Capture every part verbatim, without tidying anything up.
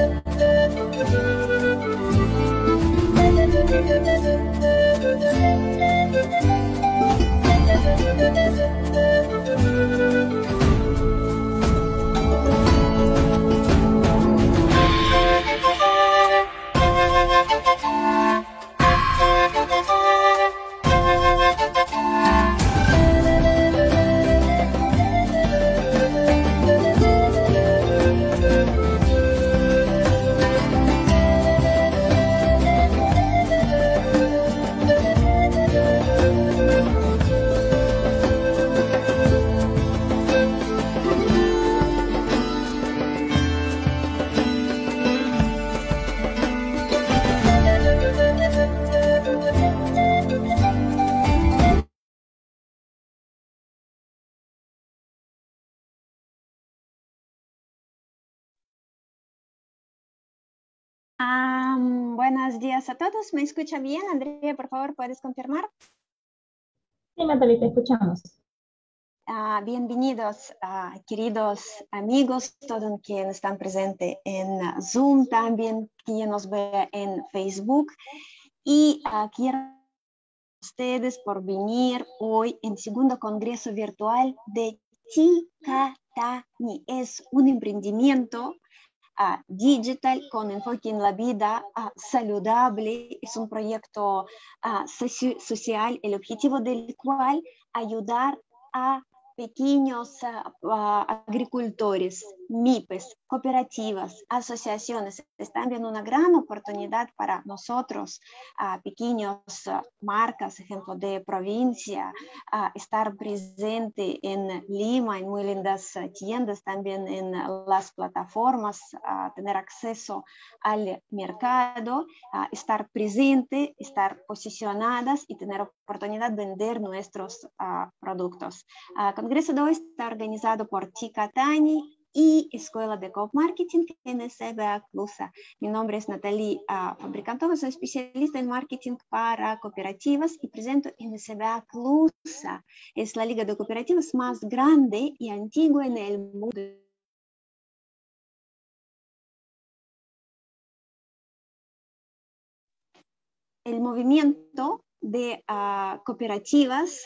Um, buenos días a todos. ¿Me escucha bien? Andrea, por favor, ¿puedes confirmar? Sí, Natalie, te escuchamos. Uh, bienvenidos, uh, queridos amigos, todos quienes están presentes en Zoom, también quien nos ve en Facebook. Y uh, quiero ustedes por venir hoy en segundo congreso virtual de Ticatani. Es un emprendimiento Uh, digital con enfoque en la vida uh, saludable. Es un proyecto uh, socio social, el objetivo del cual ayudar a pequeños uh, uh, agricultores, M I P Es, cooperativas, asociaciones. Es también una gran oportunidad para nosotros, uh, pequeños uh, marcas, ejemplo de provincia, uh, estar presente en Lima, en muy lindas uh, tiendas, también en uh, las plataformas, uh, tener acceso al mercado, uh, estar presente, estar posicionadas y tener oportunidad de vender nuestros uh, productos. Uh, el Congreso de hoy está organizado por Ticatani y Escuela de Coop Marketing en S B A Clusa. Mi nombre es Natalie uh, Fabricantova, soy especialista en marketing para cooperativas y presento en S B A Clusa. Es la liga de cooperativas más grande y antigua en el mundo. El movimiento de uh, cooperativas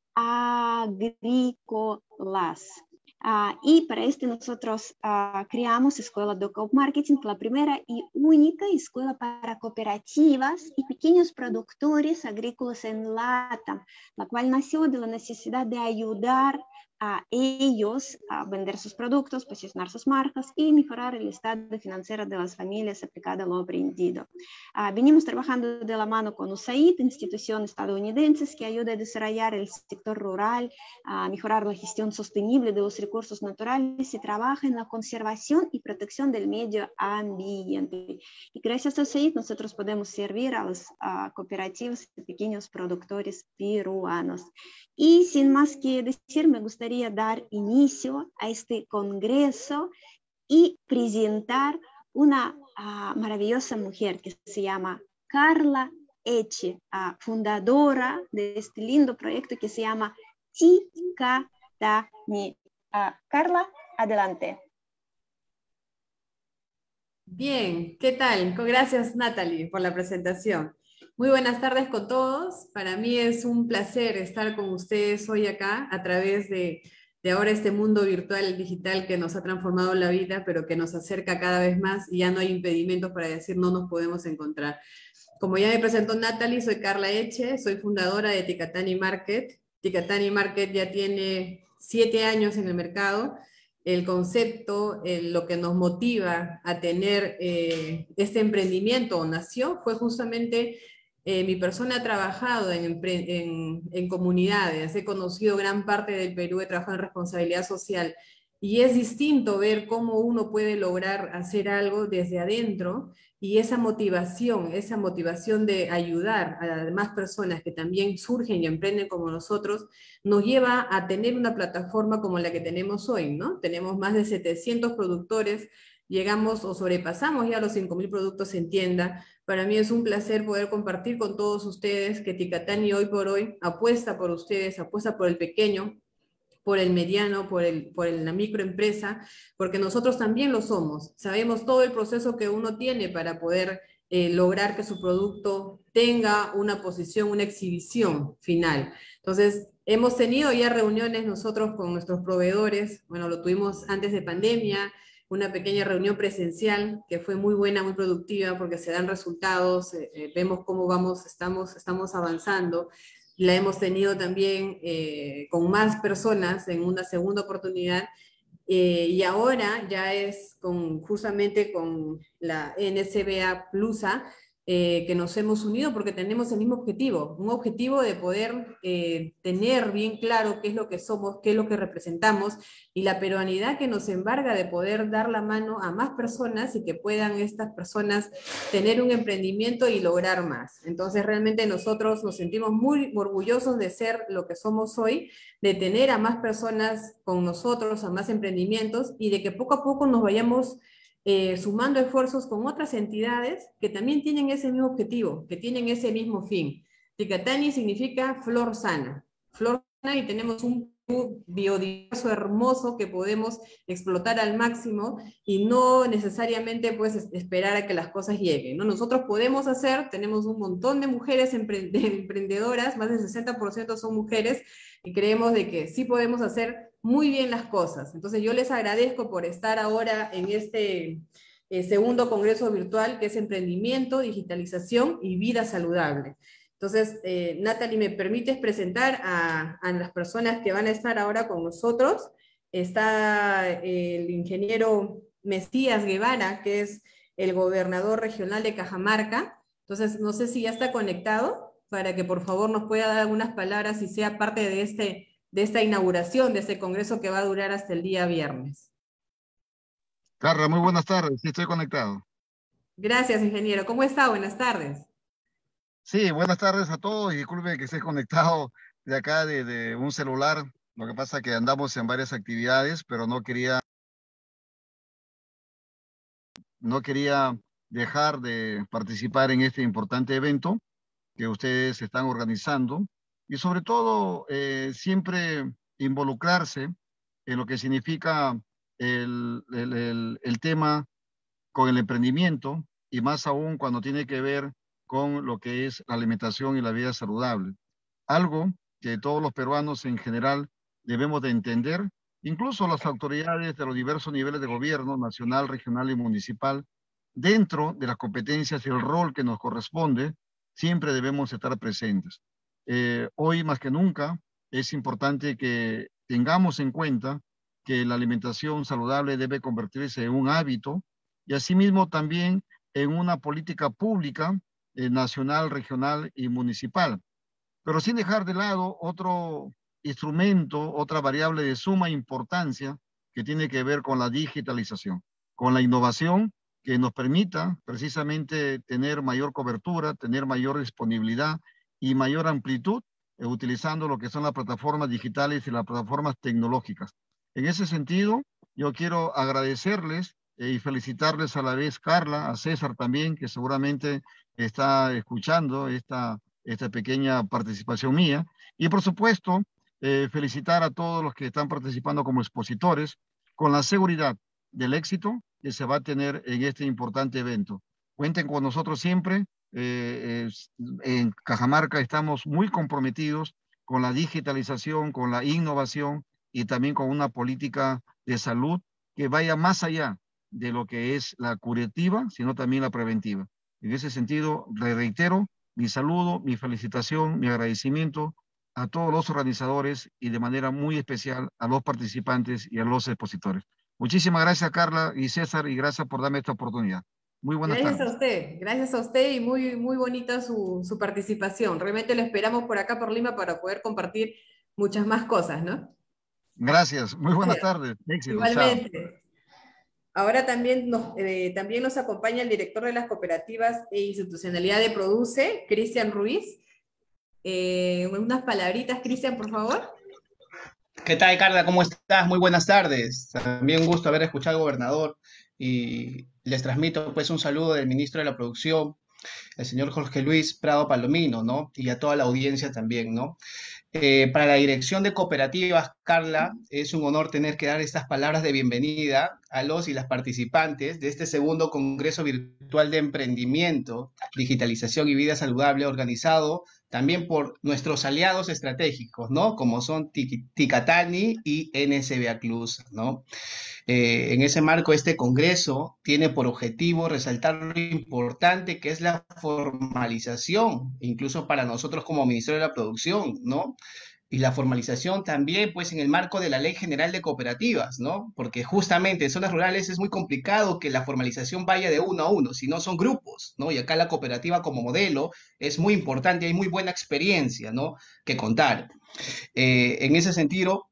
agrícolas. Uh, y para este nosotros uh, creamos Escuela de Coop Marketing, la primera y única escuela para cooperativas y pequeños productores agrícolas en LATAM, la cual nació de la necesidad de ayudar a ellos a vender sus productos, posicionar sus marcas y mejorar el estado financiero de las familias aplicado a lo aprendido. Uh, venimos trabajando de la mano con U S A I D, institución estadounidense que ayuda a desarrollar el sector rural, a mejorar la gestión sostenible de los recursos naturales y trabaja en la conservación y protección del medio ambiente. Y gracias a U S A I D nosotros podemos servir a las uh, cooperativas de pequeños productores peruanos. Y sin más que decir, me gustaría dar inicio a este congreso y presentar una uh, maravillosa mujer que se llama Carla Eche, uh, fundadora de este lindo proyecto que se llama Ticatani. Uh, Carla, adelante. Bien, ¿qué tal? Gracias, Natalie, por la presentación. Muy buenas tardes con todos. Para mí es un placer estar con ustedes hoy acá a través de, de ahora este mundo virtual digital que nos ha transformado la vida, pero que nos acerca cada vez más y ya no hay impedimentos para decir no nos podemos encontrar. Como ya me presentó Natalie, soy Carla Eche, soy fundadora de Ticatani Market. Ticatani Market ya tiene siete años en el mercado. El concepto, el, lo que nos motiva a tener eh, este emprendimiento nació fue justamente eh, mi persona ha trabajado en, en, en comunidades, he conocido gran parte del Perú, he trabajado en responsabilidad social y es distinto ver cómo uno puede lograr hacer algo desde adentro y esa motivación, esa motivación de ayudar a las demás personas que también surgen y emprenden como nosotros, nos lleva a tener una plataforma como la que tenemos hoy, ¿no? Tenemos más de setecientos productores, llegamos o sobrepasamos ya los cinco mil productos en tienda. Para mí es un placer poder compartir con todos ustedes que Ticatani hoy por hoy apuesta por ustedes, apuesta por el pequeño, por el mediano, por, el, por la microempresa, porque nosotros también lo somos. Sabemos todo el proceso que uno tiene para poder eh, lograr que su producto tenga una posición, una exhibición final. Entonces, hemos tenido ya reuniones nosotros con nuestros proveedores, bueno, lo tuvimos antes de pandemia, una pequeña reunión presencial que fue muy buena, muy productiva, porque se dan resultados, eh, eh, vemos cómo vamos, estamos, estamos avanzando. La hemos tenido también eh, con más personas en una segunda oportunidad, eh, y ahora ya es con, justamente con la N S B A Plusa, eh, que nos hemos unido porque tenemos el mismo objetivo, un objetivo de poder eh, tener bien claro qué es lo que somos, qué es lo que representamos, y la peruanidad que nos embarga de poder dar la mano a más personas y que puedan estas personas tener un emprendimiento y lograr más. Entonces realmente nosotros nos sentimos muy orgullosos de ser lo que somos hoy, de tener a más personas con nosotros, a más emprendimientos, y de que poco a poco nos vayamos eh, sumando esfuerzos con otras entidades que también tienen ese mismo objetivo, que tienen ese mismo fin. Ticatani significa flor sana, flor sana, y tenemos un biodiverso hermoso que podemos explotar al máximo y no necesariamente pues esperar a que las cosas lleguen, ¿no? Nosotros podemos hacer, tenemos un montón de mujeres emprendedoras, más del sesenta por ciento son mujeres, y creemos de que sí podemos hacer muy bien las cosas. Entonces yo les agradezco por estar ahora en este eh, segundo congreso virtual, que es Emprendimiento, Digitalización y Vida Saludable. Entonces, eh, Natalie, ¿me permites presentar a, a las personas que van a estar ahora con nosotros? Está el ingeniero Mesías Guevara, que es el gobernador regional de Cajamarca. Entonces, no sé si ya está conectado, para que por favor nos pueda dar algunas palabras y sea parte de, este, de esta inauguración, de este congreso que va a durar hasta el día viernes. Carla, muy buenas tardes, sí estoy conectado. Gracias, ingeniero. ¿Cómo está? Buenas tardes. Sí, buenas tardes a todos y disculpe que esté conectado de acá de, de un celular. Lo que pasa es que andamos en varias actividades, pero no quería, no quería dejar de participar en este importante evento que ustedes están organizando y sobre todo eh, siempre involucrarse en lo que significa el, el, el, el tema con el emprendimiento y más aún cuando tiene que ver con lo que es la alimentación y la vida saludable. Algo que todos los peruanos en general debemos de entender, incluso las autoridades de los diversos niveles de gobierno, nacional, regional y municipal, dentro de las competencias y el rol que nos corresponde, siempre debemos estar presentes. Eh, hoy más que nunca es importante que tengamos en cuenta que la alimentación saludable debe convertirse en un hábito y asimismo también en una política pública eh, nacional, regional y municipal. Pero sin dejar de lado otro instrumento, otra variable de suma importancia que tiene que ver con la digitalización, con la innovación que nos permita precisamente tener mayor cobertura, tener mayor disponibilidad y mayor amplitud eh, utilizando lo que son las plataformas digitales y las plataformas tecnológicas. En ese sentido, yo quiero agradecerles eh, y felicitarles a la vez, Carla, a César también, que seguramente está escuchando esta, esta pequeña participación mía. Y por supuesto, eh, felicitar a todos los que están participando como expositores con la seguridad del éxito que se va a tener en este importante evento. Cuenten con nosotros siempre. Eh, eh, en Cajamarca estamos muy comprometidos con la digitalización, con la innovación y también con una política de salud que vaya más allá de lo que es la curativa, sino también la preventiva. En ese sentido, le reitero mi saludo, mi felicitación, mi agradecimiento a todos los organizadores y de manera muy especial a los participantes y a los expositores. Muchísimas gracias, Carla y César, y gracias por darme esta oportunidad. Muy buenas gracias tardes. a usted, gracias a usted y muy, muy bonita su, su participación. Realmente lo esperamos por acá, por Lima, para poder compartir muchas más cosas, ¿no? Gracias, muy buenas Bien. tardes. Éxitos, chao. Igualmente. Ahora también nos, eh, también nos acompaña el director de las cooperativas e institucionalidad de Produce, Cristian Ruiz. Eh, unas palabritas, Cristian, por favor. ¿Qué tal, Carla? ¿Cómo estás? Muy buenas tardes. También un gusto haber escuchado al gobernador y les transmito pues un saludo del ministro de la Producción, el señor Jorge Luis Prado Palomino, ¿no? Y a toda la audiencia también, ¿no? Eh, para la dirección de cooperativas, Carla, es un honor tener que dar estas palabras de bienvenida a los y las participantes de este segundo Congreso Virtual de Emprendimiento, Digitalización y Vida Saludable, organizado también por nuestros aliados estratégicos, ¿no? Como son Tiki- Ticatani y N S B A Clusa, ¿no? Eh, en ese marco, este Congreso tiene por objetivo resaltar lo importante que es la formalización, incluso para nosotros como Ministerio de la Producción, ¿no? Y la formalización también, pues, en el marco de la Ley General de Cooperativas, ¿no? Porque justamente en zonas rurales es muy complicado que la formalización vaya de uno a uno, si no son grupos, ¿no? Y acá la cooperativa como modelo es muy importante, hay muy buena experiencia, ¿no? Que contar. Eh, en ese sentido,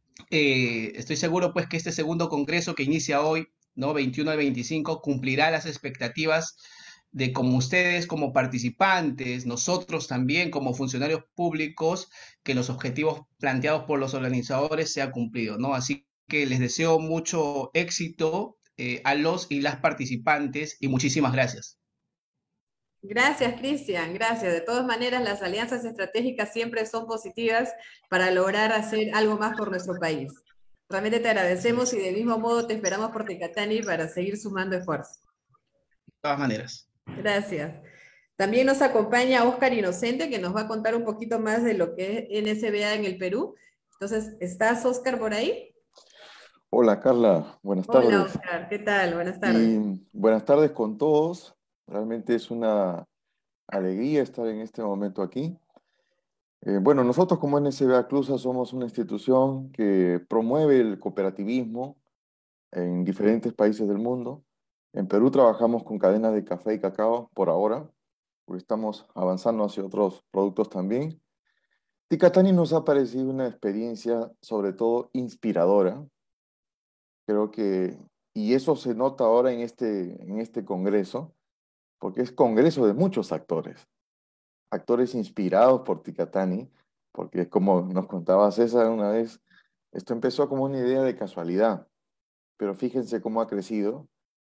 eh, estoy seguro pues que este segundo congreso que inicia hoy, ¿no? veintiuno al veinticinco, cumplirá las expectativas de como ustedes como participantes, nosotros también como funcionarios públicos, que los objetivos planteados por los organizadores sean cumplidos, ¿no? Así que les deseo mucho éxito eh, a los y las participantes y muchísimas gracias. Gracias, Cristian, gracias. De todas maneras, las alianzas estratégicas siempre son positivas para lograr hacer algo más por nuestro país. Realmente te agradecemos y del mismo modo te esperamos por Ticatani para seguir sumando esfuerzos. De todas maneras. Gracias. También nos acompaña Óscar Inocente, que nos va a contar un poquito más de lo que es N S B A en el Perú. Entonces, ¿estás, Óscar, por ahí? Hola Carla, buenas Hola, tardes. Óscar, ¿qué tal? Buenas Y tardes. buenas tardes con todos. Realmente es una alegría estar en este momento aquí. Eh, bueno, nosotros como N S B A Clusa somos una institución que promueve el cooperativismo en diferentes países del mundo. En Perú trabajamos con cadenas de café y cacao por ahora, porque estamos avanzando hacia otros productos también. Ticatani nos ha parecido una experiencia sobre todo inspiradora. Creo que, y eso se nota ahora en este, en este congreso, porque es congreso de muchos actores, actores inspirados por Ticatani, porque como nos contaba César una vez, esto empezó como una idea de casualidad, pero fíjense cómo ha crecido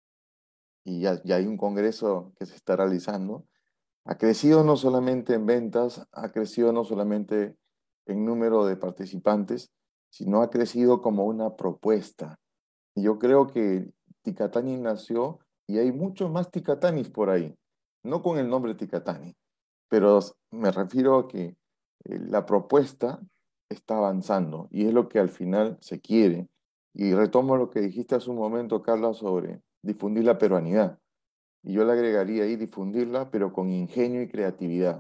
y ya, ya hay un congreso que se está realizando. Ha crecido no solamente en ventas, ha crecido no solamente en número de participantes, sino ha crecido como una propuesta. Y yo creo que Ticatani nació y hay muchos más Ticatanis por ahí, no con el nombre Ticatani, pero me refiero a que eh, la propuesta está avanzando y es lo que al final se quiere. Y retomo lo que dijiste hace un momento, Carla, sobre difundir la peruanidad. Y yo le agregaría ahí difundirla, pero con ingenio y creatividad,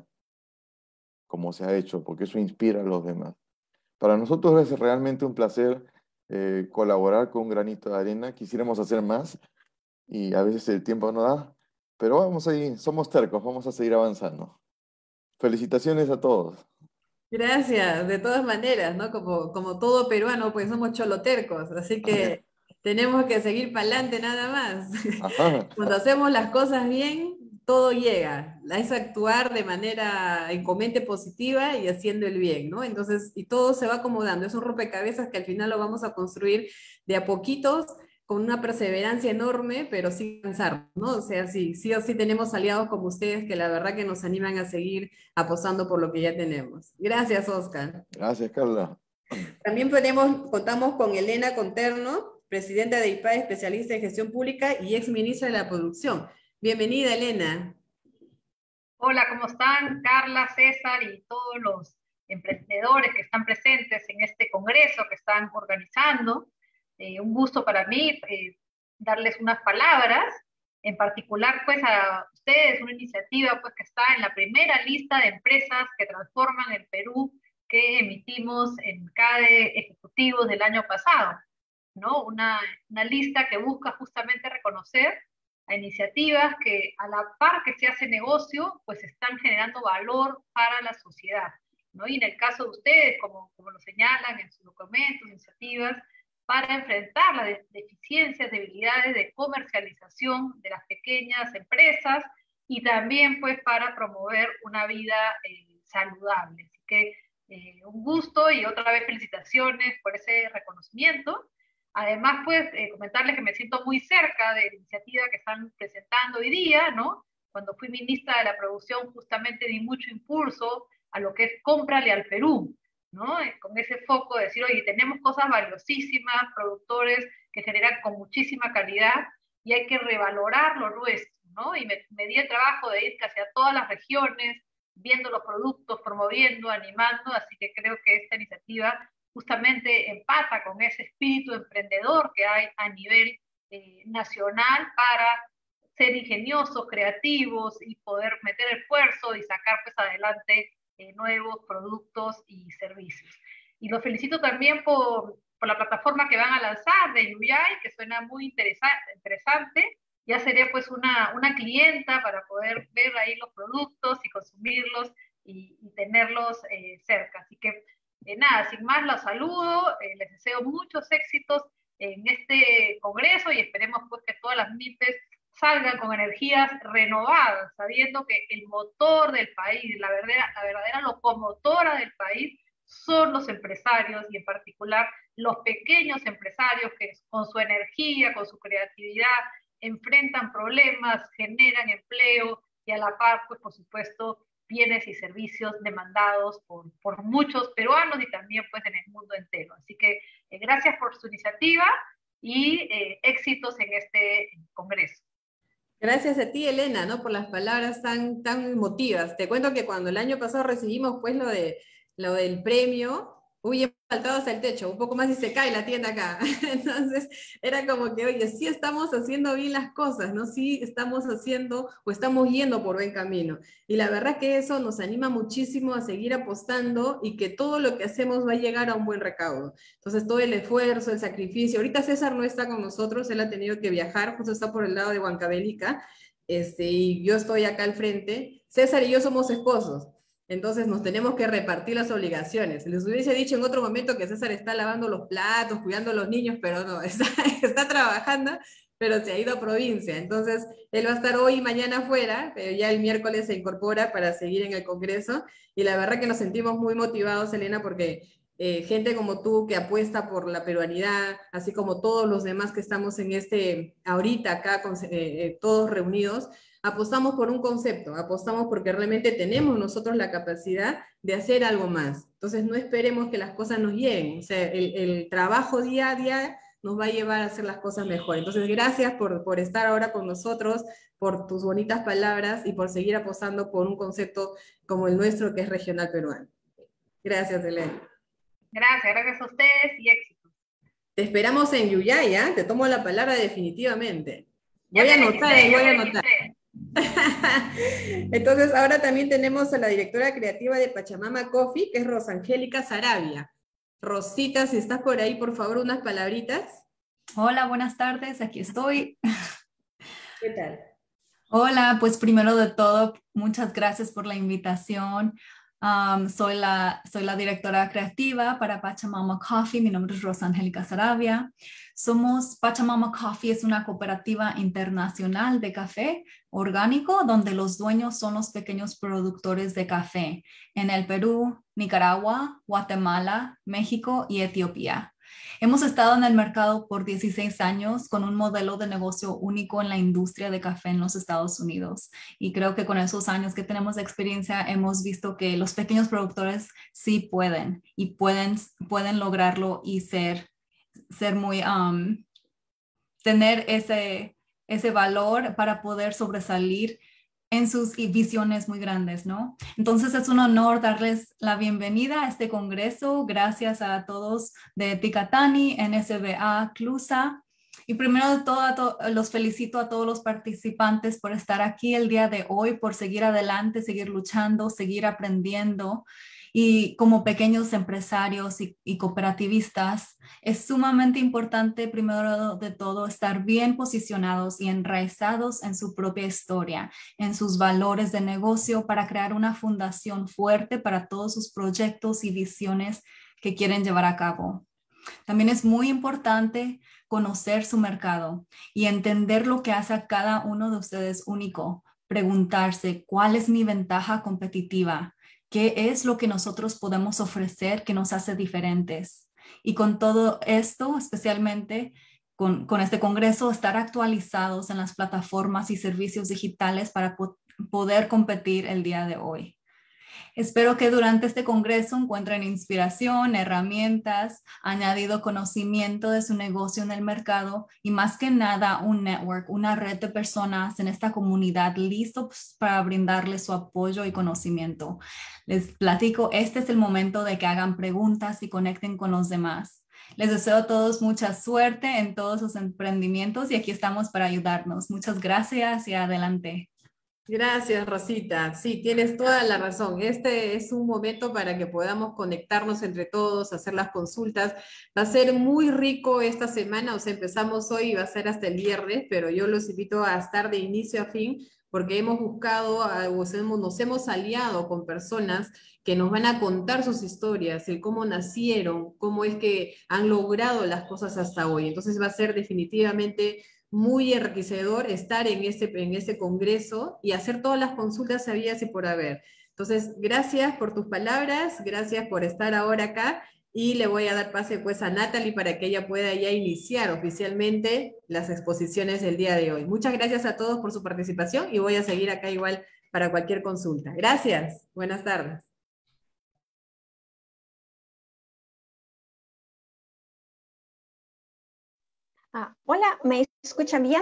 como se ha hecho, porque eso inspira a los demás. Para nosotros es realmente un placer eh, colaborar con un granito de arena. Quisiéramos hacer más y a veces el tiempo no da, pero vamos ahí, somos tercos, vamos a seguir avanzando. Felicitaciones a todos. Gracias, de todas maneras, ¿no? Como, como todo peruano, pues somos cholotercos, así que tenemos que seguir para adelante nada más. Ajá. Cuando hacemos las cosas bien, todo llega. Es actuar de manera en con mente positiva y haciendo el bien, ¿no? Entonces, y todo se va acomodando. Es un rompecabezas que al final lo vamos a construir de a poquitos, con una perseverancia enorme, pero sin cansar, ¿no? O sea, sí, sí o sí tenemos aliados como ustedes que la verdad que nos animan a seguir apostando por lo que ya tenemos. Gracias, Oscar. Gracias, Carla. También podemos, contamos con Elena Conterno, presidenta de I P A, especialista en gestión pública y ex ministra de la producción. Bienvenida, Elena. Hola, ¿cómo están? Carla, César y todos los emprendedores que están presentes en este congreso que están organizando. Eh, un gusto para mí eh, darles unas palabras, en particular pues a ustedes, una iniciativa pues que está en la primera lista de empresas que transforman el Perú que emitimos en C A D E Ejecutivos del año pasado, ¿no? Una, una lista que busca justamente reconocer a iniciativas que a la par que se hace negocio, pues están generando valor para la sociedad, ¿no? Y en el caso de ustedes, como, como lo señalan en sus documentos, iniciativas, para enfrentar las deficiencias, debilidades de comercialización de las pequeñas empresas y también pues para promover una vida eh, saludable. Así que eh, un gusto y otra vez felicitaciones por ese reconocimiento. Además, pues, eh, comentarles que me siento muy cerca de la iniciativa que están presentando hoy día, ¿no? Cuando fui ministra de la Producción, justamente di mucho impulso a lo que es Cómprale al Perú, ¿no? Con ese foco de decir, oye, tenemos cosas valiosísimas, productores que generan con muchísima calidad, y hay que revalorar lo nuestro, ¿no? Y me, me di el trabajo de ir casi a todas las regiones, viendo los productos, promoviendo, animando, así que creo que esta iniciativa justamente empata con ese espíritu emprendedor que hay a nivel eh, nacional para ser ingeniosos, creativos y poder meter esfuerzo y sacar pues adelante eh, nuevos productos y servicios. Y los felicito también por, por la plataforma que van a lanzar de Yuyay, que suena muy interesante, interesante. Ya seré pues una, una clienta para poder ver ahí los productos y consumirlos y, y tenerlos eh, cerca. Así que eh, nada, sin más los saludo, eh, les deseo muchos éxitos en este congreso y esperemos pues que todas las MIPES salgan con energías renovadas, sabiendo que el motor del país, la verdadera, la verdadera locomotora del país son los empresarios y en particular los pequeños empresarios que con su energía, con su creatividad, enfrentan problemas, generan empleo y a la par, pues por supuesto, bienes y servicios demandados por, por muchos peruanos y también pues en el mundo entero. Así que eh, gracias por su iniciativa y eh, éxitos en este congreso. Gracias a ti, Elena, ¿no? Por las palabras tan, tan emotivas. Te cuento que cuando el año pasado recibimos pues lo, de, lo del premio, uy, he saltado hasta el techo, un poco más y se cae la tienda acá. Entonces, era como que, oye, sí estamos haciendo bien las cosas, ¿no? Sí estamos haciendo o estamos yendo por buen camino. Y la verdad que eso nos anima muchísimo a seguir apostando y que todo lo que hacemos va a llegar a un buen recaudo. Entonces, todo el esfuerzo, el sacrificio. Ahorita César no está con nosotros, él ha tenido que viajar, justo está por el lado de Huancavelica, este, y yo estoy acá al frente. César y yo somos esposos. Entonces nos tenemos que repartir las obligaciones. Les hubiese dicho en otro momento que César está lavando los platos, cuidando a los niños, pero no, está, está trabajando, pero se ha ido a provincia. Entonces él va a estar hoy y mañana afuera, pero ya el miércoles se incorpora para seguir en el Congreso. Y la verdad que nos sentimos muy motivados, Elena, porque eh, gente como tú que apuesta por la peruanidad, así como todos los demás que estamos en este, ahorita acá, con, eh, eh, todos reunidos, apostamos por un concepto, apostamos porque realmente tenemos nosotros la capacidad de hacer algo más. Entonces no esperemos que las cosas nos lleguen, o sea, el, el trabajo día a día nos va a llevar a hacer las cosas mejor. Entonces gracias por, por estar ahora con nosotros, por tus bonitas palabras y por seguir apostando por un concepto como el nuestro que es regional peruano. Gracias, Elena. Gracias, gracias a ustedes y éxitos. Te esperamos en Yuyay, ¿eh? Te tomo la palabra definitivamente. Ya voy a anotar, anotar, voy a anotar. Entonces ahora también tenemos a la directora creativa de Pachamama Coffee, que es Rosangélica Sarabia. Rosita, si estás por ahí, por favor, unas palabritas. Hola, buenas tardes, aquí estoy. ¿Qué tal? Hola, pues primero de todo, muchas gracias por la invitación. Um, soy, la, soy la directora creativa para Pachamama Coffee. Mi nombre es Rosangélica Sarabia. Somos, Pachamama Coffee es una cooperativa internacional de café orgánico donde los dueños son los pequeños productores de café en el Perú, Nicaragua, Guatemala, México y Etiopía. Hemos estado en el mercado por dieciséis años con un modelo de negocio único en la industria de café en los Estados Unidos. Y creo que con esos años que tenemos de experiencia hemos visto que los pequeños productores sí pueden y pueden, pueden lograrlo y ser, ser muy, um, tener ese, ese valor para poder sobresalir en sus visiones muy grandes, ¿no? Entonces es un honor darles la bienvenida a este congreso. Gracias a todos de Ticatani, N S B A, CLUSA. Y primero de todo, to los felicito a todos los participantes por estar aquí el día de hoy, por seguir adelante, seguir luchando, seguir aprendiendo. Y como pequeños empresarios y, y cooperativistas, es sumamente importante, primero de todo, estar bien posicionados y enraizados en su propia historia, en sus valores de negocio para crear una fundación fuerte para todos sus proyectos y visiones que quieren llevar a cabo. También es muy importante conocer su mercado y entender lo que hace a cada uno de ustedes único. Preguntarse, ¿cuál es mi ventaja competitiva? ¿Qué es lo que nosotros podemos ofrecer que nos hace diferentes? Y con todo esto, especialmente con, con este congreso, estar actualizados en las plataformas y servicios digitales para po- poder competir el día de hoy. Espero que durante este congreso encuentren inspiración, herramientas, añadido conocimiento de su negocio en el mercado y más que nada un network, una red de personas en esta comunidad listos para brindarles su apoyo y conocimiento. Les platico, este es el momento de que hagan preguntas y conecten con los demás. Les deseo a todos mucha suerte en todos sus emprendimientos y aquí estamos para ayudarnos. Muchas gracias y adelante. Gracias, Rosita. Sí, tienes toda la razón. Este es un momento para que podamos conectarnos entre todos, hacer las consultas. Va a ser muy rico esta semana, o sea, empezamos hoy y va a ser hasta el viernes, pero yo los invito a estar de inicio a fin porque hemos buscado, nos hemos aliado con personas que nos van a contar sus historias, el cómo nacieron, cómo es que han logrado las cosas hasta hoy. Entonces va a ser definitivamente muy enriquecedor estar en ese, en ese congreso y hacer todas las consultas habidas y por haber. Entonces, gracias por tus palabras, gracias por estar ahora acá, y le voy a dar pase pues a Natalie para que ella pueda ya iniciar oficialmente las exposiciones del día de hoy. Muchas gracias a todos por su participación y voy a seguir acá igual para cualquier consulta. Gracias, buenas tardes. Ah, hola, ¿me escuchan bien?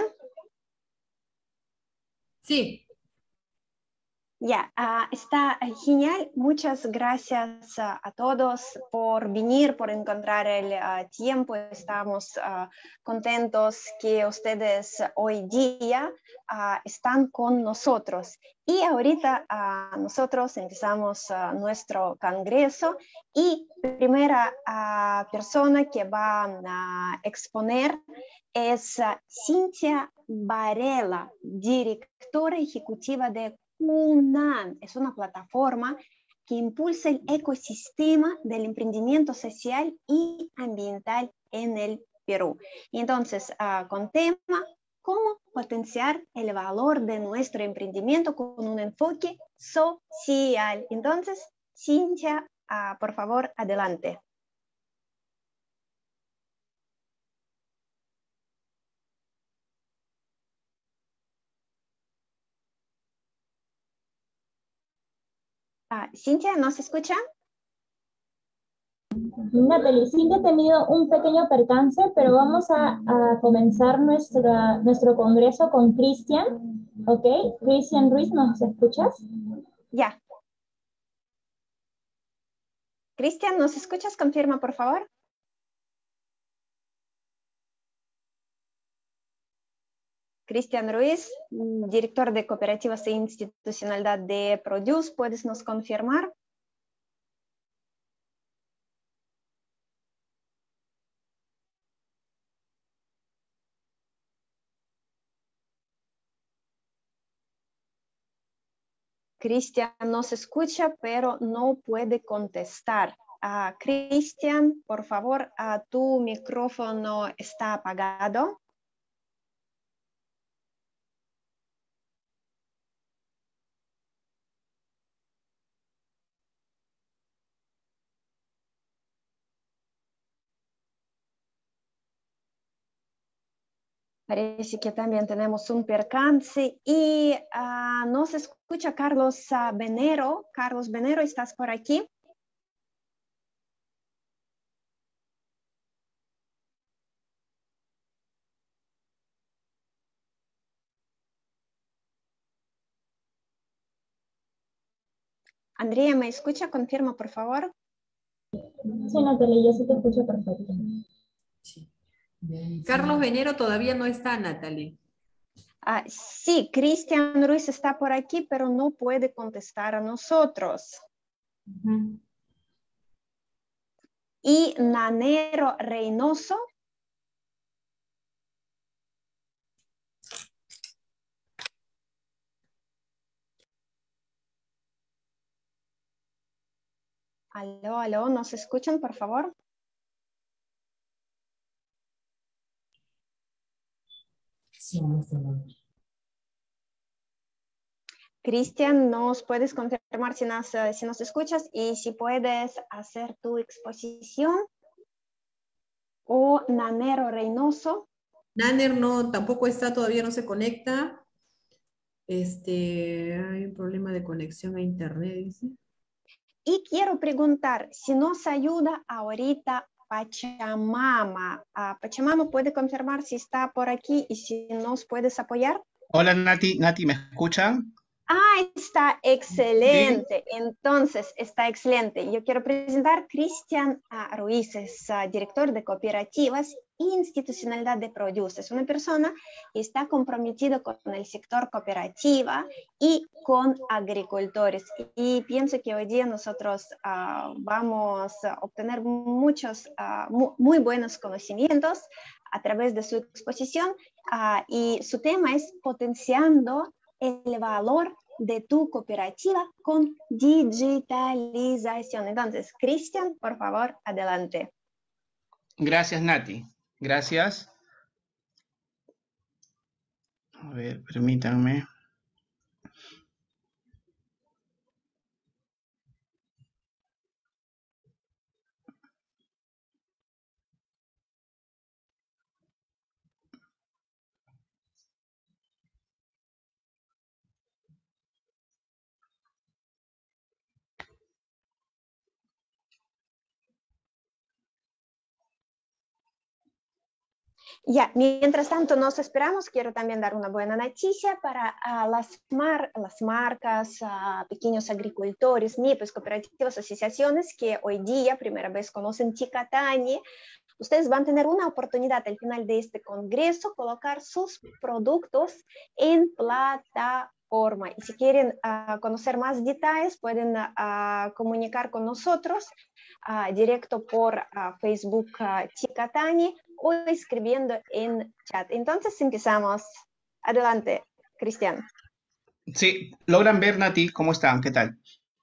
Sí. Ya, yeah, uh, está genial. Muchas gracias uh, a todos por venir, por encontrar el uh, tiempo. Estamos uh, contentos que ustedes hoy día uh, están con nosotros. Y ahorita uh, nosotros empezamos uh, nuestro congreso y primera uh, persona que va a exponer es uh, Cintia Varela, directora ejecutiva de Cunan. Es una plataforma que impulsa el ecosistema del emprendimiento social y ambiental en el Perú. Entonces, uh, con tema, cómo potenciar el valor de nuestro emprendimiento con un enfoque social. Entonces, Cintia, uh, por favor, adelante. Uh, Cintia, ¿nos escucha? Natalie, sí he tenido un pequeño percance, pero vamos a, a comenzar nuestra, nuestro congreso con Cristian. ¿Ok? Cristian Ruiz, ¿nos escuchas? Ya. Cristian, ¿nos escuchas? Confirma, por favor. Cristian Ruiz, director de Cooperativas e Institucionalidad de Produce, ¿puedes nos confirmar? Cristian nos escucha, pero no puede contestar. Uh, Cristian, por favor, uh, tu micrófono está apagado. Parece que también tenemos un percance y uh, nos escucha Carlos uh, Venero. Carlos Venero, ¿estás por aquí? Andrea, ¿me escucha? Confirma, por favor. Sí, Natalie, yo sí te escucho perfecto. Sí. Carlos Venero todavía no está, Natalie. Uh, sí, Cristian Ruiz está por aquí, pero no puede contestar a nosotros. Uh-huh. Y Nanero Reynoso. Aló, aló, ¿nos escuchan, por favor? Sí, no está mal. Cristian, ¿nos puedes confirmar si nos, si nos escuchas y si puedes hacer tu exposición? O Nanero Reynoso. Naner no, tampoco está, todavía no se conecta. Este, hay un problema de conexión a internet, dice. y quiero preguntar si nos ayuda ahorita Pachamama. Uh, Pachamama, ¿puede confirmar si está por aquí y si nos puedes apoyar? Hola Nati, Nati, ¿me escuchan? Ah, está Sí. excelente. Entonces, está excelente. Yo quiero presentar Cristian uh, Ruiz, es uh, director de cooperativas e institucionalidad de Produce. Es una persona que está comprometida con el sector cooperativa y con agricultores. Y, y pienso que hoy día nosotros uh, vamos a obtener muchos, uh, muy, muy buenos conocimientos a través de su exposición. Uh, y su tema es potenciando el valor de tu cooperativa con digitalización. Entonces, Cristian, por favor, adelante. Gracias, Nati. Gracias. A ver, permítanme. Ya, mientras tanto nos esperamos, quiero también dar una buena noticia para uh, las, mar las marcas, uh, pequeños agricultores, N I P E S, cooperativas, asociaciones que hoy día, primera vez conocen Ticatañi. Ustedes van a tener una oportunidad al final de este congreso colocar sus productos en plataforma. Y si quieren uh, conocer más detalles, pueden uh, comunicar con nosotros uh, directo por uh, Facebook uh, Ticatañi o escribiendo en chat. Entonces empezamos. Adelante, Cristian. Sí, ¿logran ver, Nati? ¿Cómo están? ¿Qué tal?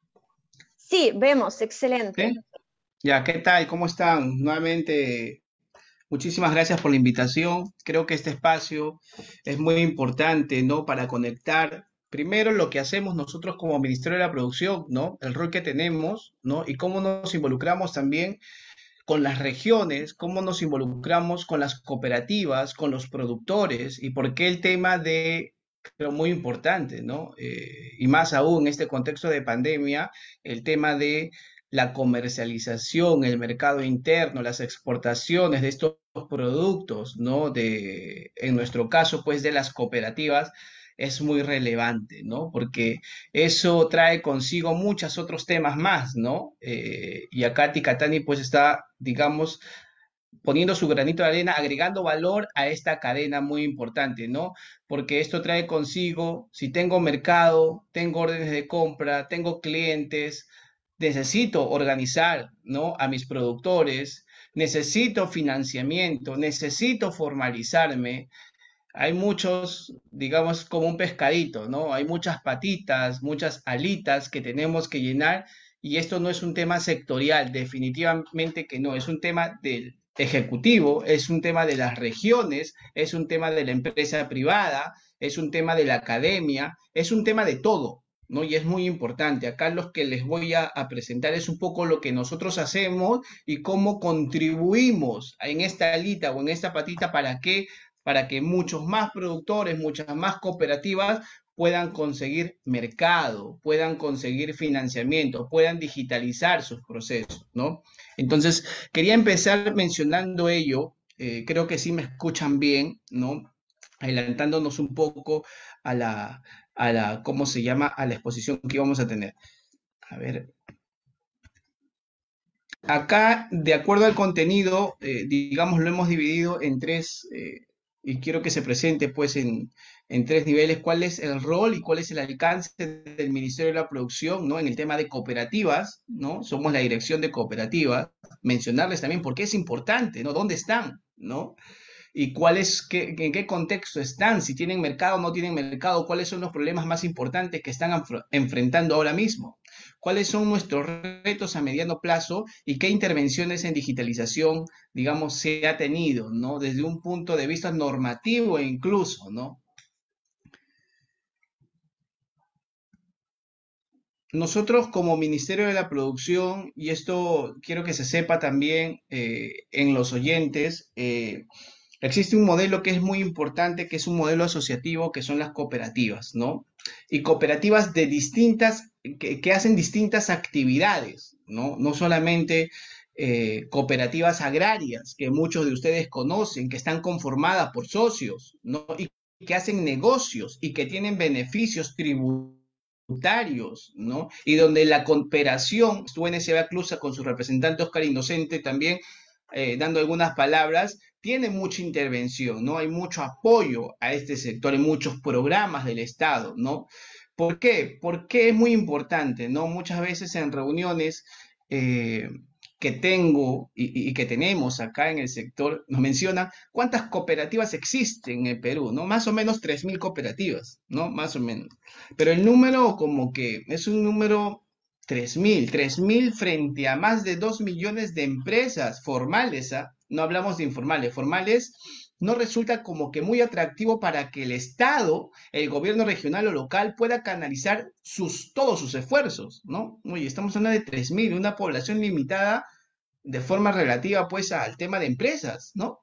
Sí, vemos, excelente. ¿Sí? Ya, ¿qué tal? ¿Cómo están? Nuevamente, muchísimas gracias por la invitación. Creo que este espacio es muy importante, ¿no? Para conectar, primero, lo que hacemos nosotros como Ministerio de la Producción, ¿no? El rol que tenemos, ¿no? Y cómo nos involucramos también con las regiones, cómo nos involucramos con las cooperativas, con los productores, y por qué el tema de, creo, muy importante, ¿no? Eh, y más aún en este contexto de pandemia, el tema de la comercialización, el mercado interno, las exportaciones de estos productos, ¿no? De, en nuestro caso, pues, de las cooperativas, es muy relevante, ¿no? Porque eso trae consigo muchos otros temas más, ¿no? Eh, y acá Ticatañi, pues, está, digamos, poniendo su granito de arena, agregando valor a esta cadena muy importante, ¿no? Porque esto trae consigo, si tengo mercado, tengo órdenes de compra, tengo clientes, necesito organizar, ¿no? A mis productores, necesito financiamiento, necesito formalizarme. Hay muchos, digamos, como un pescadito, ¿no? Hay muchas patitas, muchas alitas que tenemos que llenar, y esto no es un tema sectorial, definitivamente que no, es un tema del ejecutivo, es un tema de las regiones, es un tema de la empresa privada, es un tema de la academia, es un tema de todo, ¿no? Y es muy importante. Acá lo que les voy a, a presentar es un poco lo que nosotros hacemos y cómo contribuimos en esta alita o en esta patita para que para que muchos más productores, muchas más cooperativas puedan conseguir mercado, puedan conseguir financiamiento, puedan digitalizar sus procesos, ¿no? Entonces, quería empezar mencionando ello, eh, creo que sí me escuchan bien, ¿no? Adelantándonos un poco a la, a la, ¿cómo se llama?, a la exposición que íbamos a tener. A ver. Acá, de acuerdo al contenido, eh, digamos, lo hemos dividido en tres... Eh, y quiero que se presente pues en, en tres niveles cuál es el rol y cuál es el alcance del Ministerio de la Producción, ¿no? En el tema de cooperativas, ¿no? Somos la dirección de cooperativas, mencionarles también por qué es importante, ¿no? ¿Dónde están, ¿no? Y cuál es, qué, en qué contexto están, si tienen mercado o no tienen mercado, cuáles son los problemas más importantes que están enfrentando ahora mismo, cuáles son nuestros retos a mediano plazo y qué intervenciones en digitalización, digamos, se ha tenido, ¿no? Desde un punto de vista normativo e incluso, ¿no? Nosotros como Ministerio de la Producción, y esto quiero que se sepa también eh, en los oyentes, eh, existe un modelo que es muy importante, que es un modelo asociativo, que son las cooperativas, ¿no? y cooperativas de distintas, que, que hacen distintas actividades, ¿no? No solamente eh, cooperativas agrarias, que muchos de ustedes conocen, que están conformadas por socios, ¿no? Y que hacen negocios y que tienen beneficios tributarios, ¿no? Y donde la cooperación, estuvo en S B A Clusa con su representante Oscar Inocente también, eh, dando algunas palabras, tiene mucha intervención, ¿no? Hay mucho apoyo a este sector, hay muchos programas del Estado, ¿no? ¿Por qué? Porque es muy importante, ¿no? Muchas veces en reuniones eh, que tengo y, y, que tenemos acá en el sector, nos mencionan cuántas cooperativas existen en el Perú, ¿no? Más o menos tres mil cooperativas, ¿no? Más o menos. Pero el número como que es un número tres mil, tres mil frente a más de dos millones de empresas formales, ¿ah? No hablamos de informales, formales no resulta como que muy atractivo para que el Estado, el gobierno regional o local pueda canalizar sus, todos sus esfuerzos, ¿no? Oye, estamos hablando de tres mil, una población limitada de forma relativa pues al tema de empresas, ¿no?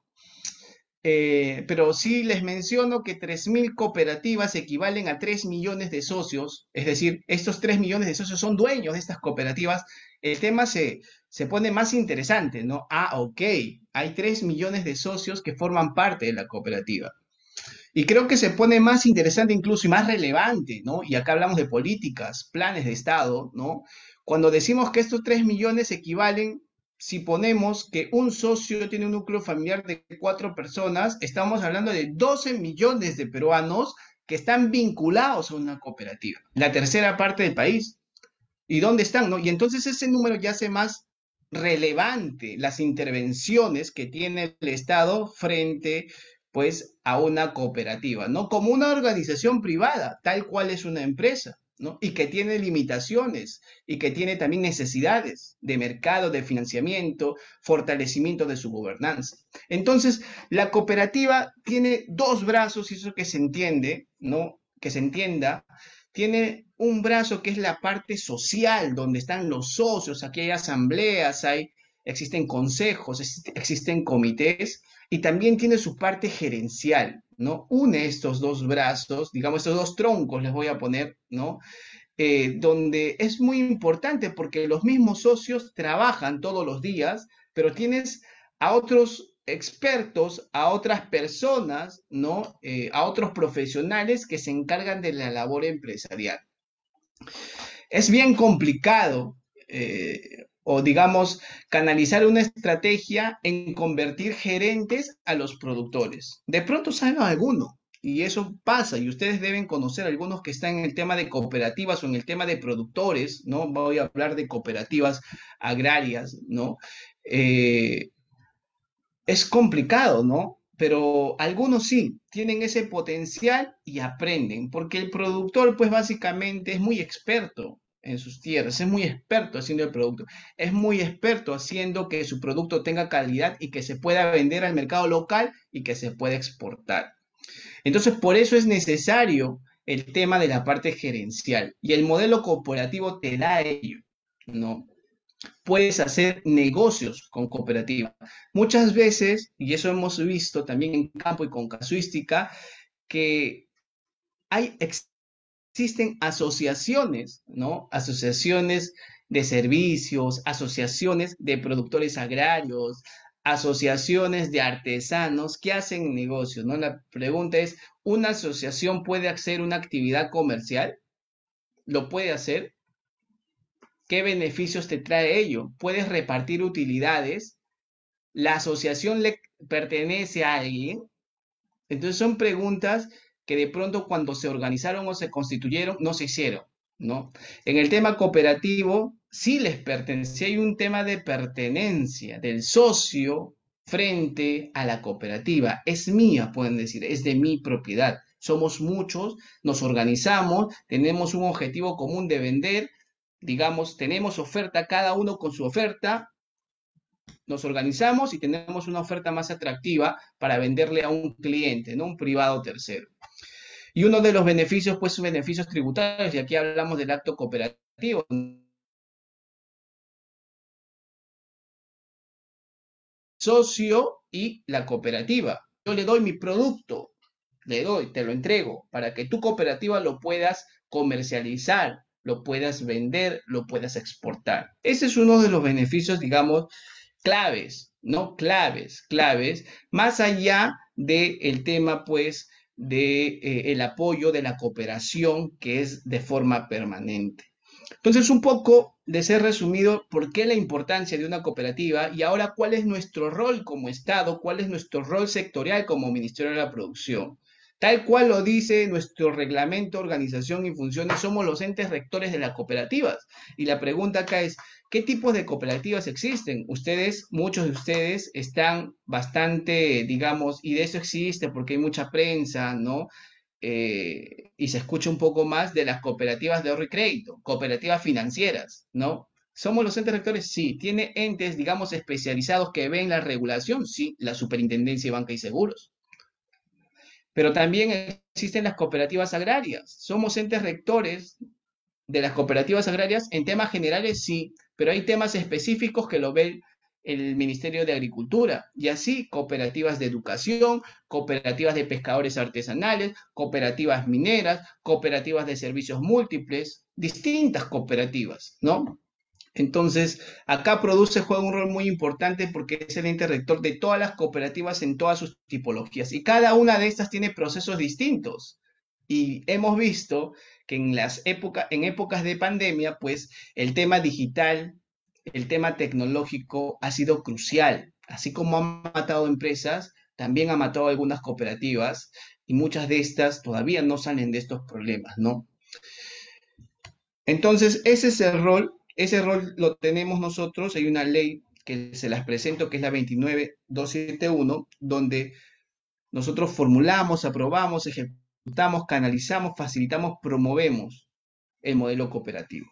Eh, pero sí les menciono que tres mil cooperativas equivalen a tres millones de socios, es decir, estos tres millones de socios son dueños de estas cooperativas. El tema se, se pone más interesante, ¿no? Ah, ok, hay tres millones de socios que forman parte de la cooperativa. Y creo que se pone más interesante incluso y más relevante, ¿no? Y acá hablamos de políticas, planes de Estado, ¿no? Cuando decimos que estos tres millones equivalen, si ponemos que un socio tiene un núcleo familiar de cuatro personas, estamos hablando de doce millones de peruanos que están vinculados a una cooperativa, la tercera parte del país. ¿Y dónde están, no? Y entonces ese número ya hace más relevante las intervenciones que tiene el Estado frente, pues, a una cooperativa, ¿no? Como una organización privada, tal cual es una empresa, ¿no? Y que tiene limitaciones y que tiene también necesidades de mercado, de financiamiento, fortalecimiento de su gobernanza. Entonces, la cooperativa tiene dos brazos, y eso que se entiende, ¿no? Que se entienda, tiene un brazo que es la parte social, donde están los socios, aquí hay asambleas, hay, existen consejos, existen comités, y también tiene su parte gerencial, ¿no? Une estos dos brazos, digamos, estos dos troncos les voy a poner, ¿no? Eh, donde es muy importante porque los mismos socios trabajan todos los días, pero tienes a otros expertos, a otras personas, ¿no? Eh, a otros profesionales que se encargan de la labor empresarial. Es bien complicado, eh, o digamos, canalizar una estrategia en convertir gerentes a los productores. De pronto saben alguno, y eso pasa, y ustedes deben conocer algunos que están en el tema de cooperativas o en el tema de productores, ¿no? Voy a hablar de cooperativas agrarias, ¿no? Eh, es complicado, ¿no? Pero algunos sí, tienen ese potencial y aprenden, porque el productor, pues básicamente es muy experto en sus tierras, es muy experto haciendo el producto, es muy experto haciendo que su producto tenga calidad y que se pueda vender al mercado local y que se pueda exportar. Entonces, por eso es necesario el tema de la parte gerencial, y el modelo cooperativo te da ello, ¿no? Puedes hacer negocios con cooperativa. Muchas veces, y eso hemos visto también en campo y con casuística, que hay, existen asociaciones, ¿no? Asociaciones de servicios, asociaciones de productores agrarios, asociaciones de artesanos que hacen negocios, ¿no? La pregunta es, ¿una asociación puede hacer una actividad comercial? ¿Lo puede hacer? ¿Qué beneficios te trae ello? ¿Puedes repartir utilidades? ¿La asociación le pertenece a alguien? Entonces son preguntas que de pronto cuando se organizaron o se constituyeron no se hicieron, ¿no? En el tema cooperativo sí les pertenece, hay un tema de pertenencia del socio frente a la cooperativa. Es mía, pueden decir, es de mi propiedad. Somos muchos, nos organizamos, tenemos un objetivo común de vender, digamos, tenemos oferta, cada uno con su oferta, nos organizamos y tenemos una oferta más atractiva para venderle a un cliente, ¿no? Un privado tercero. Y uno de los beneficios, pues, son beneficios tributarios, y aquí hablamos del acto cooperativo. Socio y la cooperativa. Yo le doy mi producto, le doy, te lo entrego, para que tu cooperativa lo puedas comercializar, lo puedas vender, lo puedas exportar. Ese es uno de los beneficios, digamos, claves, ¿no? Claves, claves, más allá del tema, pues, de eh, el apoyo de la cooperación, que es de forma permanente. Entonces, un poco de ser resumido, ¿por qué la importancia de una cooperativa? Y ahora, ¿cuál es nuestro rol como Estado? ¿Cuál es nuestro rol sectorial como Ministerio de la Producción? Tal cual lo dice nuestro reglamento, organización y funciones, somos los entes rectores de las cooperativas. Y la pregunta acá es, ¿qué tipos de cooperativas existen? Ustedes, muchos de ustedes están bastante, digamos, y de eso existe porque hay mucha prensa, ¿no? Eh, y se escucha un poco más de las cooperativas de ahorro y crédito, cooperativas financieras, ¿no? ¿Somos los entes rectores? Sí. ¿Tiene entes, digamos, especializados que ven la regulación? Sí, la Superintendencia de Banca y Seguros. Pero también existen las cooperativas agrarias. ¿Somos entes rectores de las cooperativas agrarias? En temas generales sí, pero hay temas específicos que lo ve el Ministerio de Agricultura, y así cooperativas de educación, cooperativas de pescadores artesanales, cooperativas mineras, cooperativas de servicios múltiples, distintas cooperativas, ¿no? Entonces, acá Produce juega un rol muy importante porque es el ente rector de todas las cooperativas en todas sus tipologías, y cada una de estas tiene procesos distintos. Y hemos visto que en las épocas, en épocas de pandemia, pues el tema digital, el tema tecnológico ha sido crucial. Así como ha matado empresas, también ha matado algunas cooperativas, y muchas de estas todavía no salen de estos problemas, ¿no? Entonces, ese es el rol, ese rol lo tenemos nosotros. Hay una ley que se las presento, que es la veintinueve mil doscientos setenta y uno, donde nosotros formulamos, aprobamos, ejecutamos, canalizamos, facilitamos, promovemos el modelo cooperativo.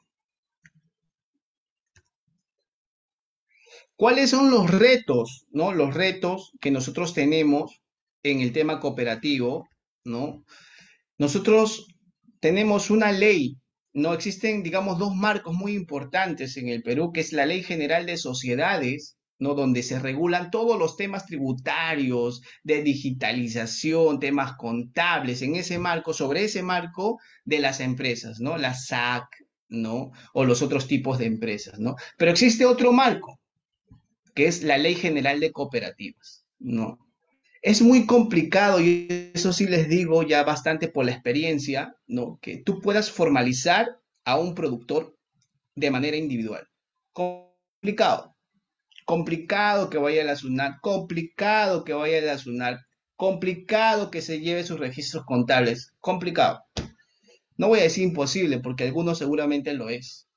¿Cuáles son los retos, ¿no? Los retos que nosotros tenemos en el tema cooperativo, ¿no? Nosotros tenemos una ley, ¿no? Existen, digamos, dos marcos muy importantes en el Perú, que es la Ley General de Sociedades, ¿no? Donde se regulan todos los temas tributarios, de digitalización, temas contables, en ese marco, sobre ese marco de las empresas, ¿no? La S A C, ¿no? O los otros tipos de empresas, ¿no? Pero existe otro marco, que es la Ley General de Cooperativas, ¿no? Es muy complicado, y eso sí les digo ya bastante por la experiencia, ¿no? Que tú puedas formalizar a un productor de manera individual. Complicado. Complicado que vaya a la SUNAT, complicado que vaya a la SUNAT, complicado que se lleve sus registros contables, complicado. No voy a decir imposible, porque algunos seguramente lo es.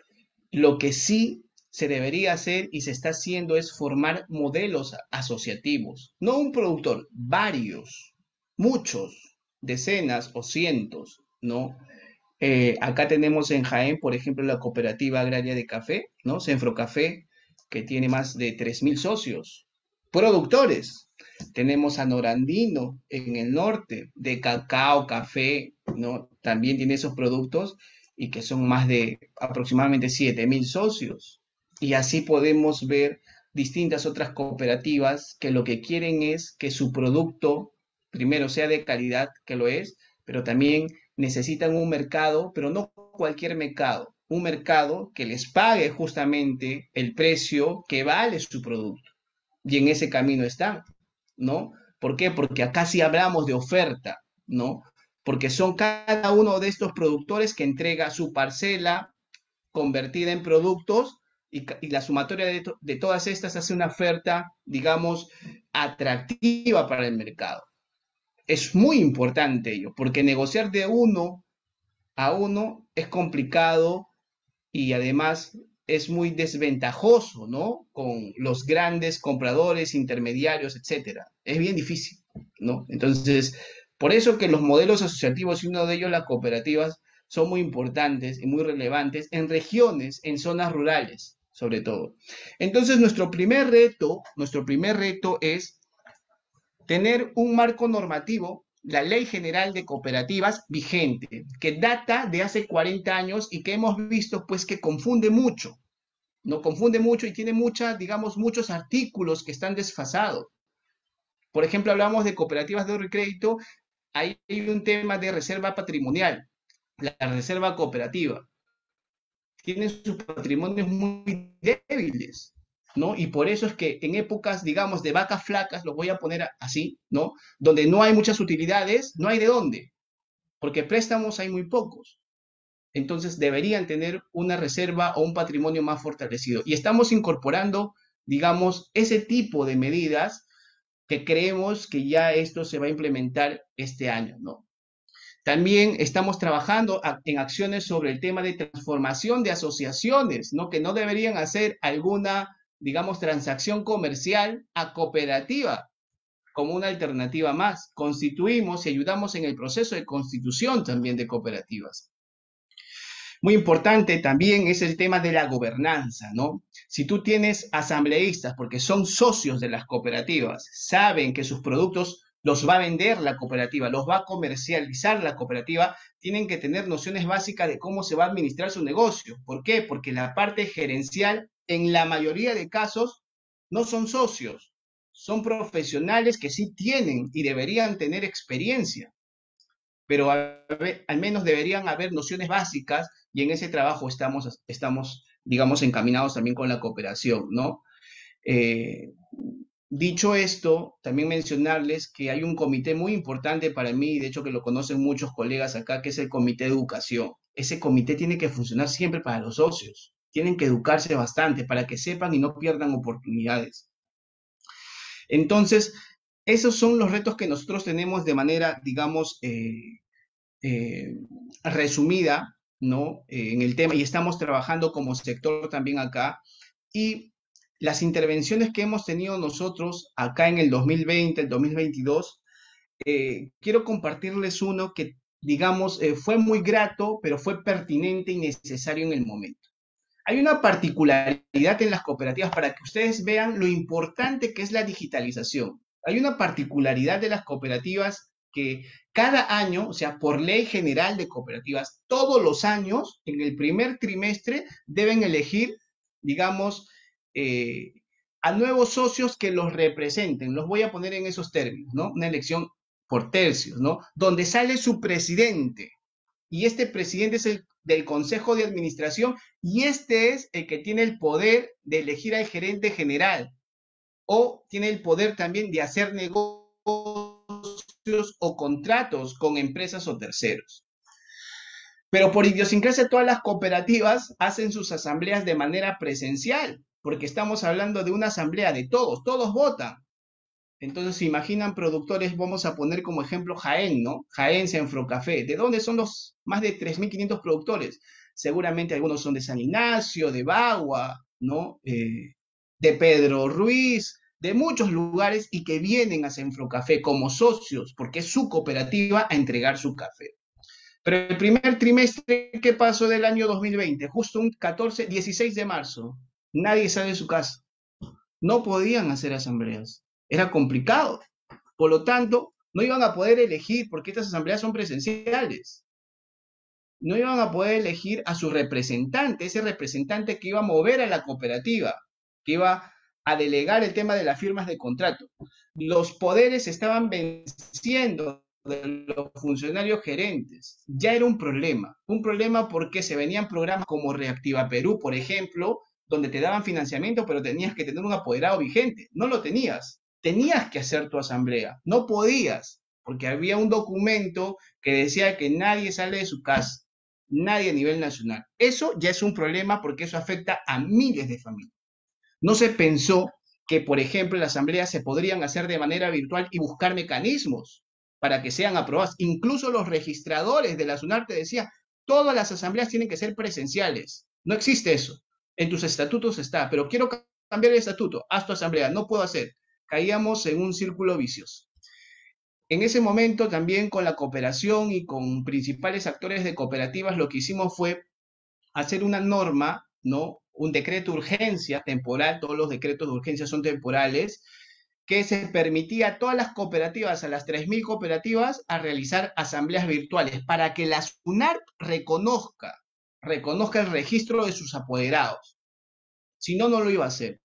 Lo que sí se debería hacer y se está haciendo es formar modelos asociativos. No un productor, varios, muchos, decenas o cientos, ¿no? Eh, acá tenemos en Jaén, por ejemplo, la Cooperativa Agraria de Café, ¿no? Senfrocafé, que tiene más de tres mil socios, productores. Tenemos a Norandino en el norte, de cacao, café, ¿no? También tiene esos productos, y que son más de aproximadamente siete mil socios. Y así podemos ver distintas otras cooperativas que lo que quieren es que su producto, primero, sea de calidad, que lo es, pero también necesitan un mercado, pero no cualquier mercado, un mercado que les pague justamente el precio que vale su producto. Y en ese camino están, ¿no? ¿Por qué? Porque acá sí hablamos de oferta, ¿no? Porque son cada uno de estos productores que entrega su parcela convertida en productos, y, y la sumatoria de, to, de todas estas hace una oferta, digamos, atractiva para el mercado. Es muy importante ello, porque negociar de uno a uno es complicado, y además es muy desventajoso, ¿no? Con los grandes compradores, intermediarios, etcétera. Es bien difícil, ¿no? Entonces, por eso que los modelos asociativos, y uno de ellos las cooperativas, son muy importantes y muy relevantes en regiones, en zonas rurales, sobre todo. Entonces, nuestro primer reto, nuestro primer reto es tener un marco normativo, la Ley General de Cooperativas vigente, que data de hace cuarenta años y que hemos visto, pues, que confunde mucho, ¿no? Confunde mucho y tiene muchas, digamos, muchos artículos que están desfasados. Por ejemplo, hablamos de cooperativas de ahorro y crédito. hay un tema de reserva patrimonial, la reserva cooperativa. Tienen sus patrimonios muy débiles, ¿no? Y por eso es que en épocas, digamos, de vacas flacas, los voy a poner así, ¿no? Donde no hay muchas utilidades, no hay de dónde, porque préstamos hay muy pocos. Entonces deberían tener una reserva o un patrimonio más fortalecido. Y estamos incorporando, digamos, ese tipo de medidas que creemos que ya esto se va a implementar este año, ¿no? También estamos trabajando en acciones sobre el tema de transformación de asociaciones, ¿no? Que no deberían hacer alguna, digamos, transacción comercial a cooperativa como una alternativa más. Constituimos y ayudamos en el proceso de constitución también de cooperativas. Muy importante también es el tema de la gobernanza, ¿no? Si tú tienes asambleístas, porque son socios de las cooperativas, saben que sus productos los va a vender la cooperativa, los va a comercializar la cooperativa, tienen que tener nociones básicas de cómo se va a administrar su negocio. ¿Por qué? Porque la parte gerencial, en la mayoría de casos, no son socios, son profesionales que sí tienen y deberían tener experiencia, pero a ver, al menos deberían haber nociones básicas, y en ese trabajo estamos, estamos digamos, encaminados también con la cooperación, ¿no? Eh, dicho esto, también mencionarles que hay un comité muy importante para mí, de hecho que lo conocen muchos colegas acá, que es el Comité de Educación. Ese comité tiene que funcionar siempre para los socios, tienen que educarse bastante para que sepan y no pierdan oportunidades. Entonces, esos son los retos que nosotros tenemos de manera, digamos, eh, eh, resumida, ¿no? Eh, en el tema, y estamos trabajando como sector también acá, y las intervenciones que hemos tenido nosotros acá en el dos mil veinte, el dos mil veintidós, eh, quiero compartirles uno que, digamos, eh, fue muy grato, pero fue pertinente y necesario en el momento. Hay una particularidad en las cooperativas para que ustedes vean lo importante que es la digitalización. Hay una particularidad de las cooperativas que cada año, o sea, por ley general de cooperativas, todos los años, en el primer trimestre, deben elegir, digamos, eh, a nuevos socios que los representen. Los voy a poner en esos términos, ¿no? Una elección por tercios, ¿no? Donde sale su presidente. Y este presidente es el del Consejo de Administración y este es el que tiene el poder de elegir al gerente general o tiene el poder también de hacer negocios o contratos con empresas o terceros. Pero por idiosincrasia todas las cooperativas hacen sus asambleas de manera presencial, porque estamos hablando de una asamblea de todos, todos votan. Entonces, se imaginan productores, vamos a poner como ejemplo Jaén, ¿no? Jaén, Senfrocafé. ¿De dónde son los más de tres mil quinientos productores? Seguramente algunos son de San Ignacio, de Bagua, ¿no? Eh, de Pedro Ruiz, de muchos lugares y que vienen a Senfrocafé como socios, porque es su cooperativa a entregar su café. Pero el primer trimestre, ¿qué pasó del año dos mil veinte? Justo un catorce, dieciséis de marzo. Nadie sale de su casa. No podían hacer asambleas. Era complicado. Por lo tanto, no iban a poder elegir, porque estas asambleas son presenciales. No iban a poder elegir a su representante, ese representante que iba a mover a la cooperativa, que iba a delegar el tema de las firmas de contrato. Los poderes estaban venciendo de los funcionarios gerentes. Ya era un problema. Un problema porque se venían programas como Reactiva Perú, por ejemplo, donde te daban financiamiento, pero tenías que tener un apoderado vigente. No lo tenías. Tenías que hacer tu asamblea. No podías, porque había un documento que decía que nadie sale de su casa. Nadie a nivel nacional. Eso ya es un problema porque eso afecta a miles de familias. No se pensó que, por ejemplo, las asambleas se podrían hacer de manera virtual y buscar mecanismos para que sean aprobadas. Incluso los registradores de la SUNAR te decían, todas las asambleas tienen que ser presenciales. No existe eso. En tus estatutos está, pero quiero cambiar el estatuto. Haz tu asamblea. No puedo hacer. Caíamos en un círculo vicioso. En ese momento también con la cooperación y con principales actores de cooperativas lo que hicimos fue hacer una norma, ¿no? Un decreto de urgencia temporal, todos los decretos de urgencia son temporales, que se permitía a todas las cooperativas, a las tres mil cooperativas, a realizar asambleas virtuales para que la SUNAR reconozca, reconozca el registro de sus apoderados. Si no, no lo iba a hacer.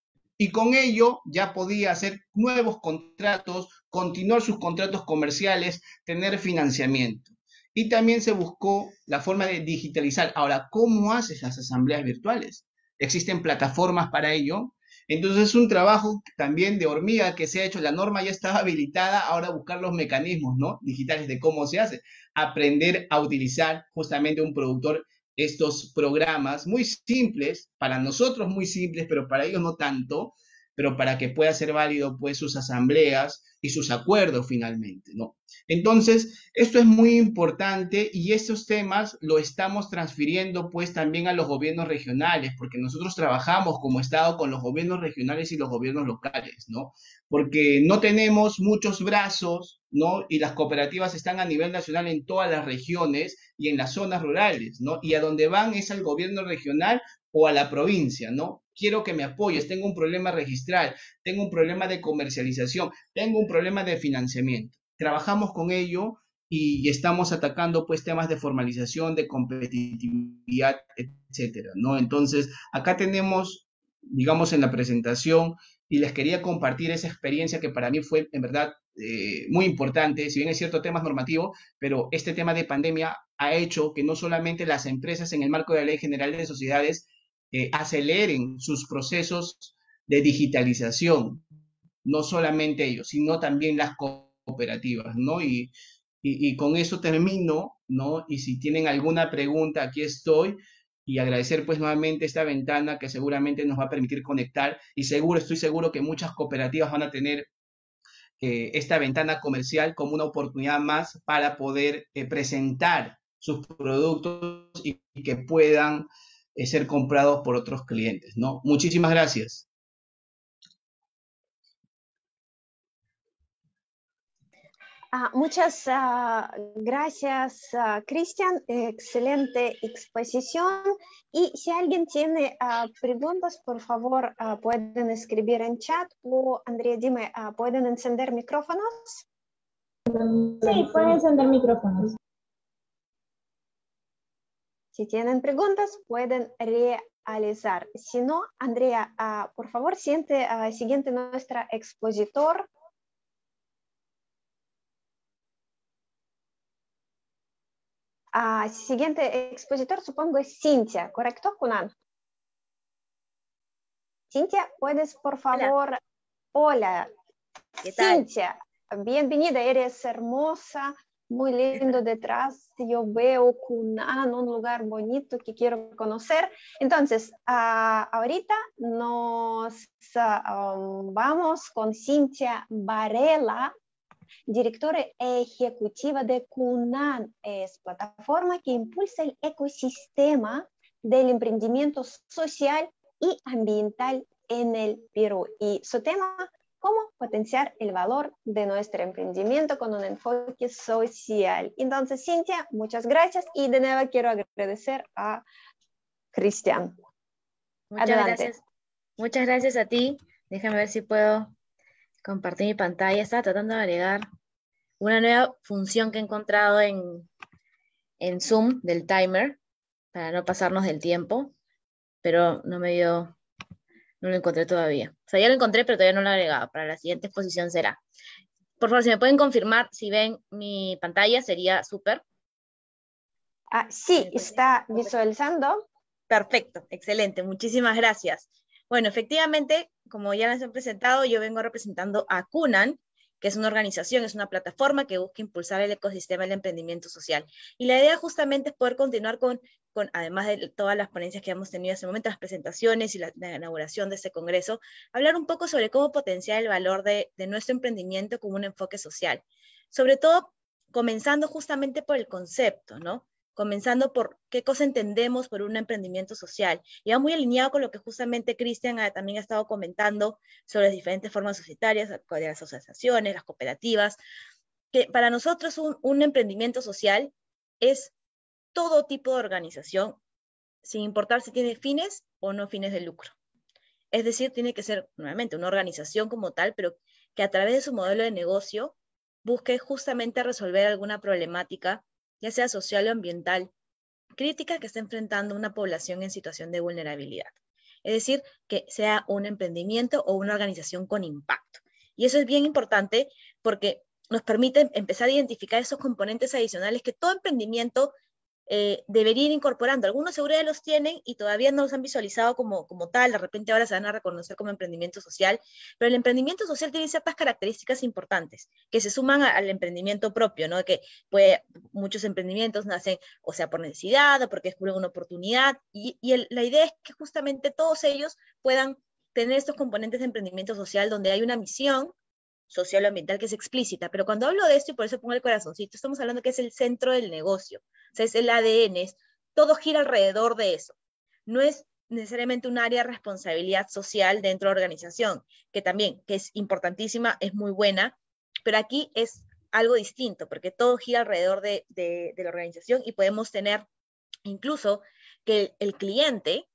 Y con ello ya podía hacer nuevos contratos, continuar sus contratos comerciales, tener financiamiento. Y también se buscó la forma de digitalizar. Ahora, ¿cómo haces las asambleas virtuales? ¿Existen plataformas para ello? Entonces es un trabajo también de hormiga que se ha hecho. La norma ya estaba habilitada, ahora buscar los mecanismos, ¿no?, digitales de cómo se hace. Aprender a utilizar justamente un productor estos programas muy simples, para nosotros muy simples, pero para ellos no tanto, pero para que pueda ser válido pues sus asambleas y sus acuerdos finalmente, ¿no? Entonces, esto es muy importante y estos temas lo estamos transfiriendo pues también a los gobiernos regionales, porque nosotros trabajamos como Estado con los gobiernos regionales y los gobiernos locales, ¿no? Porque no tenemos muchos brazos, ¿no? Y las cooperativas están a nivel nacional en todas las regiones y en las zonas rurales, ¿no? Y a donde van es al gobierno regional o a la provincia, ¿no? Quiero que me apoyes, tengo un problema registral, tengo un problema de comercialización, tengo un problema de financiamiento. Trabajamos con ello y estamos atacando pues temas de formalización, de competitividad, etcétera, ¿no? Entonces, acá tenemos, digamos, en la presentación, y les quería compartir esa experiencia que para mí fue, en verdad, eh, muy importante. Si bien es cierto, temas normativos, pero este tema de pandemia ha hecho que no solamente las empresas en el marco de la Ley General de Sociedades eh, aceleren sus procesos de digitalización, no solamente ellos, sino también las cooperativas, ¿no? Y, y, y con eso termino, ¿no? Y si tienen alguna pregunta, aquí estoy. Y agradecer pues nuevamente esta ventana que seguramente nos va a permitir conectar, y seguro, estoy seguro que muchas cooperativas van a tener eh, esta ventana comercial como una oportunidad más para poder eh, presentar sus productos y, y que puedan eh, ser comprados por otros clientes, ¿no? Muchísimas gracias. Uh, muchas uh, gracias, uh, Cristian. Excelente exposición. Y si alguien tiene uh, preguntas, por favor, uh, pueden escribir en chat. O, Andrea, dime, uh, ¿pueden encender micrófonos? Sí, pueden encender micrófonos. Si tienen preguntas, pueden realizar. Si no, Andrea, uh, por favor, siente, uh, siguiente nuestra expositor. Uh, siguiente expositor, supongo, es Cintia, ¿correcto, Kunan? Cintia, ¿puedes, por favor? Hola. Hola. ¿Qué tal? Cintia, bienvenida, eres hermosa, muy lindo detrás. Yo veo Kunan, un lugar bonito que quiero conocer. Entonces, uh, ahorita nos uh, um, vamos con Cintia Varela, directora ejecutiva de Kunan. Es plataforma que impulsa el ecosistema del emprendimiento social y ambiental en el Perú. Y su tema, cómo potenciar el valor de nuestro emprendimiento con un enfoque social. Entonces, Cintia, muchas gracias. Y de nuevo quiero agradecer a Cristian. Muchas Adelante. gracias. Muchas gracias a ti. Déjame ver si puedo compartir mi pantalla. Estaba tratando de agregar una nueva función que he encontrado en, en Zoom del timer para no pasarnos del tiempo, pero no me dio, no lo encontré todavía. O sea, ya lo encontré, pero todavía no lo he agregado. Para la siguiente exposición será. Por favor, si me pueden confirmar si ven mi pantalla, sería súper. Ah, sí, está visualizando. Perfecto, excelente. Muchísimas gracias. Bueno, efectivamente, como ya les he presentado, yo vengo representando a Kunan, que es una organización, es una plataforma que busca impulsar el ecosistema del emprendimiento social. Y la idea justamente es poder continuar con, con además de todas las ponencias que hemos tenido hasta el momento, las presentaciones y la, la inauguración de este congreso, hablar un poco sobre cómo potenciar el valor de, de nuestro emprendimiento como un enfoque social. Sobre todo, comenzando justamente por el concepto, ¿no? Comenzando por qué cosa entendemos por un emprendimiento social. Y va muy alineado con lo que justamente Cristian también ha estado comentando sobre las diferentes formas societarias, de las asociaciones, las cooperativas, que para nosotros un, un emprendimiento social es todo tipo de organización, sin importar si tiene fines o no fines de lucro. Es decir, tiene que ser, nuevamente, una organización como tal, pero que a través de su modelo de negocio busque justamente resolver alguna problemática, ya sea social o ambiental, crítica que está enfrentando una población en situación de vulnerabilidad. es decir, que sea un emprendimiento o una organización con impacto. Y eso es bien importante porque nos permite empezar a identificar esos componentes adicionales que todo emprendimiento eh, debería ir incorporando. Algunos seguro ya los tienen y todavía no los han visualizado como, como tal, de repente ahora se van a reconocer como emprendimiento social, pero el emprendimiento social tiene ciertas características importantes que se suman a, al emprendimiento propio, ¿no? Que puede, muchos emprendimientos nacen o sea por necesidad o porque descubren una oportunidad, y, y el, la idea es que justamente todos ellos puedan tener estos componentes de emprendimiento social donde hay una misión social o ambiental que es explícita. Pero cuando hablo de esto, y por eso pongo el corazoncito, estamos hablando que es el centro del negocio, o sea, es el A D N, es, todo gira alrededor de eso. No es necesariamente un área de responsabilidad social dentro de la organización, que también, que es importantísima, es muy buena, pero aquí es algo distinto, porque todo gira alrededor de, de, de la organización, y podemos tener incluso que el, el cliente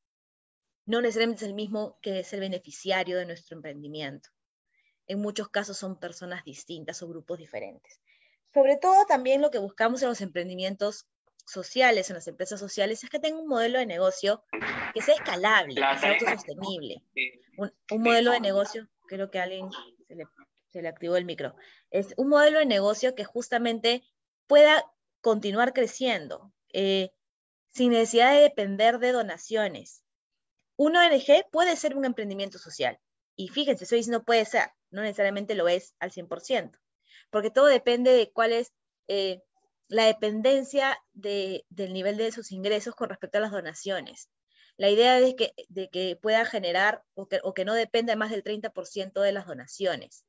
no necesariamente es el mismo que es el beneficiario de nuestro emprendimiento. En muchos casos son personas distintas o grupos diferentes. Sobre todo también lo que buscamos en los emprendimientos sociales, en las empresas sociales, es que tenga un modelo de negocio que sea escalable, que sea autosostenible. Un, un modelo de negocio, creo que a alguien se le, se le activó el micro, es un modelo de negocio que justamente pueda continuar creciendo, eh, sin necesidad de depender de donaciones. Una O N G puede ser un emprendimiento social, y fíjense, estoy diciendo puede ser, no necesariamente lo es al cien por ciento, porque todo depende de cuál es eh, la dependencia de, del nivel de sus ingresos con respecto a las donaciones. La idea es que, de que pueda generar o que, o que no dependa más del treinta por ciento de las donaciones,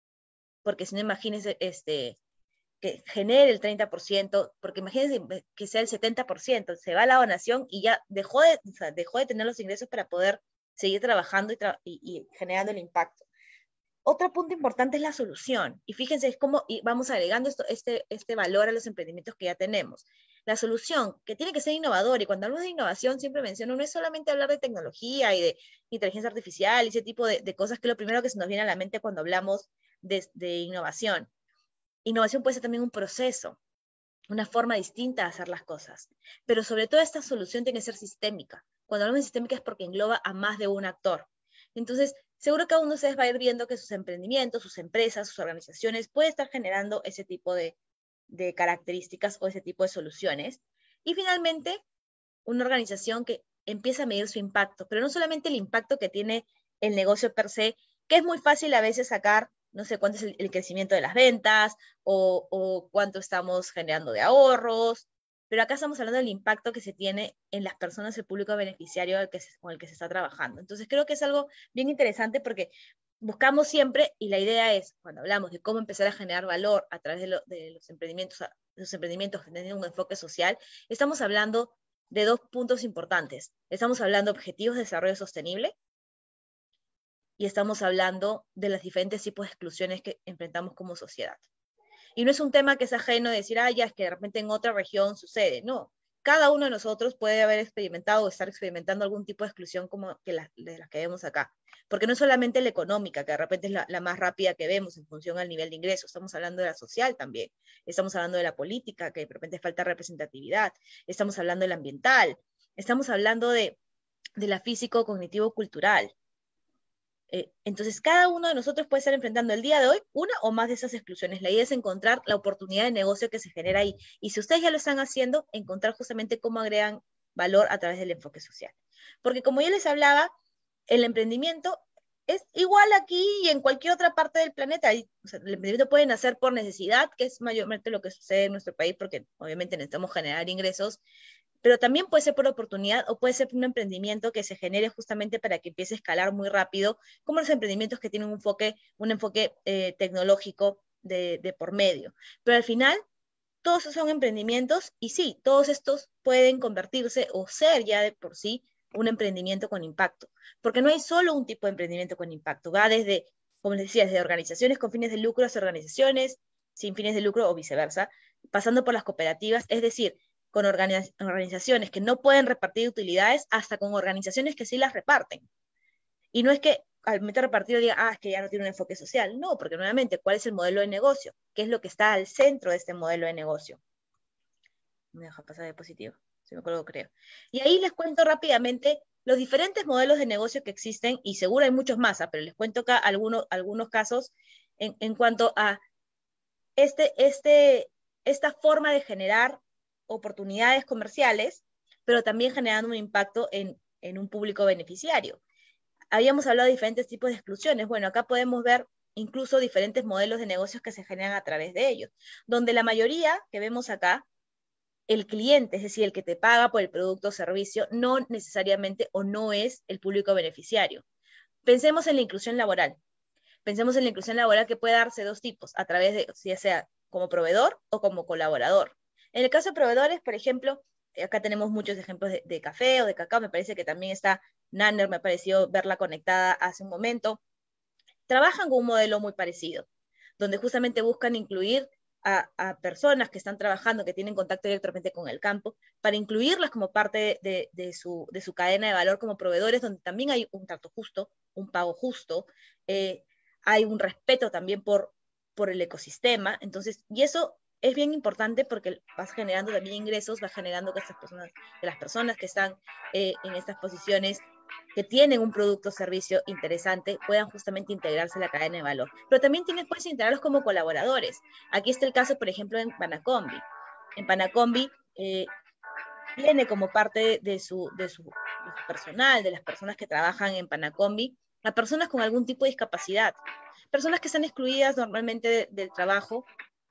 porque si no, imagínense este, que genere el treinta por ciento, porque imagínense que sea el setenta por ciento, se va la donación y ya dejó de, o sea, dejó de tener los ingresos para poder seguir trabajando y, tra y, y generando el impacto. Otro punto importante es la solución, y fíjense es cómo y vamos agregando esto, este, este valor a los emprendimientos que ya tenemos. La solución, que tiene que ser innovadora, y cuando hablamos de innovación siempre menciono, no es solamente hablar de tecnología y de inteligencia artificial y ese tipo de, de cosas, que es lo primero que se nos viene a la mente cuando hablamos de, de innovación. Innovación puede ser también un proceso, una forma distinta de hacer las cosas, pero sobre todo esta solución tiene que ser sistémica. Cuando hablamos de sistémica es porque engloba a más de un actor. Entonces, seguro que cada uno de ustedes va a ir viendo que sus emprendimientos, sus empresas, sus organizaciones puede estar generando ese tipo de, de características o ese tipo de soluciones. Y finalmente, una organización que empieza a medir su impacto, pero no solamente el impacto que tiene el negocio per se, que es muy fácil a veces sacar, no sé cuánto es el, el crecimiento de las ventas o, o cuánto estamos generando de ahorros, pero acá estamos hablando del impacto que se tiene en las personas, el público beneficiario al que se, con el que se está trabajando. Entonces creo que es algo bien interesante porque buscamos siempre, y la idea es, cuando hablamos de cómo empezar a generar valor a través de, lo, de los emprendimientos, los emprendimientos que tienen un enfoque social, estamos hablando de dos puntos importantes. Estamos hablando de objetivos de desarrollo sostenible y estamos hablando de los diferentes tipos de exclusiones que enfrentamos como sociedad. Y no es un tema que es ajeno de decir, ah, ya es que de repente en otra región sucede. No, cada uno de nosotros puede haber experimentado o estar experimentando algún tipo de exclusión como que la, de las que vemos acá. Porque no es solamente la económica, que de repente es la, la más rápida que vemos en función al nivel de ingresos. Estamos hablando de la social también. Estamos hablando de la política, que de repente falta representatividad. Estamos hablando de la ambiental. Estamos hablando de, de la físico-cognitivo-cultural. Eh, entonces, cada uno de nosotros puede estar enfrentando el día de hoy una o más de esas exclusiones. La idea es encontrar la oportunidad de negocio que se genera ahí. Y si ustedes ya lo están haciendo, encontrar justamente cómo agregan valor a través del enfoque social. Porque como ya les hablaba, el emprendimiento es igual aquí y en cualquier otra parte del planeta. O sea, el emprendimiento puede nacer por necesidad, que es mayormente lo que sucede en nuestro país, porque obviamente necesitamos generar ingresos, pero también puede ser por oportunidad o puede ser un emprendimiento que se genere justamente para que empiece a escalar muy rápido, como los emprendimientos que tienen un enfoque, un enfoque eh, tecnológico de, de por medio. Pero al final, todos son emprendimientos y sí, todos estos pueden convertirse o ser ya de por sí un emprendimiento con impacto, porque no hay solo un tipo de emprendimiento con impacto, va desde, como les decía, desde organizaciones con fines de lucro hasta organizaciones sin fines de lucro o viceversa, pasando por las cooperativas, es decir, con organiz organizaciones que no pueden repartir utilidades hasta con organizaciones que sí las reparten. Y no es que al momento de repartir diga, ah, es que ya no tiene un enfoque social. No, porque nuevamente, ¿cuál es el modelo de negocio? ¿Qué es lo que está al centro de este modelo de negocio? Me deja pasar de diapositiva, si me acuerdo, creo. Y ahí les cuento rápidamente los diferentes modelos de negocio que existen, y seguro hay muchos más, ¿ah? Pero les cuento acá algunos, algunos casos en, en cuanto a este, este, esta forma de generar oportunidades comerciales, pero también generando un impacto en, en un público beneficiario. Habíamos hablado de diferentes tipos de exclusiones. Bueno, acá podemos ver incluso diferentes modelos de negocios que se generan a través de ellos, donde la mayoría que vemos acá, el cliente, es decir, el que te paga por el producto o servicio, no necesariamente o no es el público beneficiario. Pensemos en la inclusión laboral. Pensemos en la inclusión laboral que puede darse de dos tipos, a través de, ya sea como proveedor o como colaborador. En el caso de proveedores, por ejemplo, acá tenemos muchos ejemplos de, de café o de cacao, me parece que también está Nanner, me pareció verla conectada hace un momento. Trabajan con un modelo muy parecido, donde justamente buscan incluir A, a personas que están trabajando, que tienen contacto directamente con el campo, para incluirlas como parte de, de, su, de su cadena de valor como proveedores, donde también hay un trato justo, un pago justo, eh, hay un respeto también por, por el ecosistema. Entonces, y eso es bien importante porque vas generando también ingresos, vas generando que, estas personas, que las personas que están eh, en estas posiciones, que tienen un producto o servicio interesante, puedan justamente integrarse a la cadena de valor. Pero también tienes, puedes integrarlos como colaboradores. Aquí está el caso, por ejemplo, en Panacombi. En Panacombi eh, tiene como parte de su, de, su, de su personal, de las personas que trabajan en Panacombi, a personas con algún tipo de discapacidad. Personas que están excluidas normalmente de, del trabajo,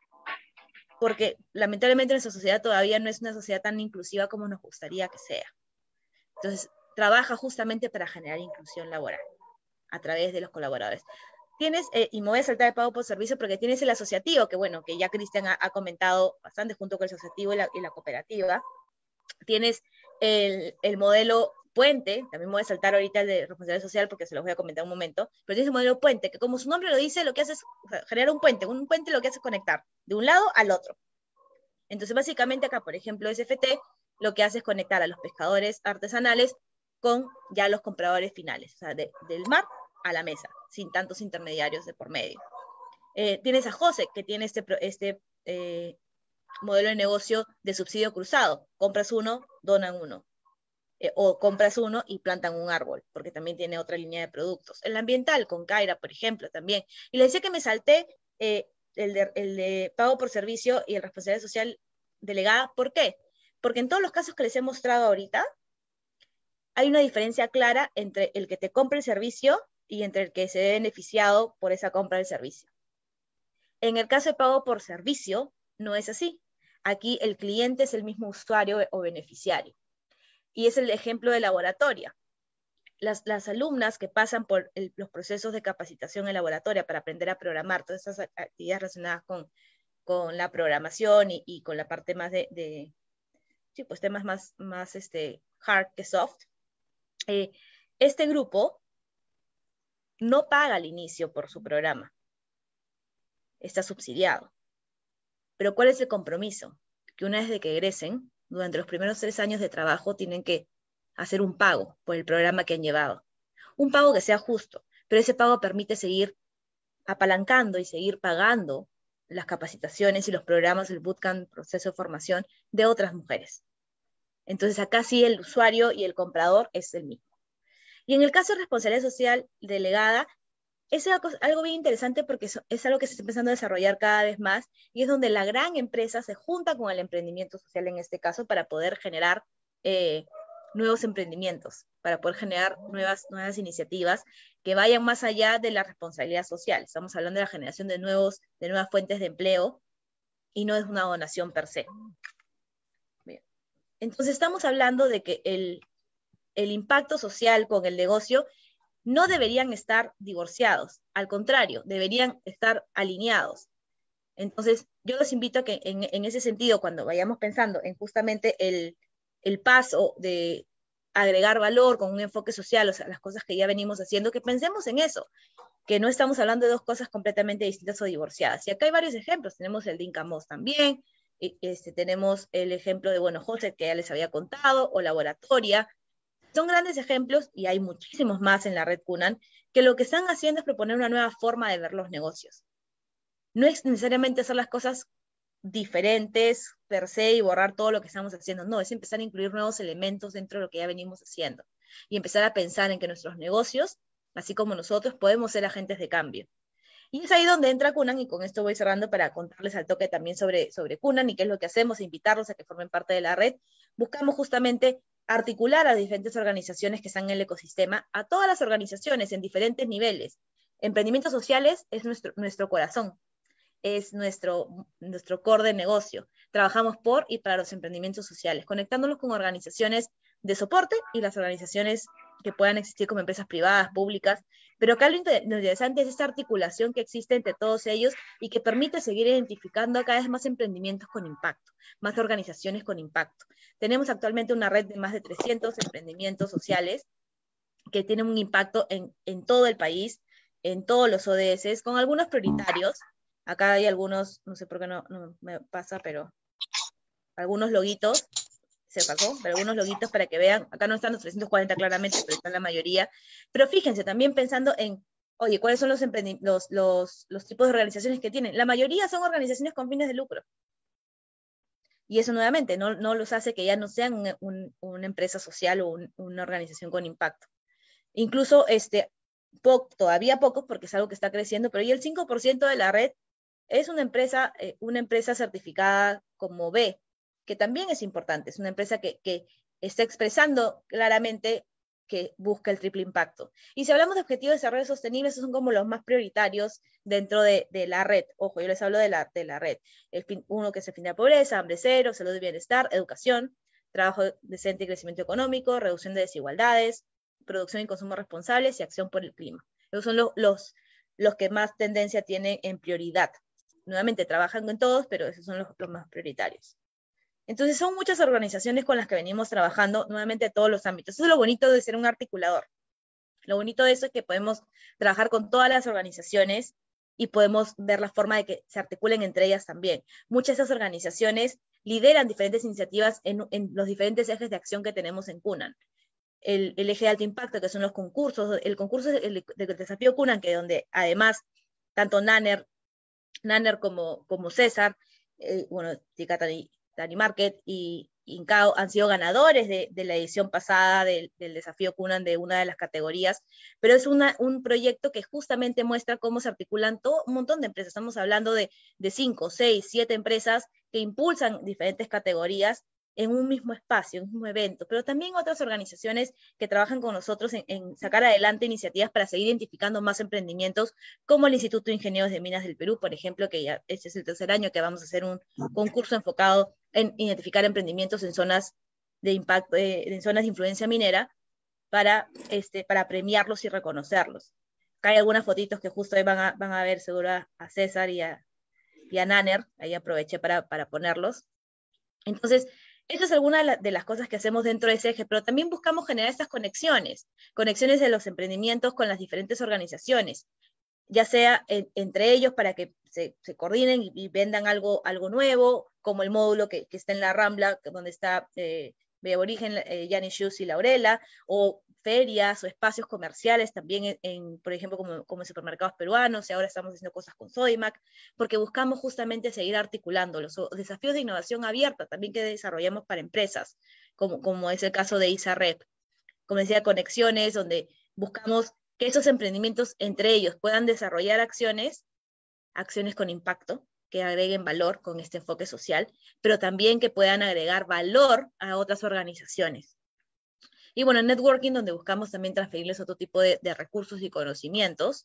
porque lamentablemente nuestra sociedad todavía no es una sociedad tan inclusiva como nos gustaría que sea. Entonces, trabaja justamente para generar inclusión laboral a través de los colaboradores. Tienes, eh, y me voy a saltar el pago por servicio porque tienes el asociativo, que bueno, que ya Cristian ha, ha comentado bastante junto con el asociativo y la, y la cooperativa. Tienes el, el modelo puente, también me voy a saltar ahorita el de responsabilidad social porque se los voy a comentar un momento, pero tienes el modelo puente, que como su nombre lo dice, lo que hace es o sea, generar un puente. Un puente lo que hace es conectar de un lado al otro. Entonces, básicamente acá, por ejemplo, S F T lo que hace es conectar a los pescadores artesanales con ya los compradores finales, o sea, de, del mar a la mesa, sin tantos intermediarios de por medio. Eh, tienes a José, que tiene este, este eh, modelo de negocio de subsidio cruzado. Compras uno, donan uno. Eh, o compras uno y plantan un árbol, porque también tiene otra línea de productos. El ambiental, con Kaira, por ejemplo, también. Y le decía que me salté eh, el, de, el de pago por servicio y el responsabilidad social delegada. ¿Por qué? Porque en todos los casos que les he mostrado ahorita, hay una diferencia clara entre el que te compra el servicio y entre el que se ve beneficiado por esa compra del servicio. En el caso de pago por servicio, no es así. Aquí el cliente es el mismo usuario o beneficiario. Y es el ejemplo de laboratoria. Las, las alumnas que pasan por el, los procesos de capacitación en laboratoria para aprender a programar, todas esas actividades relacionadas con, con la programación y, y con la parte más de, de sí, pues temas más, más este, hard que soft, eh, este grupo no paga al inicio por su programa. Está subsidiado. Pero ¿cuál es el compromiso? Que una vez de que egresen, durante los primeros tres años de trabajo tienen que hacer un pago por el programa que han llevado. Un pago que sea justo, pero ese pago permite seguir apalancando y seguir pagando las capacitaciones y los programas, el bootcamp, proceso de formación de otras mujeres. Entonces acá sí el usuario y el comprador es el mismo. Y en el caso de responsabilidad social delegada, es algo bien interesante porque es algo que se está empezando a desarrollar cada vez más y es donde la gran empresa se junta con el emprendimiento social en este caso para poder generar eh, nuevos emprendimientos, para poder generar nuevas, nuevas iniciativas que vayan más allá de la responsabilidad social. Estamos hablando de la generación de, nuevos, de nuevas fuentes de empleo y no es una donación per se. Bien. Entonces estamos hablando de que el, el impacto social con el negocio no deberían estar divorciados, al contrario, deberían estar alineados. Entonces, yo los invito a que en, en ese sentido, cuando vayamos pensando en justamente el, el paso de agregar valor con un enfoque social, o sea, las cosas que ya venimos haciendo, que pensemos en eso, que no estamos hablando de dos cosas completamente distintas o divorciadas. Y acá hay varios ejemplos, tenemos el de Incamos también, este, tenemos el ejemplo de, bueno, José, que ya les había contado, o Laboratoria. Son grandes ejemplos, y hay muchísimos más en la red Cunan, que lo que están haciendo es proponer una nueva forma de ver los negocios. No es necesariamente hacer las cosas diferentes per se y borrar todo lo que estamos haciendo. No, es empezar a incluir nuevos elementos dentro de lo que ya venimos haciendo. y empezar a pensar en que nuestros negocios, así como nosotros, podemos ser agentes de cambio. Y es ahí donde entra Cunan, y con esto voy cerrando para contarles al toque también sobre, sobre Cunan y qué es lo que hacemos, invitarlos a que formen parte de la red. Buscamos justamente articular a diferentes organizaciones que están en el ecosistema, a todas las organizaciones en diferentes niveles. Emprendimientos sociales es nuestro, nuestro corazón, es nuestro, nuestro core de negocio. Trabajamos por y para los emprendimientos sociales, conectándolos con organizaciones de soporte y las organizaciones que puedan existir como empresas privadas, públicas, pero acá lo interesante es esta articulación que existe entre todos ellos y que permite seguir identificando cada vez más emprendimientos con impacto, más organizaciones con impacto. Tenemos actualmente una red de más de trescientos emprendimientos sociales que tienen un impacto en, en todo el país, en todos los O D S, con algunos prioritarios. Acá hay algunos, no sé por qué no, no me pasa, pero algunos loguitos, se pasó, pero algunos loguitos para que vean, acá no están los trescientos cuarenta claramente, pero están la mayoría. Pero fíjense, también pensando en, oye, ¿cuáles son los, los, los, los tipos de organizaciones que tienen? La mayoría son organizaciones con fines de lucro. Y eso nuevamente no, no los hace que ya no sean un, un, una empresa social o un, una organización con impacto. Incluso, este, po, todavía pocos, porque es algo que está creciendo, pero ya el cinco por ciento de la red es una empresa, eh, una empresa certificada como B, que también es importante, es una empresa que, que está expresando claramente que busca el triple impacto. Y si hablamos de objetivos de desarrollo sostenible, esos son como los más prioritarios dentro de, de la red. Ojo, yo les hablo de la, de la red. El fin, uno que es el fin de la pobreza, hambre cero, salud y bienestar, educación, trabajo decente y crecimiento económico, reducción de desigualdades, producción y consumo responsables y acción por el clima. Esos son los, los, los que más tendencia tienen en prioridad. Nuevamente, trabajan en todos, pero esos son los, los más prioritarios. Entonces son muchas organizaciones con las que venimos trabajando nuevamente en todos los ámbitos. Eso es lo bonito de ser un articulador. Lo bonito de eso es que podemos trabajar con todas las organizaciones y podemos ver la forma de que se articulen entre ellas también. Muchas de esas organizaciones lideran diferentes iniciativas en, en los diferentes ejes de acción que tenemos en Cunan. El, el eje de alto impacto, que son los concursos, el concurso del de, de desafío Cunan, que donde además tanto Nanner, Nanner como, como César, eh, bueno, Ticatani, Tani Market y Incao han sido ganadores de, de la edición pasada del, del desafío Cunan de una de las categorías, pero es una, un proyecto que justamente muestra cómo se articulan todo un montón de empresas. Estamos hablando de, de cinco, seis, siete empresas que impulsan diferentes categorías en un mismo espacio, en un mismo evento, pero también otras organizaciones que trabajan con nosotros en, en sacar adelante iniciativas para seguir identificando más emprendimientos, como el Instituto de Ingenieros de Minas del Perú, por ejemplo, que ya este es el tercer año que vamos a hacer un concurso enfocado en identificar emprendimientos en zonas de impacto, eh, en zonas de influencia minera, para, este, para premiarlos y reconocerlos. Acá hay algunas fotitos que justo ahí van a, van a ver seguro a, a César y a, y a Nanner, ahí aproveché para, para ponerlos. Entonces, esa es alguna de, la, de las cosas que hacemos dentro de ese eje, pero también buscamos generar estas conexiones, conexiones de los emprendimientos con las diferentes organizaciones, ya sea en, entre ellos para que se, se coordinen y, y vendan algo, algo nuevo, como el módulo que, que está en la Rambla, donde está eh, de origen eh, Yanni Shoes y Laurela, o ferias o espacios comerciales también, en, en, por ejemplo, como, como supermercados peruanos, y ahora estamos haciendo cosas con Sodimac, porque buscamos justamente seguir articulando los desafíos de innovación abierta también que desarrollamos para empresas, como, como es el caso de ISAREP. Como decía, conexiones, donde buscamos que esos emprendimientos entre ellos puedan desarrollar acciones, acciones con impacto, que agreguen valor con este enfoque social, pero también que puedan agregar valor a otras organizaciones. Y bueno, networking, donde buscamos también transferirles otro tipo de, de recursos y conocimientos.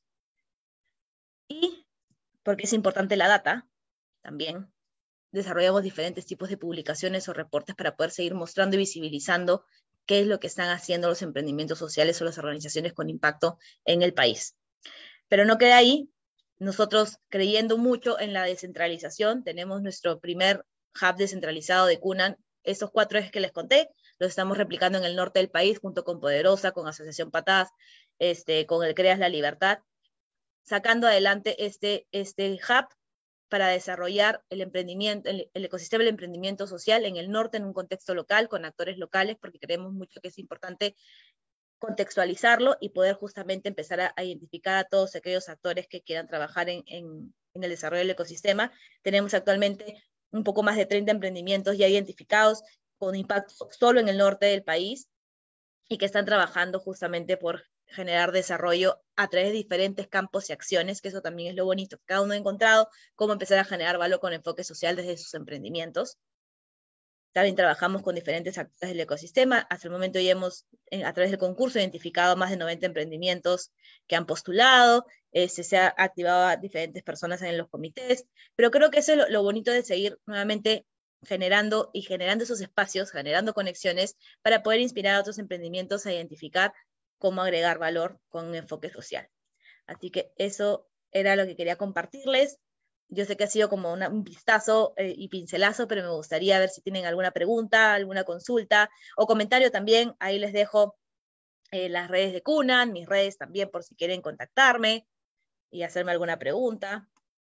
Y, porque es importante la data, también desarrollamos diferentes tipos de publicaciones o reportes para poder seguir mostrando y visibilizando qué es lo que están haciendo los emprendimientos sociales o las organizaciones con impacto en el país. Pero no queda ahí. Nosotros, creyendo mucho en la descentralización, tenemos nuestro primer hub descentralizado de Cunan. Estos cuatro ejes que les conté, los estamos replicando en el norte del país, junto con Poderosa, con Asociación Patás, este, con el Creas la Libertad, sacando adelante este, este hub para desarrollar el emprendimiento, el, el ecosistema del emprendimiento social en el norte, en un contexto local, con actores locales, porque creemos mucho que es importante contextualizarlo y poder justamente empezar a, a identificar a todos aquellos actores que quieran trabajar en, en, en el desarrollo del ecosistema. Tenemos actualmente un poco más de treinta emprendimientos ya identificados con impacto solo en el norte del país, y que están trabajando justamente por generar desarrollo a través de diferentes campos y acciones, que eso también es lo bonito. Cada uno ha encontrado cómo empezar a generar valor con enfoque social desde sus emprendimientos. También trabajamos con diferentes actores del ecosistema. Hasta el momento ya hemos, a través del concurso, identificado más de noventa emprendimientos que han postulado. Eh, se, se ha activado a diferentes personas en los comités, pero creo que eso es lo, lo bonito de seguir nuevamente generando y generando esos espacios, generando conexiones para poder inspirar a otros emprendimientos a identificar cómo agregar valor con un enfoque social. Así que eso era lo que quería compartirles. Yo sé que ha sido como una, un vistazo eh, y pincelazo, pero me gustaría ver si tienen alguna pregunta, alguna consulta o comentario también. Ahí les dejo eh, las redes de Cunan, mis redes también por si quieren contactarme y hacerme alguna pregunta.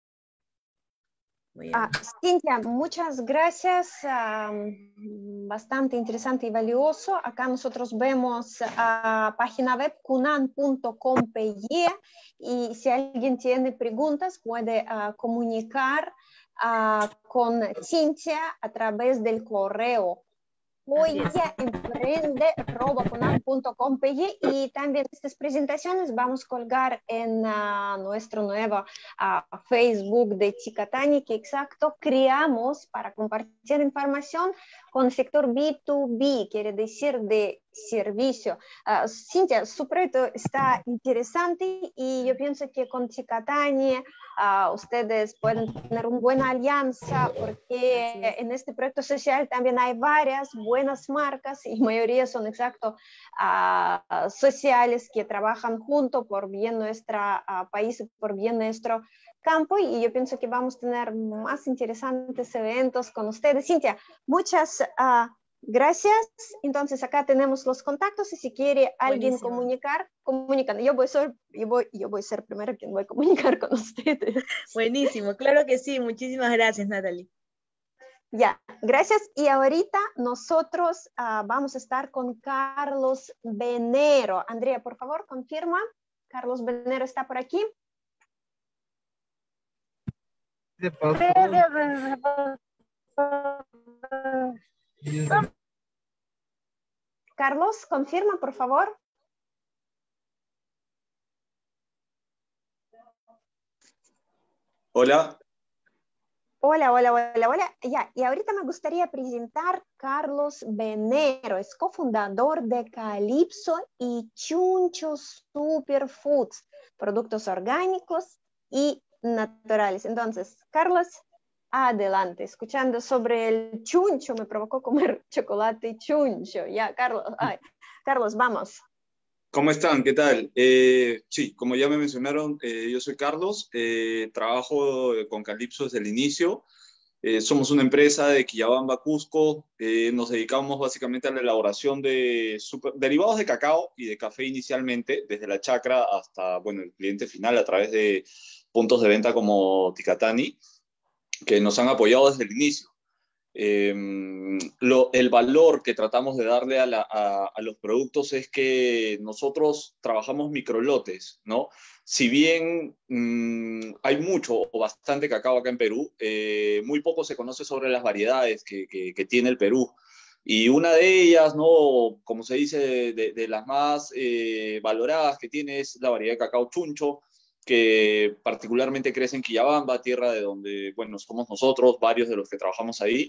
Ah, Cintia, muchas gracias. Um, bastante interesante y valioso. Acá nosotros vemos la uh, página web cunan punto com punto pe y si alguien tiene preguntas puede uh, comunicar uh, con Cintia a través del correo emprende arroba cunan punto com punto pe y también estas presentaciones vamos a colgar en uh, nuestro nuevo uh, Facebook de Ticatani, que exacto creamos para compartir información con el sector B dos B, quiere decir de servicio. Uh, Cintia, su proyecto está interesante y yo pienso que con Ticatani uh, ustedes pueden tener una buena alianza porque en este proyecto social también hay varias buenas marcas y mayoría son exacto uh, sociales que trabajan juntos por bien nuestro uh, país, por bien nuestro campo, y yo pienso que vamos a tener más interesantes eventos con ustedes. Cintia, muchas uh, gracias. Entonces acá tenemos los contactos y si quiere alguien Buenísimo. comunicar, comunican. Yo voy, a ser, yo, voy, yo voy a ser primero quien voy a comunicar con ustedes. Buenísimo, claro que sí. Muchísimas gracias, Natalie. Ya, gracias. Y ahorita nosotros uh, vamos a estar con Carlos Venero. Andrea, por favor, confirma. Carlos Venero está por aquí. Carlos, confirma, por favor. Hola. Hola, hola, hola, hola. Ya, y ahorita me gustaría presentar Carlos Venero, es cofundador de Calypso y Chuncho Superfoods, productos orgánicos y naturales. Entonces, Carlos, adelante. Escuchando sobre el chuncho, me provocó comer chocolate chuncho. Ya, Carlos, ay, Carlos, vamos. ¿Cómo están? ¿Qué tal? Eh, sí, como ya me mencionaron, eh, yo soy Carlos, eh, trabajo con Calypso desde el inicio. Eh, somos una empresa de Quillabamba, Cusco. Eh, nos dedicamos básicamente a la elaboración de super, derivados de cacao y de café inicialmente, desde la chacra hasta bueno, el cliente final a través de puntos de venta como Ticatani, que nos han apoyado desde el inicio. Eh, lo, el valor que tratamos de darle a, la, a, a los productos es que nosotros trabajamos microlotes, ¿no? Si bien mmm, hay mucho o bastante cacao acá en Perú, eh, muy poco se conoce sobre las variedades que, que, que tiene el Perú. Y una de ellas, ¿no? Como se dice, de, de, de las más eh, valoradas que tiene es la variedad de cacao chuncho, que particularmente crece en Quillabamba, tierra de donde, bueno, somos nosotros, varios de los que trabajamos ahí,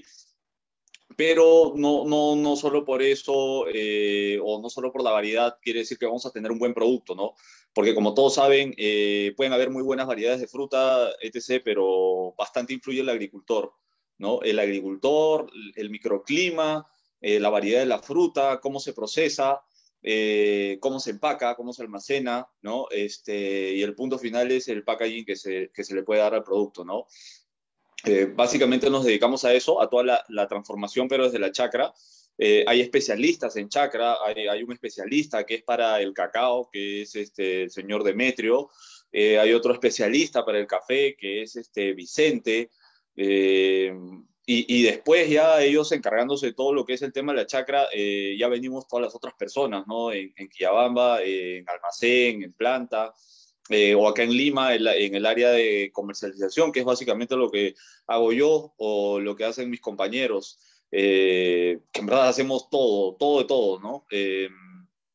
pero no, no, no solo por eso, eh, o no solo por la variedad, quiere decir que vamos a tener un buen producto, ¿no? Porque como todos saben, eh, pueden haber muy buenas variedades de fruta, etcétera, pero bastante influye el agricultor, ¿no? El agricultor, el microclima, eh, la variedad de la fruta, cómo se procesa, Eh, cómo se empaca, cómo se almacena, ¿no? Este, y el punto final es el packaging que se, que se le puede dar al producto, ¿no? Eh, básicamente nos dedicamos a eso, a toda la, la transformación, pero desde la chacra. Eh, hay especialistas en chacra, hay, hay un especialista que es para el cacao, que es este, el señor Demetrio, eh, hay otro especialista para el café, que es este, Vicente, eh, Y, y después ya ellos encargándose de todo lo que es el tema de la chacra, eh, ya venimos todas las otras personas, ¿no? En, en Quillabamba, eh, en almacén, en planta, eh, o acá en Lima, en, la, en el área de comercialización, que es básicamente lo que hago yo o lo que hacen mis compañeros, eh, que en verdad hacemos todo, todo de todo, ¿no? Eh,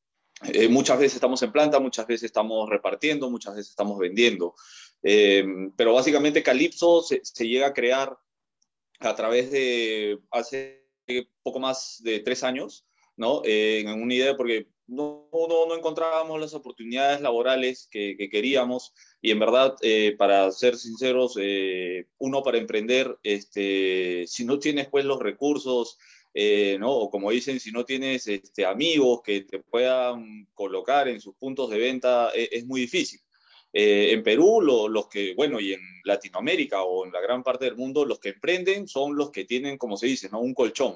Eh, muchas veces estamos en planta, muchas veces estamos repartiendo, muchas veces estamos vendiendo. Eh, pero básicamente Calypso se, se llega a crear a través de hace poco más de tres años, ¿no? Eh, en una idea porque no, no, no encontrábamos las oportunidades laborales que, que queríamos y en verdad, eh, para ser sinceros, eh, uno para emprender, este, si no tienes pues los recursos, eh, ¿no? O como dicen, si no tienes este, amigos que te puedan colocar en sus puntos de venta, es, es muy difícil. Eh, en Perú, lo, los que, bueno, y en Latinoamérica o en la gran parte del mundo, los que emprenden son los que tienen, como se dice, ¿no? Un colchón.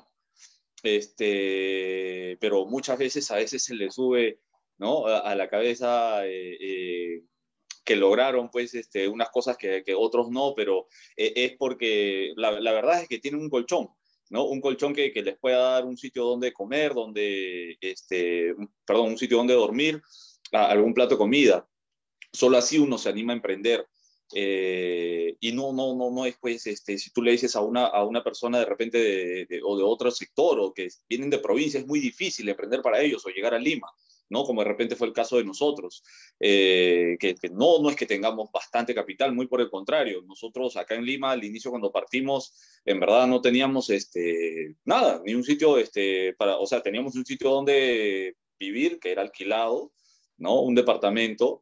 Este, pero muchas veces a veces se les sube, ¿no? a, a la cabeza eh, eh, que lograron pues este, unas cosas que, que otros no, pero eh, es porque la, la verdad es que tienen un colchón, ¿no? Un colchón que, que les pueda dar un sitio donde comer, donde, este, perdón, un sitio donde dormir, a, algún plato de comida. Solo así uno se anima a emprender. Eh, y no, no, no, no es pues, este, si tú le dices a una, a una persona de repente de, de, o de otro sector o que vienen de provincia, es muy difícil emprender para ellos o llegar a Lima, ¿no? Como de repente fue el caso de nosotros, eh, que, que no, no es que tengamos bastante capital, muy por el contrario. Nosotros acá en Lima, al inicio cuando partimos, en verdad no teníamos este, nada, ni un sitio, este, para, o sea, teníamos un sitio donde vivir, que era alquilado, ¿no? Un departamento.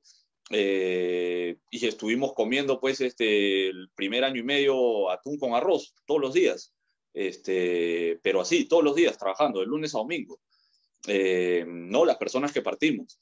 Eh, y estuvimos comiendo pues este, el primer año y medio atún con arroz todos los días, este, pero así, todos los días, trabajando de lunes a domingo, eh, no las personas que partimos,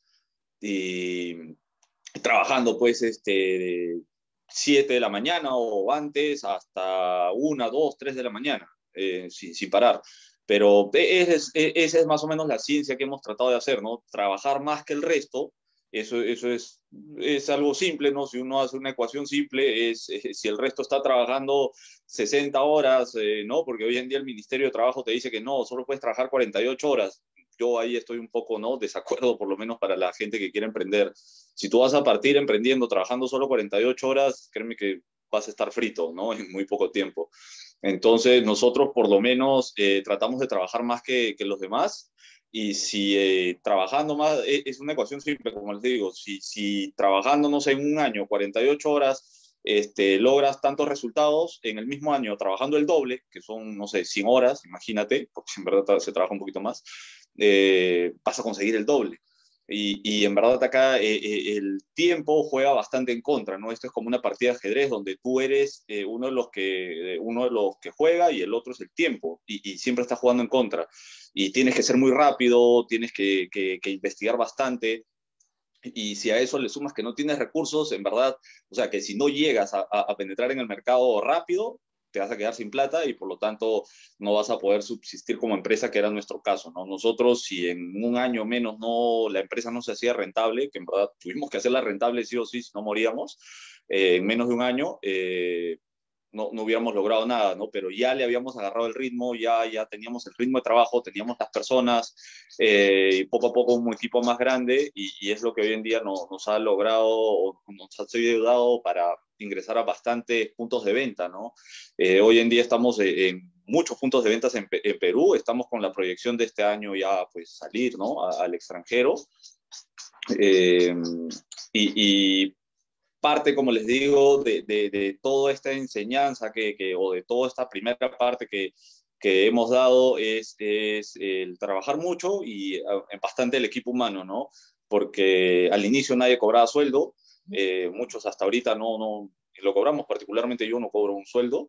y trabajando pues este, siete de la mañana o antes hasta una, dos, tres de la mañana, eh, sin, sin parar. Pero esa es, esa es más o menos la ciencia que hemos tratado de hacer, ¿no? Trabajar más que el resto. Eso, eso es, es algo simple, ¿no? Si uno hace una ecuación simple, es, es si el resto está trabajando sesenta horas, eh, ¿no? Porque hoy en día el Ministerio de Trabajo te dice que no, solo puedes trabajar cuarenta y ocho horas. Yo ahí estoy un poco, ¿no? Desacuerdo, por lo menos para la gente que quiere emprender. Si tú vas a partir emprendiendo, trabajando solo cuarenta y ocho horas, créeme que vas a estar frito, ¿no? En muy poco tiempo. Entonces, nosotros por lo menos eh, tratamos de trabajar más que, que los demás. Y si eh, trabajando más, es, es una ecuación simple, como les digo, si, si trabajando, no sé, en un año, cuarenta y ocho horas, este, logras tantos resultados, en el mismo año trabajando el doble, que son, no sé, cien horas, imagínate, porque en verdad se trabaja un poquito más, eh, vas a conseguir el doble. Y, y en verdad acá eh, eh, el tiempo juega bastante en contra, ¿no? Esto es como una partida de ajedrez donde tú eres eh, uno, de los que, uno de los que juega y el otro es el tiempo, y, y siempre estás jugando en contra. Y tienes que ser muy rápido, tienes que, que, que investigar bastante. Y si a eso le sumas que no tienes recursos, en verdad, o sea, que si no llegas a, a, a penetrar en el mercado rápido, te vas a quedar sin plata y por lo tanto no vas a poder subsistir como empresa, que era nuestro caso, ¿no? Nosotros, si en un año menos no, la empresa no se hacía rentable, que en verdad tuvimos que hacerla rentable sí o sí, si no moríamos, eh, en menos de un año, eh, no, no hubiéramos logrado nada, ¿no? Pero ya le habíamos agarrado el ritmo, ya, ya teníamos el ritmo de trabajo, teníamos las personas, eh, y poco a poco un equipo más grande, y, y es lo que hoy en día no, nos ha logrado, nos ha ayudado para ingresar a bastantes puntos de venta, ¿no? Eh, hoy en día estamos en muchos puntos de ventas en, en Perú, estamos con la proyección de este año ya pues salir, ¿no? A, al extranjero. Eh, y, y parte, como les digo, de, de, de toda esta enseñanza que, que, o de toda esta primera parte que, que hemos dado es, es el trabajar mucho y uh, bastante el equipo humano, ¿no? Porque al inicio nadie cobraba sueldo, eh, muchos hasta ahorita no, no lo cobramos, particularmente yo no cobro un sueldo.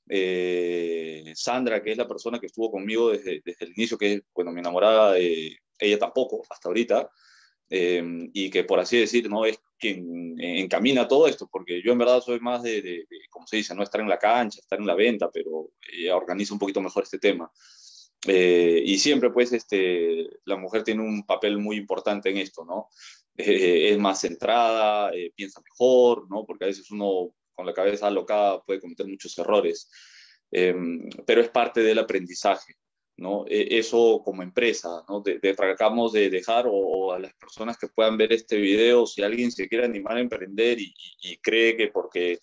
Eh, Sandra, que es la persona que estuvo conmigo desde, desde el inicio, que es, bueno, mi enamorada, eh, ella tampoco, hasta ahorita. Eh, y que por así decir no es quien encamina todo esto, porque yo en verdad soy más de, de, de como se dice, no estar en la cancha, estar en la venta, pero ella organiza un poquito mejor este tema. Eh, y siempre pues este, la mujer tiene un papel muy importante en esto, ¿no? Eh, es más centrada, eh, piensa mejor, ¿no? Porque a veces uno con la cabeza alocada puede cometer muchos errores, eh, pero es parte del aprendizaje, ¿no? Eso como empresa, ¿no? De, de, tratamos de dejar o, o a las personas que puedan ver este video, si alguien se quiere animar a emprender y, y, y cree que porque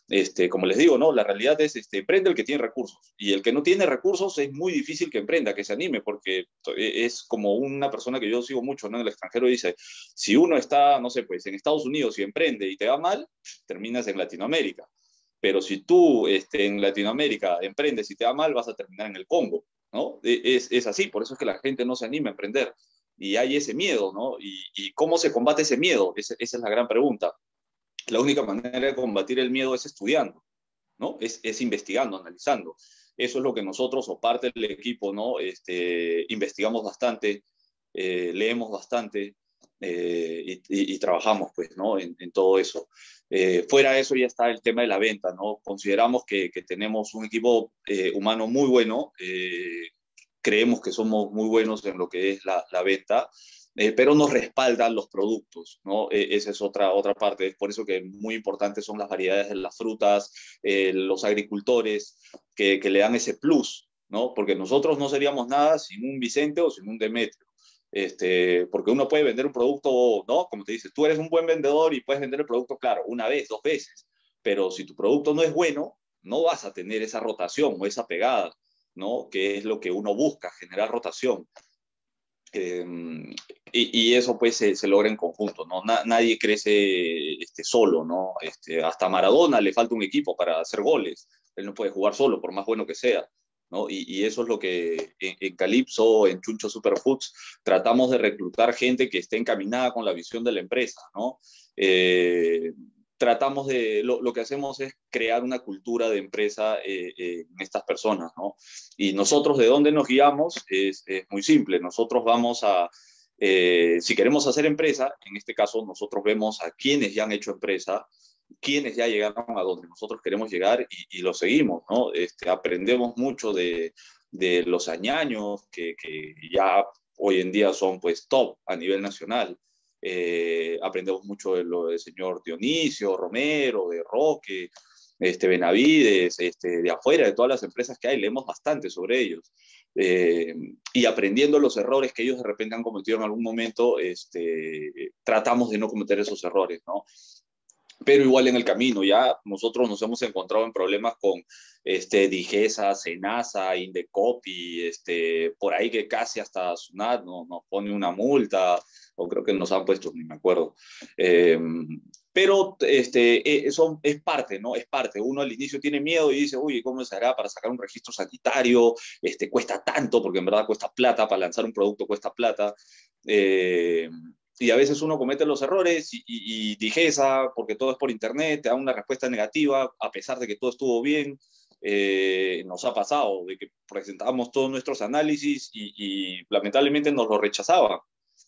Este, como les digo, ¿no? La realidad es, este, emprende el que tiene recursos, y el que no tiene recursos es muy difícil que emprenda, que se anime, porque es como una persona que yo sigo mucho, ¿no? En el extranjero dice, si uno está, no sé, pues en Estados Unidos y emprende y te va mal, terminas en Latinoamérica. Pero si tú este, en Latinoamérica emprendes y te va mal, vas a terminar en el Congo, ¿no? Es, es así, por eso es que la gente no se anima a emprender. Y hay ese miedo, ¿no? ¿Y, y cómo se combate ese miedo? Esa, esa es la gran pregunta. La única manera de combatir el miedo es estudiando, ¿no? Es, es investigando, analizando. Eso es lo que nosotros, o parte del equipo, ¿no? Este, investigamos bastante, eh, leemos bastante eh, y, y, y trabajamos, pues, ¿no? En, en todo eso. Eh, fuera de eso ya está el tema de la venta, ¿no? Consideramos que, que tenemos un equipo eh, humano muy bueno, eh, creemos que somos muy buenos en lo que es la, la venta, eh, pero nos respaldan los productos, ¿no? Eh, esa es otra, otra parte. Es por eso que muy importantes son las variedades de las frutas, eh, los agricultores que, que le dan ese plus, ¿no? Porque nosotros no seríamos nada sin un Vicente o sin un Demetrio. Este, porque uno puede vender un producto, ¿no? Como te dices, tú eres un buen vendedor y puedes vender el producto, claro, una vez, dos veces, pero si tu producto no es bueno, no vas a tener esa rotación o esa pegada, ¿no? Que es lo que uno busca, generar rotación. Eh, y, y eso pues se, se logra en conjunto, ¿no? Na, nadie crece este, solo, ¿no? Este, hasta Maradona le falta un equipo para hacer goles, él no puede jugar solo, por más bueno que sea, ¿no? Y, y eso es lo que en, en Calypso, en Chuncho Superfoods, tratamos de reclutar gente que esté encaminada con la visión de la empresa, ¿no? Eh, tratamos de, lo, lo que hacemos es crear una cultura de empresa eh, eh, en estas personas, ¿no? Y nosotros, ¿de dónde nos guiamos? Es, es muy simple, nosotros vamos a, eh, si queremos hacer empresa, en este caso nosotros vemos a quienes ya han hecho empresa, quienes ya llegaron a donde nosotros queremos llegar y, y lo seguimos, ¿no? Este, aprendemos mucho de, de los añaños que, que ya hoy en día son pues top a nivel nacional. Eh, aprendemos mucho de lo del señor Dionisio, Romero, de Roque, este, Benavides, este, de afuera, de todas las empresas que hay, leemos bastante sobre ellos. Eh, y aprendiendo los errores que ellos de repente han cometido en algún momento, este, tratamos de no cometer esos errores, ¿no? Pero igual en el camino ya nosotros nos hemos encontrado en problemas con este, Digesa, Senasa, Indecopi, este, por ahí que casi hasta SUNAT nos, nos pone una multa, o creo que nos han puesto, ni me acuerdo. Eh, pero este, eso es parte, ¿no? Es parte. Uno al inicio tiene miedo y dice, uy, ¿cómo se hará para sacar un registro sanitario? Este, cuesta tanto, porque en verdad cuesta plata, para lanzar un producto cuesta plata. Eh, Y a veces uno comete los errores y, y, y Digesa, porque todo es por internet, te da una respuesta negativa, a pesar de que todo estuvo bien. Eh, nos ha pasado de que presentábamos todos nuestros análisis y, y lamentablemente nos lo rechazaban.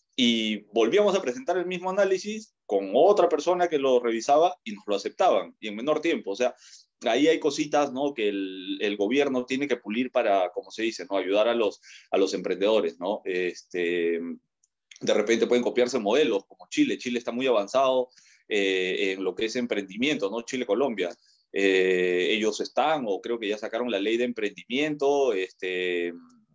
Y volvíamos a presentar el mismo análisis con otra persona que lo revisaba y nos lo aceptaban, y en menor tiempo. O sea, ahí hay cositas, ¿no? Que el, el gobierno tiene que pulir para, como se dice, ¿no? Ayudar a los, a los emprendedores, ¿no? Este... De repente pueden copiarse modelos como Chile. Chile está muy avanzado eh, en lo que es emprendimiento, ¿no? Chile-Colombia. Eh, ellos están, o creo que ya sacaron la ley de emprendimiento, este,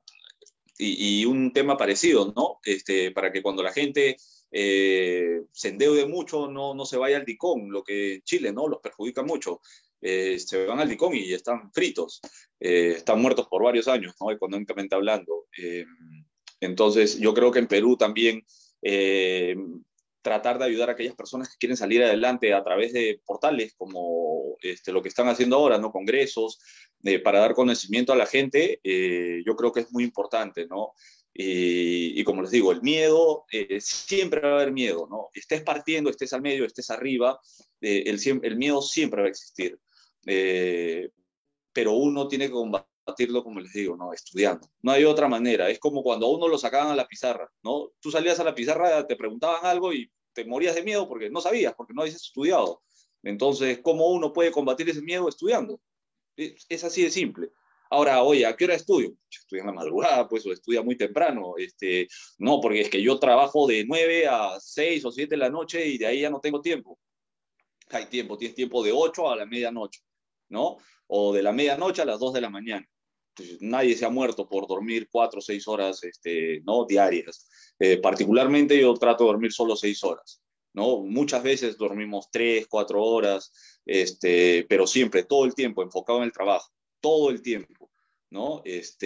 y, y un tema parecido, ¿no? Este, para que cuando la gente eh, se endeude mucho, no, no se vaya al DICOM, lo que en Chile, ¿no? Los perjudica mucho. Eh, se van al DICOM y están fritos. Eh, están muertos por varios años, ¿no? Económicamente hablando. Eh, Entonces, yo creo que en Perú también eh, tratar de ayudar a aquellas personas que quieren salir adelante a través de portales como este, lo que están haciendo ahora, ¿no? Congresos, eh, para dar conocimiento a la gente, eh, yo creo que es muy importante, ¿no? Y, y como les digo, el miedo, eh, siempre va a haber miedo, ¿no? Estés partiendo, estés al medio, estés arriba, eh, el, el miedo siempre va a existir. Eh, pero uno tiene que combatirlo, como les digo, ¿no? Estudiando. No hay otra manera. Es como cuando a uno lo sacaban a la pizarra, ¿no? Tú salías a la pizarra, te preguntaban algo y te morías de miedo porque no sabías, porque no habías estudiado. Entonces, ¿cómo uno puede combatir ese miedo? Estudiando. Es, es así de simple. Ahora, oye, ¿a qué hora estudio? Estudia en la madrugada, pues, o estudia muy temprano. Este, no, porque es que yo trabajo de nueve a seis o siete de la noche y de ahí ya no tengo tiempo. Hay tiempo, tienes tiempo de ocho a la medianoche, ¿no? O de la medianoche a las dos de la mañana. Entonces, nadie se ha muerto por dormir cuatro o seis horas este, ¿no? diarias. Eh, particularmente yo trato de dormir solo seis horas, ¿no? Muchas veces dormimos tres, cuatro horas, este, pero siempre, todo el tiempo, enfocado en el trabajo, todo el tiempo, ¿no?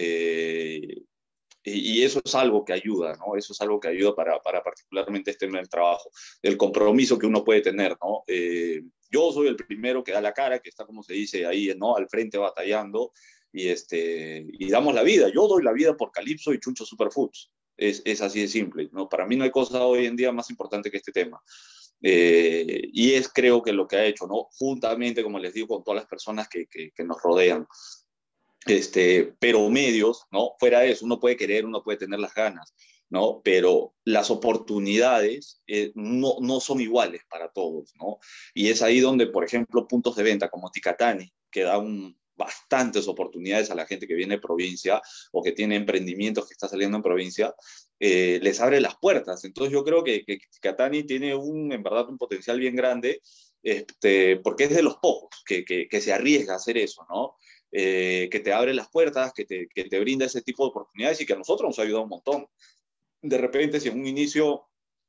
Este, y, y eso es algo que ayuda, ¿no? Eso es algo que ayuda para, para particularmente este tema del trabajo, el compromiso que uno puede tener, ¿no? Eh, yo soy el primero que da la cara, que está, como se dice ahí, ¿no? Al frente batallando, y, este, y damos la vida. Yo doy la vida por Calypso y Chuncho Superfoods. Es, es así de simple, ¿no? Para mí no hay cosa hoy en día más importante que este tema. Eh, y es, creo que lo que ha hecho, ¿no? Juntamente, como les digo, con todas las personas que, que, que nos rodean. Este, pero medios, ¿no? Fuera de eso, uno puede querer, uno puede tener las ganas, ¿no? Pero las oportunidades eh, no, no son iguales para todos, ¿no? Y es ahí donde, por ejemplo, puntos de venta como Ticatani, que dan bastantes oportunidades a la gente que viene de provincia o que tiene emprendimientos que está saliendo en provincia, eh, les abre las puertas. Entonces yo creo que, que Ticatani tiene un, en verdad un potencial bien grande, este, porque es de los pocos que, que, que se arriesga a hacer eso, ¿no? Eh, que te abre las puertas, que te, que te brinda ese tipo de oportunidades y que a nosotros nos ha ayudado un montón. De repente, si en un inicio,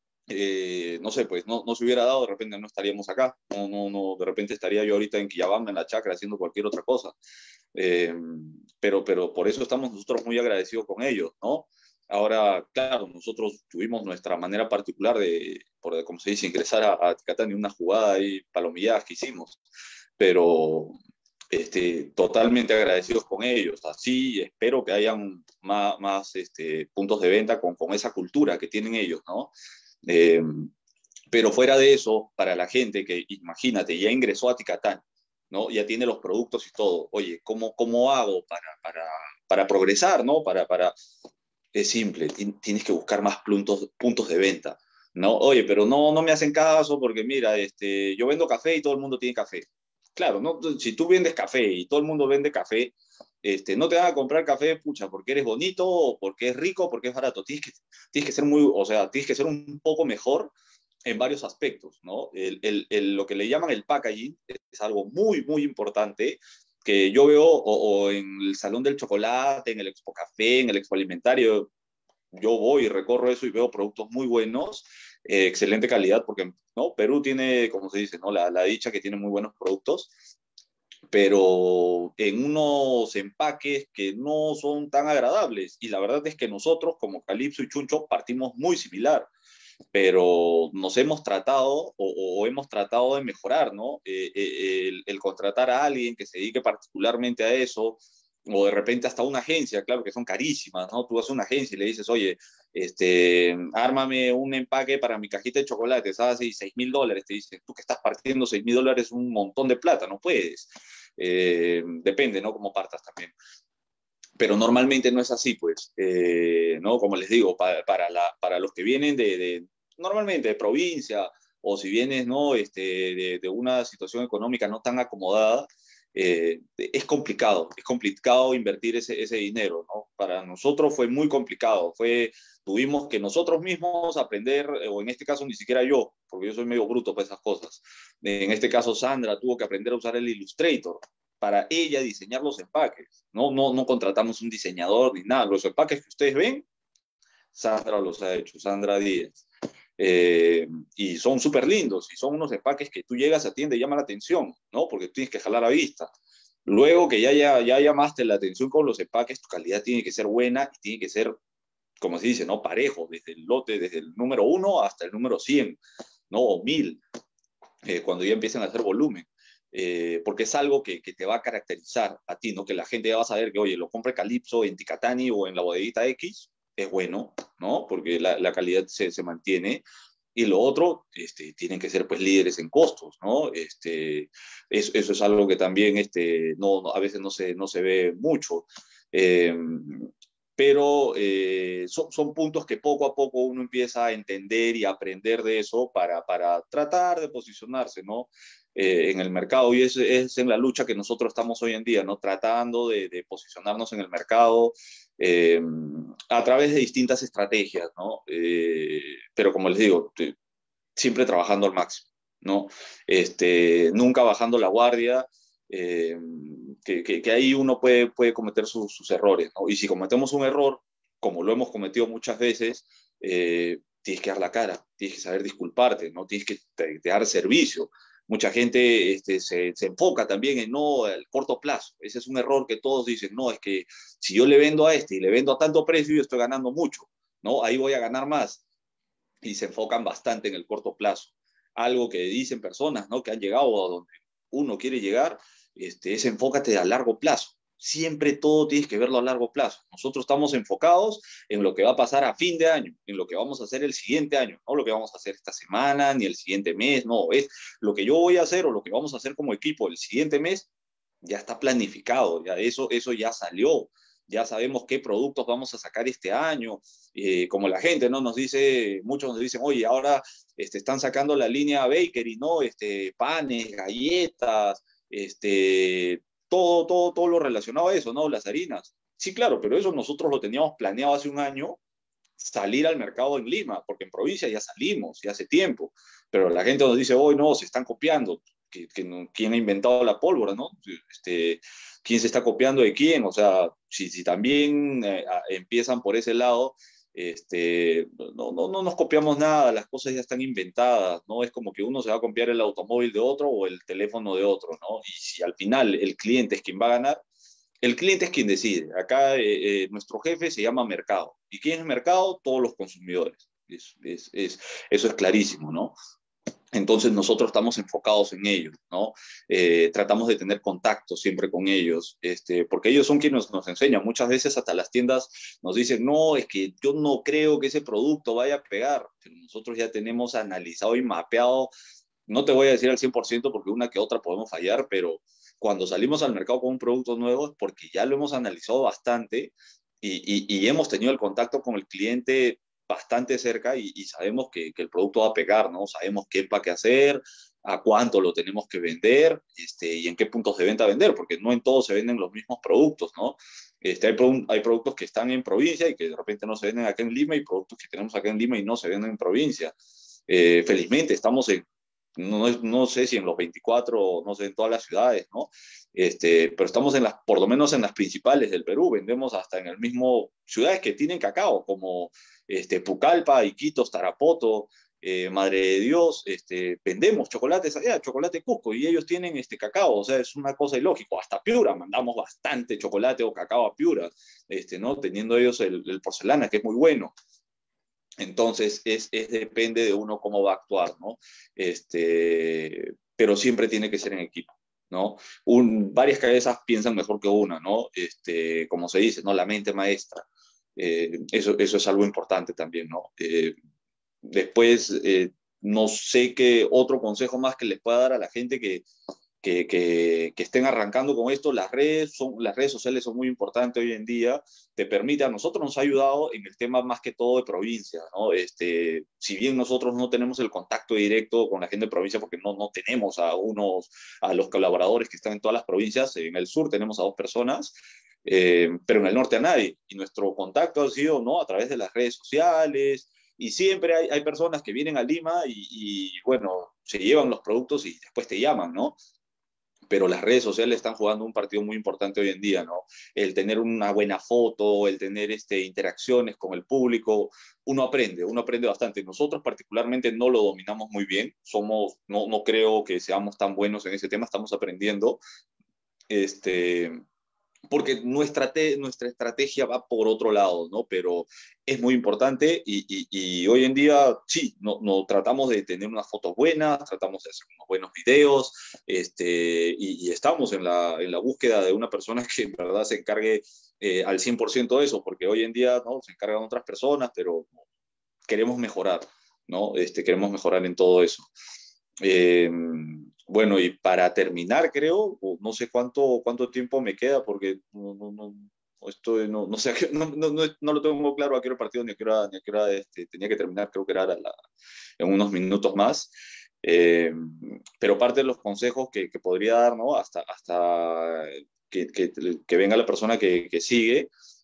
eh, no sé, pues no, no se hubiera dado, de repente no estaríamos acá, no, no, no, de repente estaría yo ahorita en Quillabamba, en la chacra, haciendo cualquier otra cosa. Eh, pero, pero por eso estamos nosotros muy agradecidos con ellos, ¿no? Ahora, claro, nosotros tuvimos nuestra manera particular de, por, como se dice, ingresar a, a Ticatani, una jugada y palomilladas que hicimos, pero... Este, totalmente agradecidos con ellos. Así espero que hayan más, más este, puntos de venta con, con esa cultura que tienen ellos, ¿no? Eh, pero fuera de eso, para la gente que, imagínate, ya ingresó a Ticatani, ¿no? Ya tiene los productos y todo. Oye, ¿cómo, cómo hago para, para, para progresar, ¿no? Para, para... Es simple, tienes que buscar más puntos, puntos de venta, ¿no? Oye, pero no, no me hacen caso porque, mira, este, yo vendo café y todo el mundo tiene café. Claro, ¿no? Si tú vendes café y todo el mundo vende café, este, no te van a comprar café, pucha, porque eres bonito, o porque es rico, o porque es barato. Tienes que, tienes que ser muy, o sea, tienes que ser un poco mejor en varios aspectos, ¿no? El, el, el, lo que le llaman el packaging es algo muy, muy importante que yo veo o, o en el Salón del Chocolate, en el Expo Café, en el Expo Alimentario. Yo voy y recorro eso y veo productos muy buenos, eh, excelente calidad, porque ¿no? Perú tiene, como se dice, ¿no? la, la dicha que tiene muy buenos productos, pero en unos empaques que no son tan agradables. Y la verdad es que nosotros, como Calypso y Chuncho, partimos muy similar, pero nos hemos tratado o, o hemos tratado de mejorar, ¿no? Eh, eh, el, el contratar a alguien que se dedique particularmente a eso, o de repente hasta una agencia, claro que son carísimas, ¿no? Tú vas a una agencia y le dices, oye, este, ármame un empaque para mi cajita de chocolate, ¿sabes? Y seis mil dólares, te dicen, tú que estás partiendo seis mil dólares es un montón de plata, no puedes. Eh, depende, ¿no? Cómo partas también. Pero normalmente no es así, pues, eh, ¿no? Como les digo, para, para, la, para los que vienen de, de, normalmente de provincia, o si vienes, ¿no? Este, de, de una situación económica no tan acomodada, Eh, es complicado, es complicado invertir ese, ese dinero, ¿no? Para nosotros fue muy complicado, fue, tuvimos que nosotros mismos aprender, o en este caso ni siquiera yo, porque yo soy medio bruto para esas cosas, en este caso Sandra tuvo que aprender a usar el Illustrator para ella diseñar los empaques, no, no, no contratamos un diseñador ni nada, los empaques que ustedes ven, Sandra los ha hecho, Sandra Díaz. Eh, y son súper lindos, y son unos empaques que tú llegas a tienda y llama la atención, ¿no? Porque tienes que jalar a vista. Luego que ya, ya, ya llamaste la atención con los empaques, tu calidad tiene que ser buena y tiene que ser, como se dice, ¿no? Parejo, desde el lote, desde el número uno hasta el número cien, ¿no? O mil, eh, cuando ya empiezan a hacer volumen. Eh, porque es algo que, que te va a caracterizar a ti, ¿no? Que la gente ya va a saber que, oye, lo compre Calypso en Ticatani o en la bodeguita X, es bueno, ¿no? Porque la, la calidad se, se mantiene. Y lo otro, este, tienen que ser pues líderes en costos, ¿no? Este, eso, eso es algo que también este, no, no, a veces no se, no se ve mucho. Eh, pero eh, son, son puntos que poco a poco uno empieza a entender y a aprender de eso para, para tratar de posicionarse, ¿no? Eh, en el mercado, y es, es en la lucha que nosotros estamos hoy en día, ¿no? Tratando de, de posicionarnos en el mercado eh, a través de distintas estrategias, ¿no? Eh, pero como les digo, siempre trabajando al máximo, ¿no? Este, nunca bajando la guardia, eh, que, que, que ahí uno puede, puede cometer sus, sus errores, ¿no? Y si cometemos un error, como lo hemos cometido muchas veces, eh, tienes que dar la cara, tienes que saber disculparte, ¿no? Tienes que te, te dar servicio. Mucha gente este, se, se enfoca también en no, el corto plazo. Ese es un error que todos dicen, no, es que si yo le vendo a este y le vendo a tanto precio, yo estoy ganando mucho, ¿no? Ahí voy a ganar más. Y se enfocan bastante en el corto plazo. Algo que dicen personas, ¿no?, que han llegado a donde uno quiere llegar, este, es enfócate a largo plazo. Siempre todo tienes que verlo a largo plazo. Nosotros estamos enfocados en lo que va a pasar a fin de año, en lo que vamos a hacer el siguiente año, no lo que vamos a hacer esta semana, ni el siguiente mes, no, es lo que yo voy a hacer o lo que vamos a hacer como equipo el siguiente mes, ya está planificado, ya eso, eso ya salió, ya sabemos qué productos vamos a sacar este año, eh, como la gente, ¿no? Nos dice, muchos nos dicen, oye, ahora este, están sacando la línea bakery, ¿no? Este, panes, galletas, este... Todo, todo, todo lo relacionado a eso, ¿no? Las harinas. Sí, claro, pero eso nosotros lo teníamos planeado hace un año, salir al mercado en Lima, porque en provincia ya salimos, ya hace tiempo. Pero la gente nos dice, hoy no, se están copiando. Que, que no, ¿quién ha inventado la pólvora, no? Este, ¿quién se está copiando de quién? O sea, si, si también eh, empiezan por ese lado, este, no, no, no nos copiamos nada, las cosas ya están inventadas, ¿no? Es como que uno se va a copiar el automóvil de otro o el teléfono de otro, ¿no? Y si al final el cliente es quien va a ganar, el cliente es quien decide. Acá eh, eh, nuestro jefe se llama mercado. ¿Y quién es mercado? Todos los consumidores. Es, es, es, eso es clarísimo, ¿no? Entonces nosotros estamos enfocados en ellos, ¿no? Eh, tratamos de tener contacto siempre con ellos, este, porque ellos son quienes nos enseñan. Muchas veces hasta las tiendas nos dicen, no, es que yo no creo que ese producto vaya a pegar, pero nosotros ya tenemos analizado y mapeado, no te voy a decir al cien por ciento porque una que otra podemos fallar, pero cuando salimos al mercado con un producto nuevo es porque ya lo hemos analizado bastante y, y, y hemos tenido el contacto con el cliente bastante cerca y, y sabemos que, que el producto va a pegar, ¿no? Sabemos qué empaque hacer, a cuánto lo tenemos que vender, este, y en qué puntos de venta vender, porque no en todos se venden los mismos productos, ¿no? Este, hay, pro, hay productos que están en provincia y que de repente no se venden acá en Lima, y productos que tenemos acá en Lima y no se venden en provincia. Eh, felizmente estamos en, no, no sé si en los veinticuatro, no sé, en todas las ciudades, ¿no? Este, pero estamos en las, por lo menos en las principales del Perú, vendemos hasta en el mismo, ciudades que tienen cacao, como este, Pucallpa, Iquitos, Tarapoto, eh, Madre de Dios, este, vendemos chocolates allá, chocolate Cusco, y ellos tienen este cacao, o sea, es una cosa ilógica. Hasta Piura, mandamos bastante chocolate o cacao a Piura, este, ¿no? Teniendo ellos el, el porcelana, que es muy bueno. Entonces, es, es, depende de uno cómo va a actuar, ¿no? Este, pero siempre tiene que ser en equipo, ¿no? Un, varias cabezas piensan mejor que una, ¿no? Este, como se dice, ¿no? La mente maestra. Eh, eso, eso es algo importante también, ¿no? Eh, después, eh, no sé qué otro consejo más que les pueda dar a la gente que, que, que, que estén arrancando con esto. Las redes, son, las redes sociales son muy importantes hoy en día. Te permite, a nosotros nos ha ayudado en el tema más que todo de provincia, ¿no? Este, si bien nosotros no tenemos el contacto directo con la gente de provincia, porque no, no tenemos a unos, a los colaboradores que están en todas las provincias, en el sur tenemos a dos personas, eh, pero en el norte a nadie. Y nuestro contacto ha sido, ¿no?, a través de las redes sociales. Y siempre hay, hay personas que vienen a Lima y, y, bueno, se llevan los productos y después te llaman, ¿no? Pero las redes sociales están jugando un partido muy importante hoy en día, ¿no? El tener una buena foto, el tener este, interacciones con el público, uno aprende, uno aprende bastante. Nosotros particularmente no lo dominamos muy bien, somos, no, no creo que seamos tan buenos en ese tema, estamos aprendiendo, este, porque nuestra, te, nuestra estrategia va por otro lado, ¿no? Pero es muy importante y, y, y hoy en día sí, no, no, tratamos de tener unas fotos buenas, tratamos de hacer unos buenos videos, este, y, y estamos en la, en la búsqueda de una persona que en verdad se encargue eh, al cien por ciento de eso, porque hoy en día, ¿no?, se encargan otras personas, pero queremos mejorar, ¿no? Este, queremos mejorar en todo eso. Eh, Bueno, y para terminar, creo, no sé cuánto, cuánto tiempo me queda, porque no, no, no, estoy, no, no sé, no, no, no, no lo tengo claro a qué hora partido ni a qué hora, ni a qué hora este, tenía que terminar, creo que era la, en unos minutos más. Eh, pero parte de los consejos que, que podría dar, ¿no?, hasta, hasta que, que, que venga la persona que, que sigue,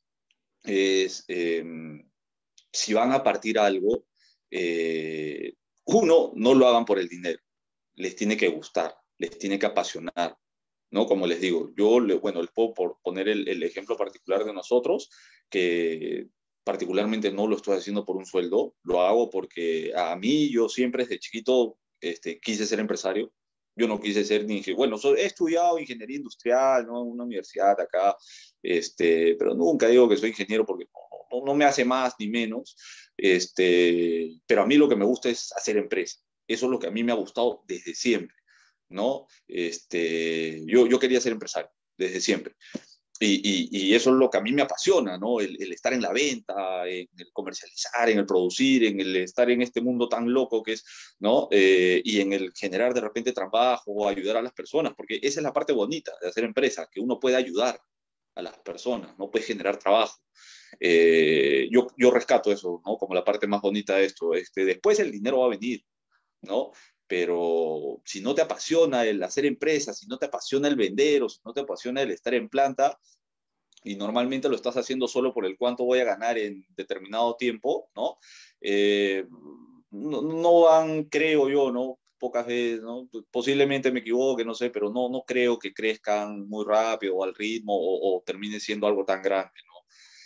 es eh, si van a partir algo, eh, uno, no lo hagan por el dinero. Les tiene que gustar, les tiene que apasionar, ¿no? Como les digo, yo, bueno, les puedo por poner el, el ejemplo particular de nosotros, que particularmente no lo estoy haciendo por un sueldo, lo hago porque a mí yo siempre desde chiquito este, quise ser empresario. Yo no quise ser ni ingeniero. Bueno, soy, he estudiado ingeniería industrial, ¿no? En una universidad acá, este, pero nunca digo que soy ingeniero porque no, no, no me hace más ni menos. Este, pero a mí lo que me gusta es hacer empresa. Eso es lo que a mí me ha gustado desde siempre, ¿no? Este, yo, yo quería ser empresario desde siempre. Y, y, y eso es lo que a mí me apasiona, ¿no? El, el estar en la venta, en el comercializar, en el producir, en el estar en este mundo tan loco que es, ¿no? Eh, y en el generar de repente trabajo, ayudar a las personas, porque esa es la parte bonita de hacer empresa, que uno puede ayudar a las personas, no puede generar trabajo. Eh, yo, yo rescato eso, ¿no? Como la parte más bonita de esto. Este, después el dinero va a venir, ¿no? Pero si no te apasiona el hacer empresas, si no te apasiona el vender o si no te apasiona el estar en planta y normalmente lo estás haciendo solo por el cuánto voy a ganar en determinado tiempo, ¿no? Eh, no, no van, creo yo, ¿no? Pocas veces, ¿no? Posiblemente me equivoque, no sé, pero no, no creo que crezcan muy rápido o al ritmo o, o termine siendo algo tan grande, ¿no?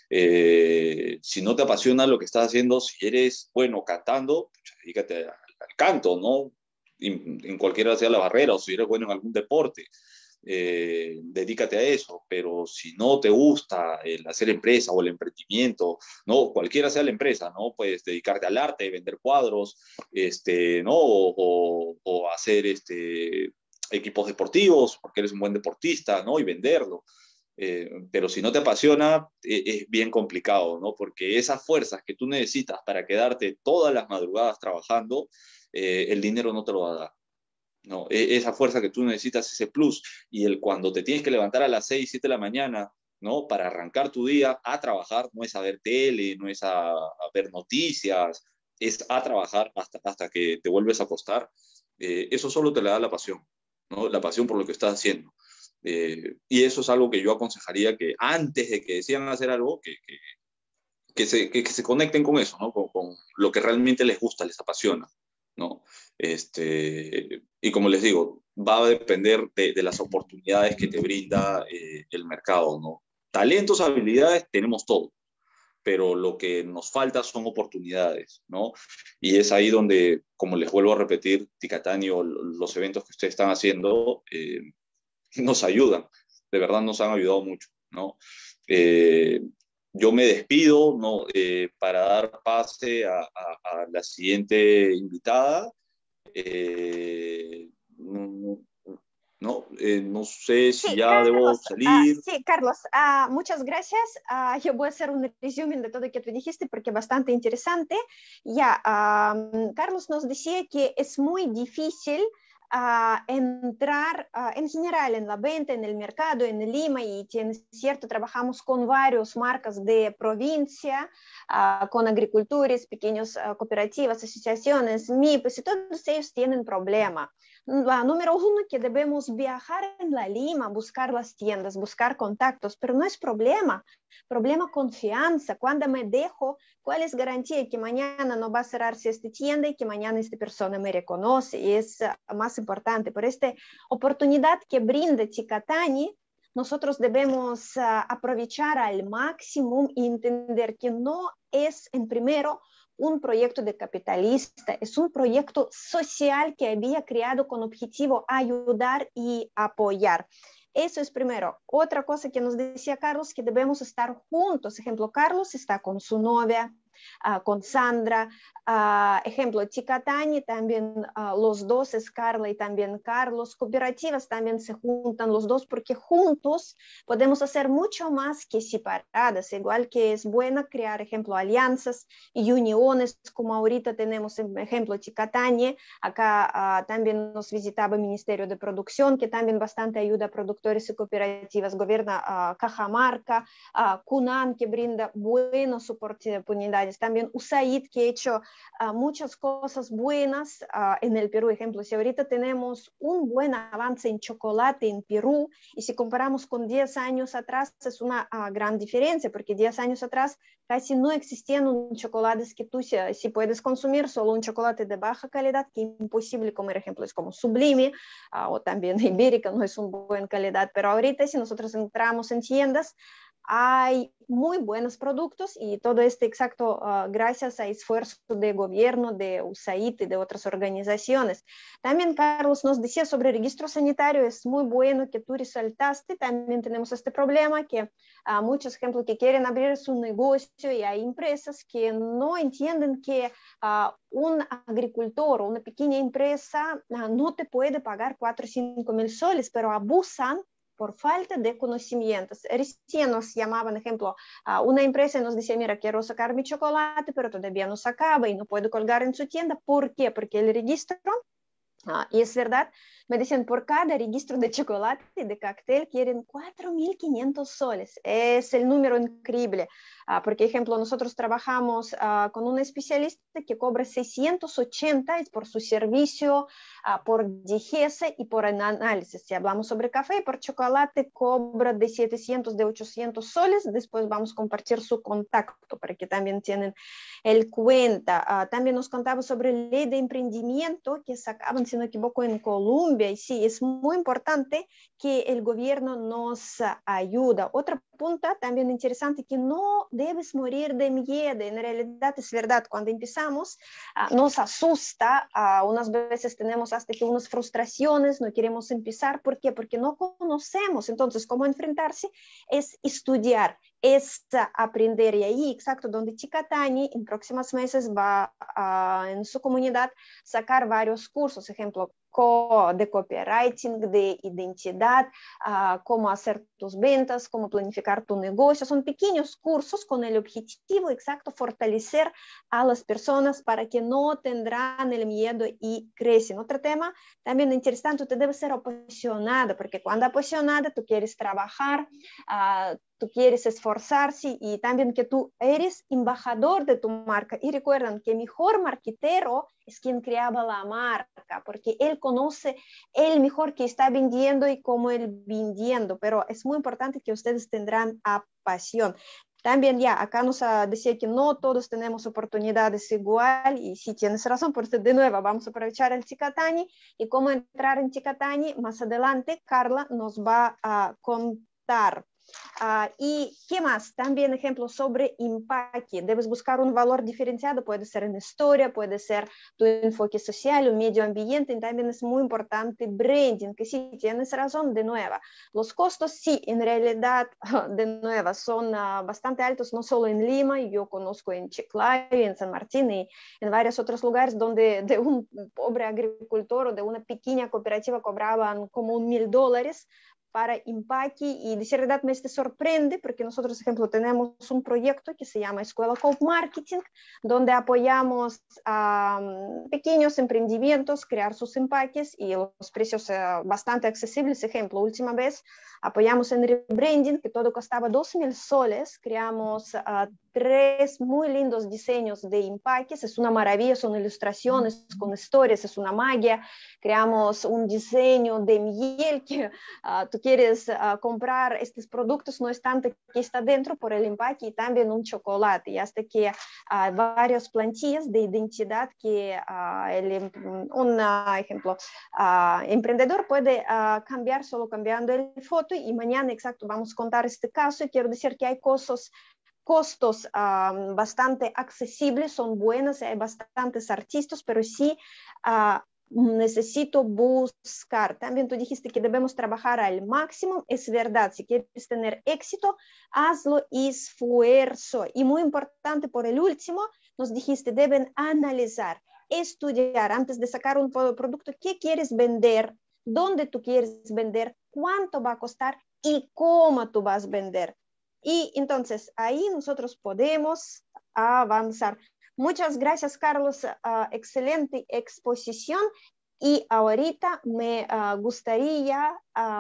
Eh, si no te apasiona lo que estás haciendo, si eres bueno cantando, pues, dedícate al, al canto, ¿no? En, en cualquiera sea la barrera, o si eres bueno en algún deporte, eh, dedícate a eso. Pero si no te gusta el hacer empresa o el emprendimiento, no, cualquiera sea la empresa, ¿no? Puedes dedicarte al arte, vender cuadros, este, ¿no? O, o, o hacer este, equipos deportivos, porque eres un buen deportista, ¿no? Y venderlo. Eh, pero si no te apasiona, eh, es bien complicado, ¿no? Porque esas fuerzas que tú necesitas para quedarte todas las madrugadas trabajando, eh, el dinero no te lo va a dar, ¿no? E esa fuerza que tú necesitas, ese plus, y el cuando te tienes que levantar a las seis, siete de la mañana, ¿no? Para arrancar tu día a trabajar, no es a ver tele, no es a, a ver noticias, es a trabajar hasta, hasta que te vuelves a acostar. Eh, eso solo te le da la pasión, ¿no? La pasión por lo que estás haciendo. Eh, y eso es algo que yo aconsejaría que antes de que decidan hacer algo, que, que, que, se, que, que se conecten con eso, ¿no? Con, con lo que realmente les gusta, les apasiona, ¿no? Este, y como les digo, va a depender de, de las oportunidades que te brinda eh, el mercado, ¿no? Talentos, habilidades, tenemos todo, pero lo que nos falta son oportunidades, ¿no? Y es ahí donde, como les vuelvo a repetir, Ticatani o los eventos que ustedes están haciendo eh, nos ayudan, de verdad nos han ayudado mucho, ¿no? Eh, yo me despido, ¿no? Eh, para dar pase a, a, a la siguiente invitada. Eh, no, no, eh, no sé si sí, ya Carlos, debo salir. Uh, sí, Carlos, uh, muchas gracias. Uh, yo voy a hacer un resumen de todo lo que tú dijiste porque es bastante interesante. Ya, uh, Carlos nos decía que es muy difícil Uh, entrar uh, en general en la venta, en el mercado, en Lima, y es cierto, trabajamos con varias marcas de provincia, uh, con agricultores, pequeñas uh, cooperativas, asociaciones, M I P S, y todos ellos tienen problema. Uh, número uno, que debemos viajar en la Lima, buscar las tiendas, buscar contactos, pero no es problema. Problema confianza, cuando me dejo, ¿cuál es garantía que mañana no va a cerrarse esta tienda y que mañana esta persona me reconoce? Y es uh, más importante. Por esta oportunidad que brinda Ticatani, nosotros debemos uh, aprovechar al máximo y entender que no es en primero un proyecto de capitalista, es un proyecto social que había creado con objetivo ayudar y apoyar. Eso es primero. Otra cosa que nos decía Carlos, que debemos estar juntos. Ejemplo, Carlos está con su novia, uh, con Sandra. Uh, ejemplo, Ticatani también, uh, los dos es Carla y también Carlos. Cooperativas también se juntan los dos porque juntos podemos hacer mucho más que separadas. Igual que es bueno crear, ejemplo, alianzas y uniones, como ahorita tenemos, ejemplo, Ticatani. Acá uh, también nos visitaba el Ministerio de Producción, que también bastante ayuda a productores y cooperativas. Gobierna uh, Cajamarca, uh, Cunan, que brinda buenas oportunidades. También U S A I D, que ha hecho Uh, muchas cosas buenas uh, en el Perú. Ejemplo, si ahorita tenemos un buen avance en chocolate en Perú, y si comparamos con diez años atrás, es una uh, gran diferencia, porque diez años atrás casi no existían un chocolates que tú si, si puedes consumir solo un chocolate de baja calidad, que es imposible comer. Ejemplo, es como Sublime, uh, o también Ibérica, no es una buena calidad, pero ahorita si nosotros entramos en tiendas, hay muy buenos productos y todo este exacto uh, gracias a esfuerzo de gobierno, de U S A I D y de otras organizaciones. También Carlos nos decía sobre registro sanitario, es muy bueno que tú resaltaste, también tenemos este problema que uh, muchos ejemplos que quieren abrir su negocio y hay empresas que no entienden que uh, un agricultor o una pequeña empresa uh, no te puede pagar cuatro o cinco mil soles, pero abusan por falta de conocimientos. Recién nos llamaban, ejemplo, a una empresa y nos decía, mira, quiero sacar mi chocolate, pero todavía no se acaba y no puedo colgar en su tienda. ¿Por qué? Porque el registro, uh, y es verdad, me dicen, por cada registro de chocolate y de cóctel quieren cuatro mil quinientos soles. Es el número increíble. Uh, porque, ejemplo, nosotros trabajamos uh, con un especialista que cobra seiscientos ochenta por su servicio, uh, por digesta y por análisis. Si hablamos sobre café, por chocolate cobra de setecientos, de ochocientos soles. Después vamos a compartir su contacto para que también tienen el cuenta. Uh, también nos contaba sobre ley de emprendimiento que sacaban, si no me equivoco, en Colombia. Y sí, es muy importante que el gobierno nos uh, ayuda. Otra punta también interesante, que no debes morir de miedo. En realidad es verdad, cuando empezamos uh, nos asusta, uh, unas veces tenemos hasta que unas frustraciones, no queremos empezar. ¿Por qué? Porque no conocemos. Entonces, ¿cómo enfrentarse? Es estudiar, es uh, aprender. Y ahí, exacto, donde Chica Tani en próximos meses va uh, en su comunidad sacar varios cursos, ejemplo, de copywriting, de identidad, uh, cómo hacer tus ventas, cómo planificar tu negocio. Son pequeños cursos con el objetivo exacto fortalecer a las personas para que no tendrán el miedo y crecen. Otro tema también interesante, tú debes ser apasionada, porque cuando apasionada tú quieres trabajar, uh, tú quieres esforzarse y también que tú eres embajador de tu marca. Y recuerden que el mejor marquetero es quien creaba la marca, porque él conoce el mejor que está vendiendo y cómo él vendiendo, pero es muy importante que ustedes tendrán pasión. También ya, acá nos decía que no todos tenemos oportunidades igual y sí tienes razón, por eso de nuevo vamos a aprovechar el Chica Tani y cómo entrar en Chica Tani más adelante Carla nos va a contar. Uh, y qué más, también ejemplos sobre empaque, debes buscar un valor diferenciado, puede ser en historia, puede ser tu enfoque social, un medio ambiente, y también es muy importante branding, que sí, tienes razón, de nuevo, los costos sí, en realidad, de nuevo, son uh, bastante altos, no solo en Lima, yo conozco en Chiclayo, en San Martín y en varios otros lugares donde de un pobre agricultor o de una pequeña cooperativa cobraban como un mil dólares para empaque y de verdad me sorprende porque nosotros, por ejemplo, tenemos un proyecto que se llama Escuela Coop Marketing, donde apoyamos a um, pequeños emprendimientos crear sus empaques y los precios uh, bastante accesibles. Ejemplo, última vez apoyamos en rebranding, que todo costaba dos mil soles, creamos uh, tres muy lindos diseños de empaques, es una maravilla, son ilustraciones con historias, es una magia. Creamos un diseño de miel que uh, tú quieres uh, comprar estos productos, no es tanto que está dentro por el empaque y también un chocolate, y hasta que hay uh, varias plantillas de identidad que uh, el, un uh, ejemplo, uh, emprendedor puede uh, cambiar solo cambiando el foto y mañana exacto vamos a contar este caso y quiero decir que hay cosas costos um, bastante accesibles, son buenas, hay bastantes artistas, pero sí uh, necesito buscar. También tú dijiste que debemos trabajar al máximo, es verdad, si quieres tener éxito, hazlo esfuerzo. Y muy importante por el último, nos dijiste, deben analizar, estudiar antes de sacar un producto, qué quieres vender, dónde tú quieres vender, cuánto va a costar y cómo tú vas a vender. Y entonces ahí nosotros podemos avanzar. Muchas gracias, Carlos. Uh, excelente exposición. Y ahorita me uh, gustaría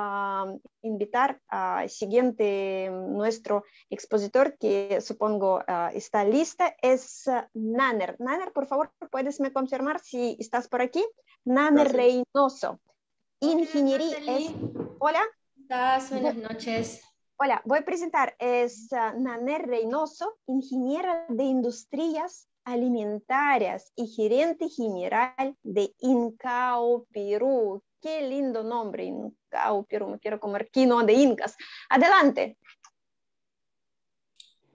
uh, invitar al siguiente nuestro expositor, que supongo uh, está lista, es uh, Naner. Naner, por favor, ¿puedes me confirmar si estás por aquí? Naner gracias. Reynoso. Ingeniería es... Hola. ¿Estás? Buenas noches. Hola, voy a presentar, es uh, Naner Reynoso, ingeniera de industrias alimentarias y gerente general de Incao Perú. Qué lindo nombre, Incao Perú, me quiero comer quinoa de incas. Adelante.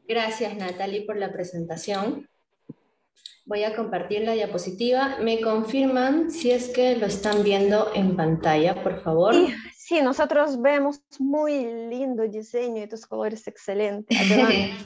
Gracias, Natalie, por la presentación. Voy a compartir la diapositiva. ¿Me confirman si es que lo están viendo en pantalla, por favor? Sí, sí, nosotros vemos muy lindo diseño y tus colores excelentes. Adelante.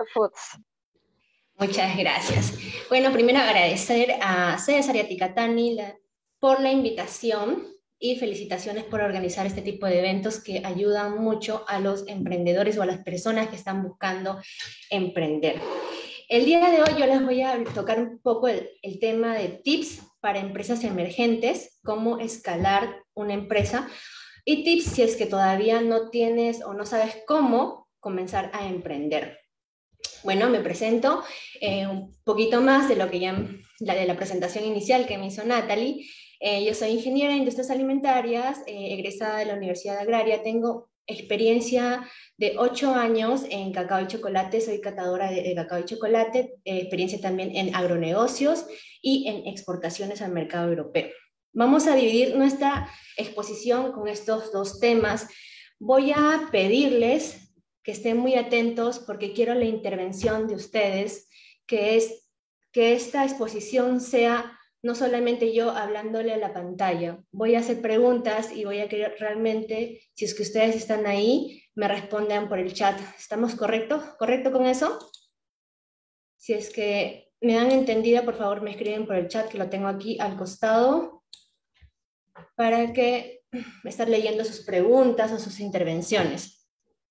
Muchas gracias. Bueno, primero agradecer a César y a Ticatani la, por la invitación y felicitaciones por organizar este tipo de eventos que ayudan mucho a los emprendedores o a las personas que están buscando emprender. El día de hoy yo les voy a tocar un poco el, el tema de tips para empresas emergentes, cómo escalar una empresa, y tips si es que todavía no tienes o no sabes cómo comenzar a emprender. Bueno, me presento eh, un poquito más de lo que ya, la de la presentación inicial que me hizo Natalie. Eh, yo soy ingeniera en industrias alimentarias, eh, egresada de la Universidad Agraria. Tengo experiencia de ocho años en cacao y chocolate, soy catadora de, de cacao y chocolate, eh, experiencia también en agronegocios y en exportaciones al mercado europeo. Vamos a dividir nuestra exposición con estos dos temas. Voy a pedirles que estén muy atentos porque quiero la intervención de ustedes, que es que esta exposición sea no solamente yo hablándole a la pantalla. Voy a hacer preguntas y voy a querer realmente, si es que ustedes están ahí, me respondan por el chat. ¿Estamos correctos? ¿Correcto con eso? Si es que me han entendido, por favor me escriben por el chat, que lo tengo aquí al costado, para que estar leyendo sus preguntas o sus intervenciones.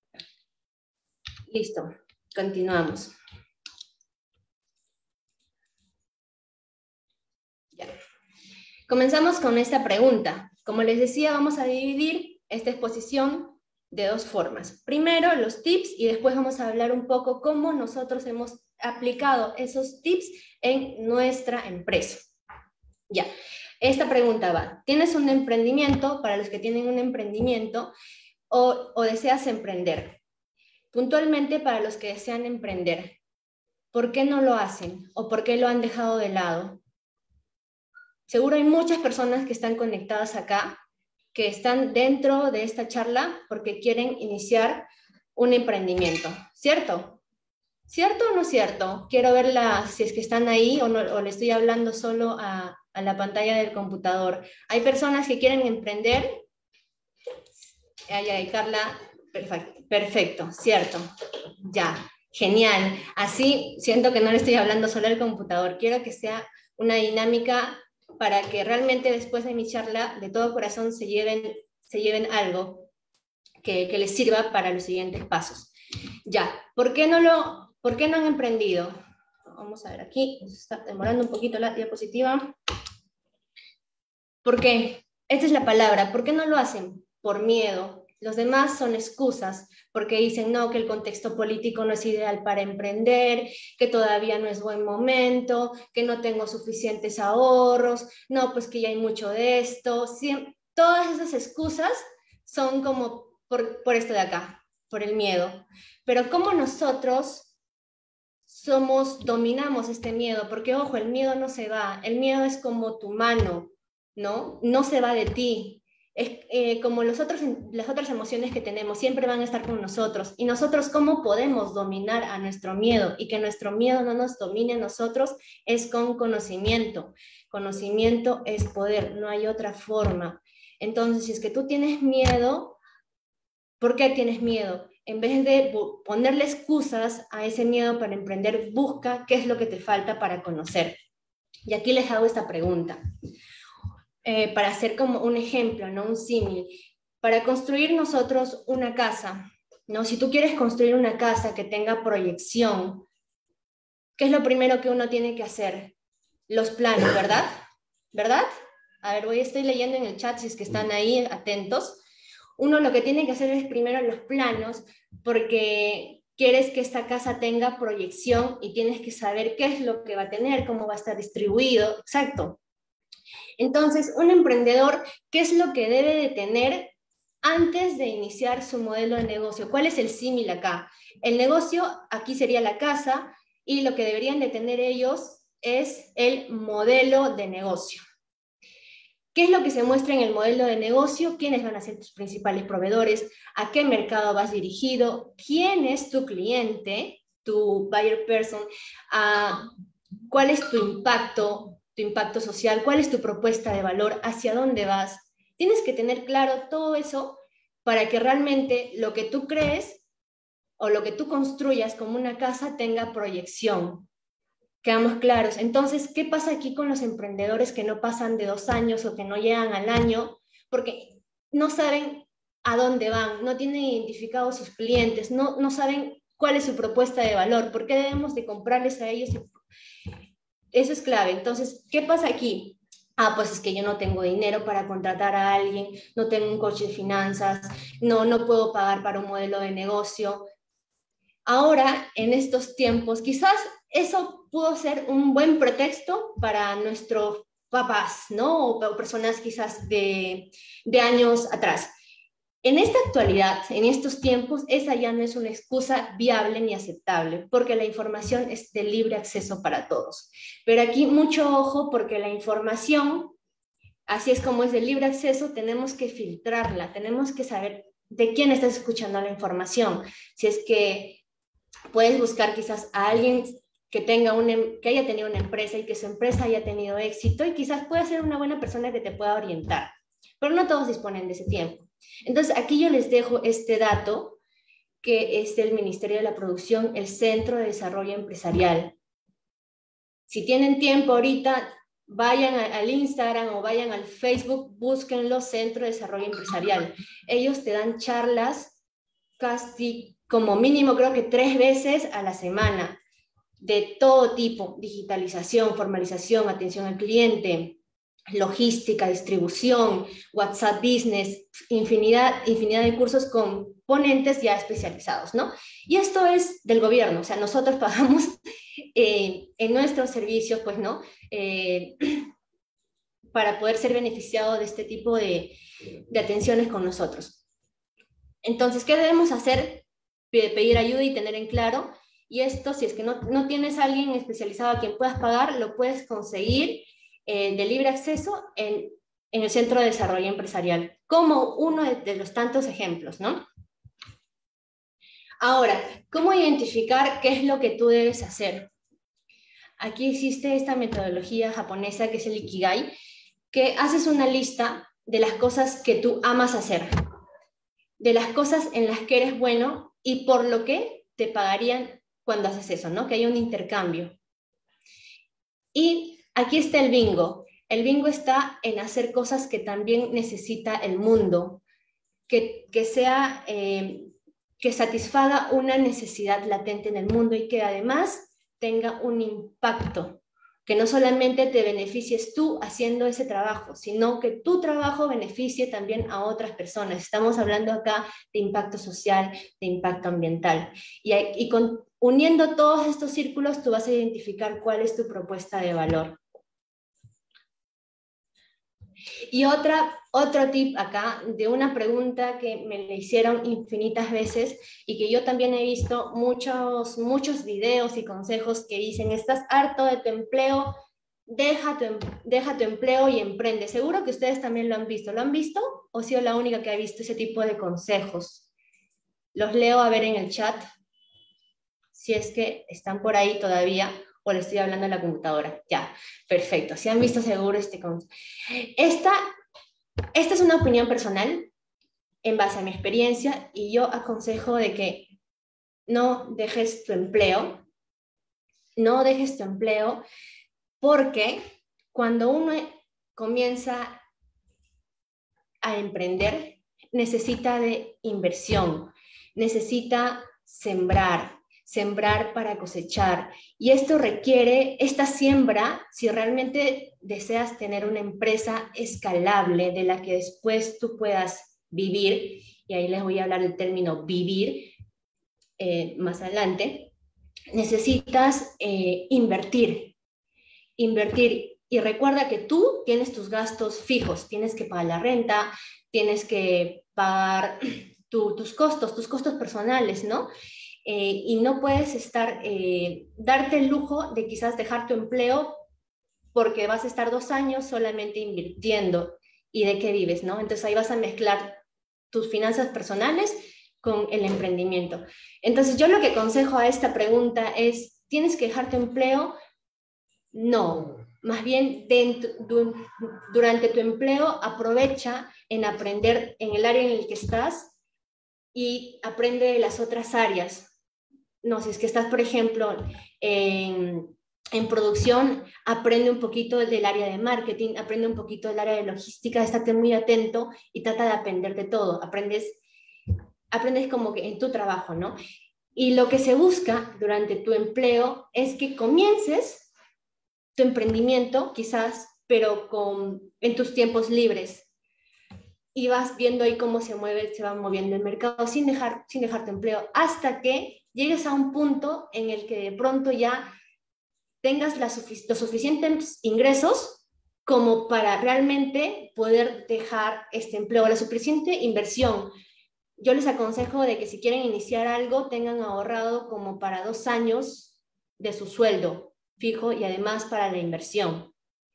Listo, continuamos. Ya. Comenzamos con esta pregunta. Como les decía, vamos a dividir esta exposición de dos formas. Primero, los tips, y después vamos a hablar un poco cómo nosotros hemos aplicado esos tips en nuestra empresa. Ya, esta pregunta va. ¿Tienes un emprendimiento? Para los que tienen un emprendimiento, o, o deseas emprender. Puntualmente, para los que desean emprender, ¿por qué no lo hacen? ¿O por qué lo han dejado de lado? Seguro hay muchas personas que están conectadas acá, que están dentro de esta charla porque quieren iniciar un emprendimiento, ¿cierto? ¿Cierto o no cierto? Quiero verla, si es que están ahí o, no, o le estoy hablando solo a, a la pantalla del computador. ¿Hay personas que quieren emprender? Ay, ay, Carla, perfecto, perfecto, cierto, ya, genial. Así siento que no le estoy hablando solo al computador, quiero que sea una dinámica para que realmente después de mi charla, de todo corazón, se lleven, se lleven algo que, que les sirva para los siguientes pasos. Ya, ¿por qué no, lo, ¿por qué no han emprendido? Vamos a ver aquí, nos está demorando un poquito la diapositiva. ¿Por qué? Esta es la palabra, ¿por qué no lo hacen? Por miedo. Los demás son excusas, porque dicen no, que el contexto político no es ideal para emprender, que todavía no es buen momento, que no tengo suficientes ahorros, no, pues que ya hay mucho de esto. Siempre, todas esas excusas son como por, por esto de acá, por el miedo. Pero ¿cómo nosotros somos, dominamos este miedo? Porque ojo, el miedo no se va, el miedo es como tu mano, ¿no? No se va de ti. Es, eh, como los otros, las otras emociones que tenemos siempre van a estar con nosotros. Y nosotros, ¿cómo podemos dominar a nuestro miedo? Y que nuestro miedo no nos domine a nosotros es con conocimiento. Conocimiento es poder, no hay otra forma. Entonces, si es que tú tienes miedo, ¿por qué tienes miedo? En vez de ponerle excusas a ese miedo para emprender, busca qué es lo que te falta para conocer. Y aquí les hago esta pregunta. Eh, para hacer como un ejemplo, ¿no? Un símil. Para construir nosotros una casa, ¿no? Si tú quieres construir una casa que tenga proyección, ¿qué es lo primero que uno tiene que hacer? Los planos, ¿verdad? ¿Verdad? A ver, voy, estoy leyendo en el chat si es que están ahí atentos. Uno lo que tiene que hacer es primero los planos, porque quieres que esta casa tenga proyección y tienes que saber qué es lo que va a tener, cómo va a estar distribuido, exacto. Entonces, un emprendedor, ¿qué es lo que debe de tener antes de iniciar su modelo de negocio? ¿Cuál es el símil acá? El negocio, aquí sería la casa, y lo que deberían de tener ellos es el modelo de negocio. ¿Qué es lo que se muestra en el modelo de negocio? ¿Quiénes van a ser tus principales proveedores? ¿A qué mercado vas dirigido? ¿Quién es tu cliente? tu buyer person, a cuál es tu impacto, tu impacto social, cuál es tu propuesta de valor, hacia dónde vas. Tienes que tener claro todo eso para que realmente lo que tú crees o lo que tú construyas como una casa tenga proyección. Quedamos claros. Entonces, ¿qué pasa aquí con los emprendedores que no pasan de dos años o que no llegan al año? Porque no saben a dónde van, no tienen identificados sus clientes, no, no saben cuál es su propuesta de valor, por qué debemos de comprarles a ellos. Eso es clave. Entonces, ¿qué pasa aquí? Ah, pues es que yo no tengo dinero para contratar a alguien, no tengo un coach de finanzas, no, no puedo pagar para un modelo de negocio. Ahora, en estos tiempos, quizás eso pudo ser un buen pretexto para nuestros papás, ¿no? O personas quizás de, de años atrás. En esta actualidad, en estos tiempos, esa ya no es una excusa viable ni aceptable, porque la información es de libre acceso para todos. Pero aquí mucho ojo, porque la información, así es como es de libre acceso, tenemos que filtrarla, tenemos que saber de quién estás escuchando la información. Si es que puedes buscar quizás a alguien que, tenga una, que haya tenido una empresa y que su empresa haya tenido éxito, y quizás pueda ser una buena persona que te pueda orientar, pero no todos disponen de ese tiempo. Entonces, aquí yo les dejo este dato, que es del Ministerio de la Producción, el Centro de Desarrollo Empresarial. Si tienen tiempo ahorita, vayan al Instagram o vayan al Facebook, búsquenlo, Centro de Desarrollo Empresarial. Ellos te dan charlas casi como mínimo, creo que tres veces a la semana, de todo tipo: digitalización, formalización, atención al cliente, logística, distribución, WhatsApp Business, infinidad, infinidad de cursos con ponentes ya especializados, ¿no? Y esto es del gobierno, o sea, nosotros pagamos eh, en nuestros servicios, pues, ¿no? Eh, para poder ser beneficiado de este tipo de, de atenciones con nosotros. Entonces, ¿qué debemos hacer? Pedir ayuda y tener en claro. Y esto, si es que no, no tienes a alguien especializado a quien puedas pagar, lo puedes conseguir eh, de libre acceso en, en el Centro de Desarrollo Empresarial, como uno de, de los tantos ejemplos, ¿no? Ahora, ¿cómo identificar qué es lo que tú debes hacer? Aquí existe esta metodología japonesa que es el Ikigai, que haces una lista de las cosas que tú amas hacer, de las cosas en las que eres bueno y por lo que te pagarían cuando haces eso, ¿no? Que haya un intercambio. Y aquí está el bingo. El bingo está en hacer cosas que también necesita el mundo, que, que sea, eh, que satisfaga una necesidad latente en el mundo y que además tenga un impacto, que no solamente te beneficies tú haciendo ese trabajo, sino que tu trabajo beneficie también a otras personas. Estamos hablando acá de impacto social, de impacto ambiental. Y, y con, uniendo todos estos círculos, tú vas a identificar cuál es tu propuesta de valor. Y otra, otro tip acá, de una pregunta que me le hicieron infinitas veces y que yo también he visto muchos, muchos videos y consejos que dicen: estás harto de tu empleo, deja tu, deja tu empleo y emprende. Seguro que ustedes también lo han visto. ¿Lo han visto o he sido la única que ha visto ese tipo de consejos? Los leo a ver en el chat, si es que están por ahí todavía, o le estoy hablando a la computadora. Ya, perfecto. Si han visto seguro este consejo. Esta, esta es una opinión personal en base a mi experiencia, y yo aconsejo de que no dejes tu empleo, no dejes tu empleo, porque cuando uno comienza a emprender, necesita de inversión, necesita sembrar, sembrar para cosechar. Y esto requiere, esta siembra, si realmente deseas tener una empresa escalable de la que después tú puedas vivir, y ahí les voy a hablar del término vivir eh, más adelante, necesitas eh, invertir, invertir. Y recuerda que tú tienes tus gastos fijos, tienes que pagar la renta, tienes que pagar tu, tus costos, tus costos personales, ¿no? Eh, y no puedes estar, eh, darte el lujo de quizás dejar tu empleo porque vas a estar dos años solamente invirtiendo. ¿Y de qué vives, no? Entonces ahí vas a mezclar tus finanzas personales con el emprendimiento. Entonces, yo lo que aconsejo a esta pregunta es, ¿tienes que dejar tu empleo? No, más bien dentro, durante tu empleo aprovecha en aprender en el área en el que estás y aprende de las otras áreas. No, si es que estás, por ejemplo, en, en producción, aprende un poquito del área de marketing, aprende un poquito del área de logística, estate muy atento y trata de aprender de todo. Aprendes, aprendes como que en tu trabajo, ¿no? Y lo que se busca durante tu empleo es que comiences tu emprendimiento, quizás, pero con, en tus tiempos libres. Y vas viendo ahí cómo se mueve, se va moviendo el mercado sin dejar, sin dejar tu empleo, hasta que llegues a un punto en el que de pronto ya tengas la sufic- los suficientes ingresos como para realmente poder dejar este empleo, la suficiente inversión. Yo les aconsejo de que si quieren iniciar algo, tengan ahorrado como para dos años de su sueldo fijo y además para la inversión.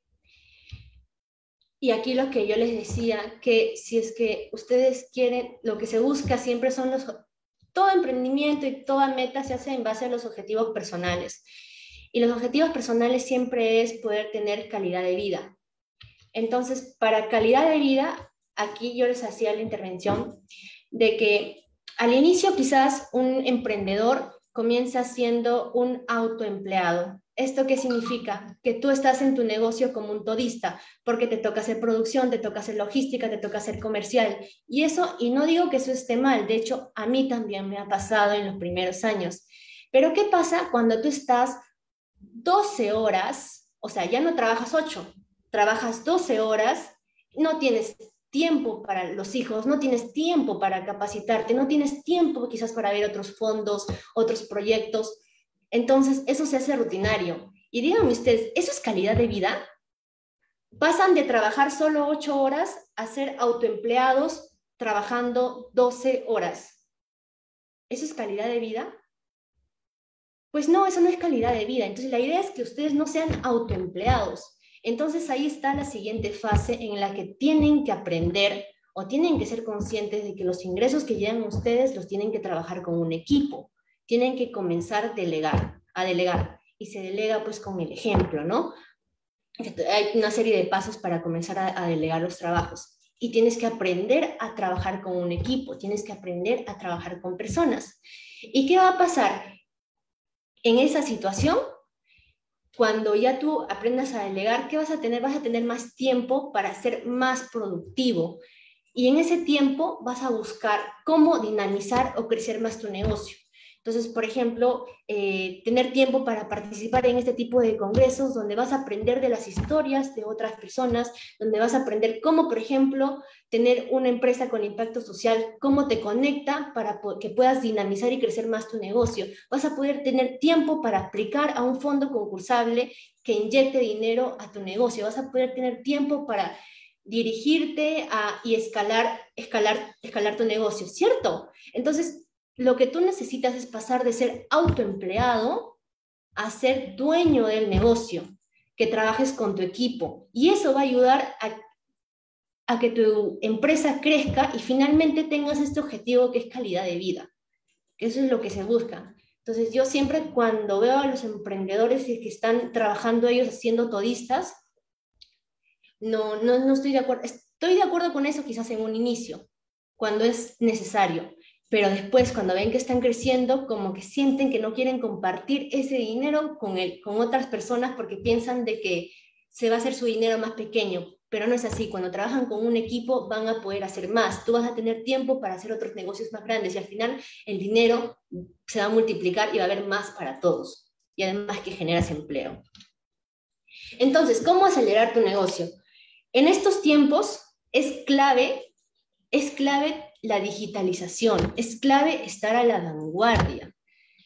Y aquí lo que yo les decía, que si es que ustedes quieren, lo que se busca siempre son los... Todo emprendimiento y toda meta se hace en base a los objetivos personales. Y los objetivos personales siempre es poder tener calidad de vida. Entonces, para calidad de vida, aquí yo les hacía la intervención de que al inicio quizás un emprendedor comienza siendo un autoempleado. ¿Esto qué significa? Que tú estás en tu negocio como un todista, porque te toca hacer producción, te toca hacer logística, te toca hacer comercial. Y eso, y no digo que eso esté mal, de hecho, a mí también me ha pasado en los primeros años. Pero ¿qué pasa cuando tú estás doce horas, o sea, ya no trabajas ocho, trabajas doce horas, no tienes tiempo para los hijos, no tienes tiempo para capacitarte, no tienes tiempo quizás para ver otros fondos, otros proyectos? Entonces, eso se hace rutinario. Y díganme ustedes, ¿eso es calidad de vida? Pasan de trabajar solo ocho horas a ser autoempleados trabajando doce horas. ¿Eso es calidad de vida? Pues no, eso no es calidad de vida. Entonces, la idea es que ustedes no sean autoempleados. Entonces, ahí está la siguiente fase en la que tienen que aprender o tienen que ser conscientes de que los ingresos que llevan ustedes los tienen que trabajar con un equipo. Tienen que comenzar a delegar, a delegar. Y se delega pues con el ejemplo, ¿no? Hay una serie de pasos para comenzar a, a delegar los trabajos. Y tienes que aprender a trabajar con un equipo, tienes que aprender a trabajar con personas. ¿Y qué va a pasar en esa situación? Cuando ya tú aprendas a delegar, ¿qué vas a tener? Vas a tener más tiempo para ser más productivo. Y en ese tiempo vas a buscar cómo dinamizar o crecer más tu negocio. Entonces, por ejemplo, eh, tener tiempo para participar en este tipo de congresos donde vas a aprender de las historias de otras personas, donde vas a aprender cómo, por ejemplo, tener una empresa con impacto social, cómo te conecta para que puedas dinamizar y crecer más tu negocio. Vas a poder tener tiempo para aplicar a un fondo concursable que inyecte dinero a tu negocio. Vas a poder tener tiempo para dirigirte a, y escalar, escalar, escalar tu negocio, ¿cierto? Entonces, lo que tú necesitas es pasar de ser autoempleado a ser dueño del negocio, que trabajes con tu equipo. Y eso va a ayudar a, a que tu empresa crezca y finalmente tengas este objetivo que es calidad de vida. Eso es lo que se busca. Entonces yo siempre cuando veo a los emprendedores que están trabajando ellos haciendo todistas, no, no, no estoy de acuerdo. Estoy de acuerdo con eso quizás en un inicio, cuando es necesario. Pero después, cuando ven que están creciendo, como que sienten que no quieren compartir ese dinero con, el, con otras personas porque piensan de que se va a hacer su dinero más pequeño. Pero no es así. Cuando trabajan con un equipo van a poder hacer más. Tú vas a tener tiempo para hacer otros negocios más grandes y al final el dinero se va a multiplicar y va a haber más para todos. Y además que generas empleo. Entonces, ¿cómo acelerar tu negocio? En estos tiempos es clave, es clave la digitalización, es clave estar a la vanguardia.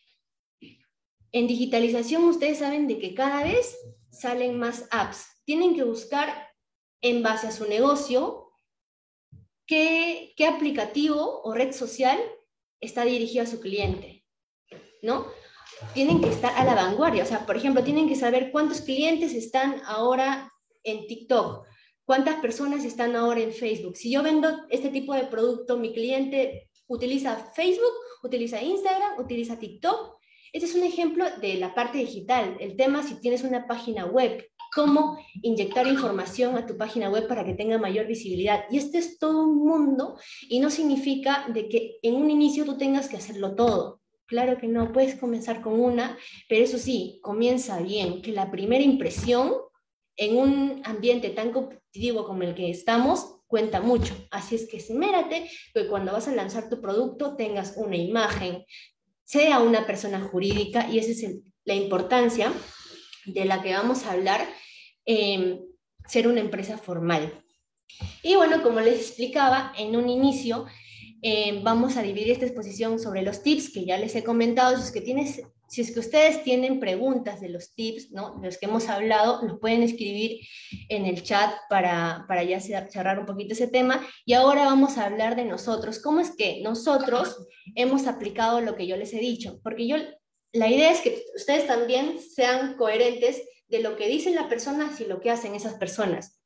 En digitalización ustedes saben de que cada vez salen más apps. Tienen que buscar en base a su negocio qué, qué aplicativo o red social está dirigido a su cliente, ¿no? Tienen que estar a la vanguardia. O sea, por ejemplo, tienen que saber cuántos clientes están ahora en TikTok, cuántas personas están ahora en Facebook. Si yo vendo este tipo de producto, mi cliente utiliza Facebook, utiliza Instagram, utiliza TikTok. Este es un ejemplo de la parte digital. El tema, si tienes una página web, cómo inyectar información a tu página web para que tenga mayor visibilidad. Y este es todo un mundo, y no significa de que en un inicio tú tengas que hacerlo todo. Claro que no, puedes comenzar con una, pero eso sí, comienza bien, que la primera impresión en un ambiente tan competitivo como el que estamos, cuenta mucho. Así es que esmérate que cuando vas a lanzar tu producto tengas una imagen, sea una persona jurídica, y esa es el, la importancia de la que vamos a hablar, eh, ser una empresa formal. Y bueno, como les explicaba en un inicio, eh, vamos a dividir esta exposición sobre los tips que ya les he comentado. Si es que, tienes, si es que ustedes tienen preguntas de los tips, ¿no?, de los que hemos hablado, los pueden escribir en el chat para, para ya cerrar un poquito ese tema. Y ahora vamos a hablar de nosotros. ¿Cómo es que nosotros hemos aplicado lo que yo les he dicho? Porque yo, la idea es que ustedes también sean coherentes de lo que dicen las personas y lo que hacen esas personas.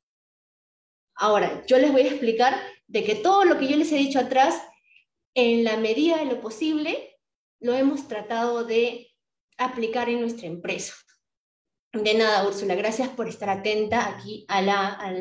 Ahora, yo les voy a explicar de que todo lo que yo les he dicho atrás, en la medida de lo posible, lo hemos tratado de aplicar en nuestra empresa. De nada, Úrsula, gracias por estar atenta aquí a, la, a,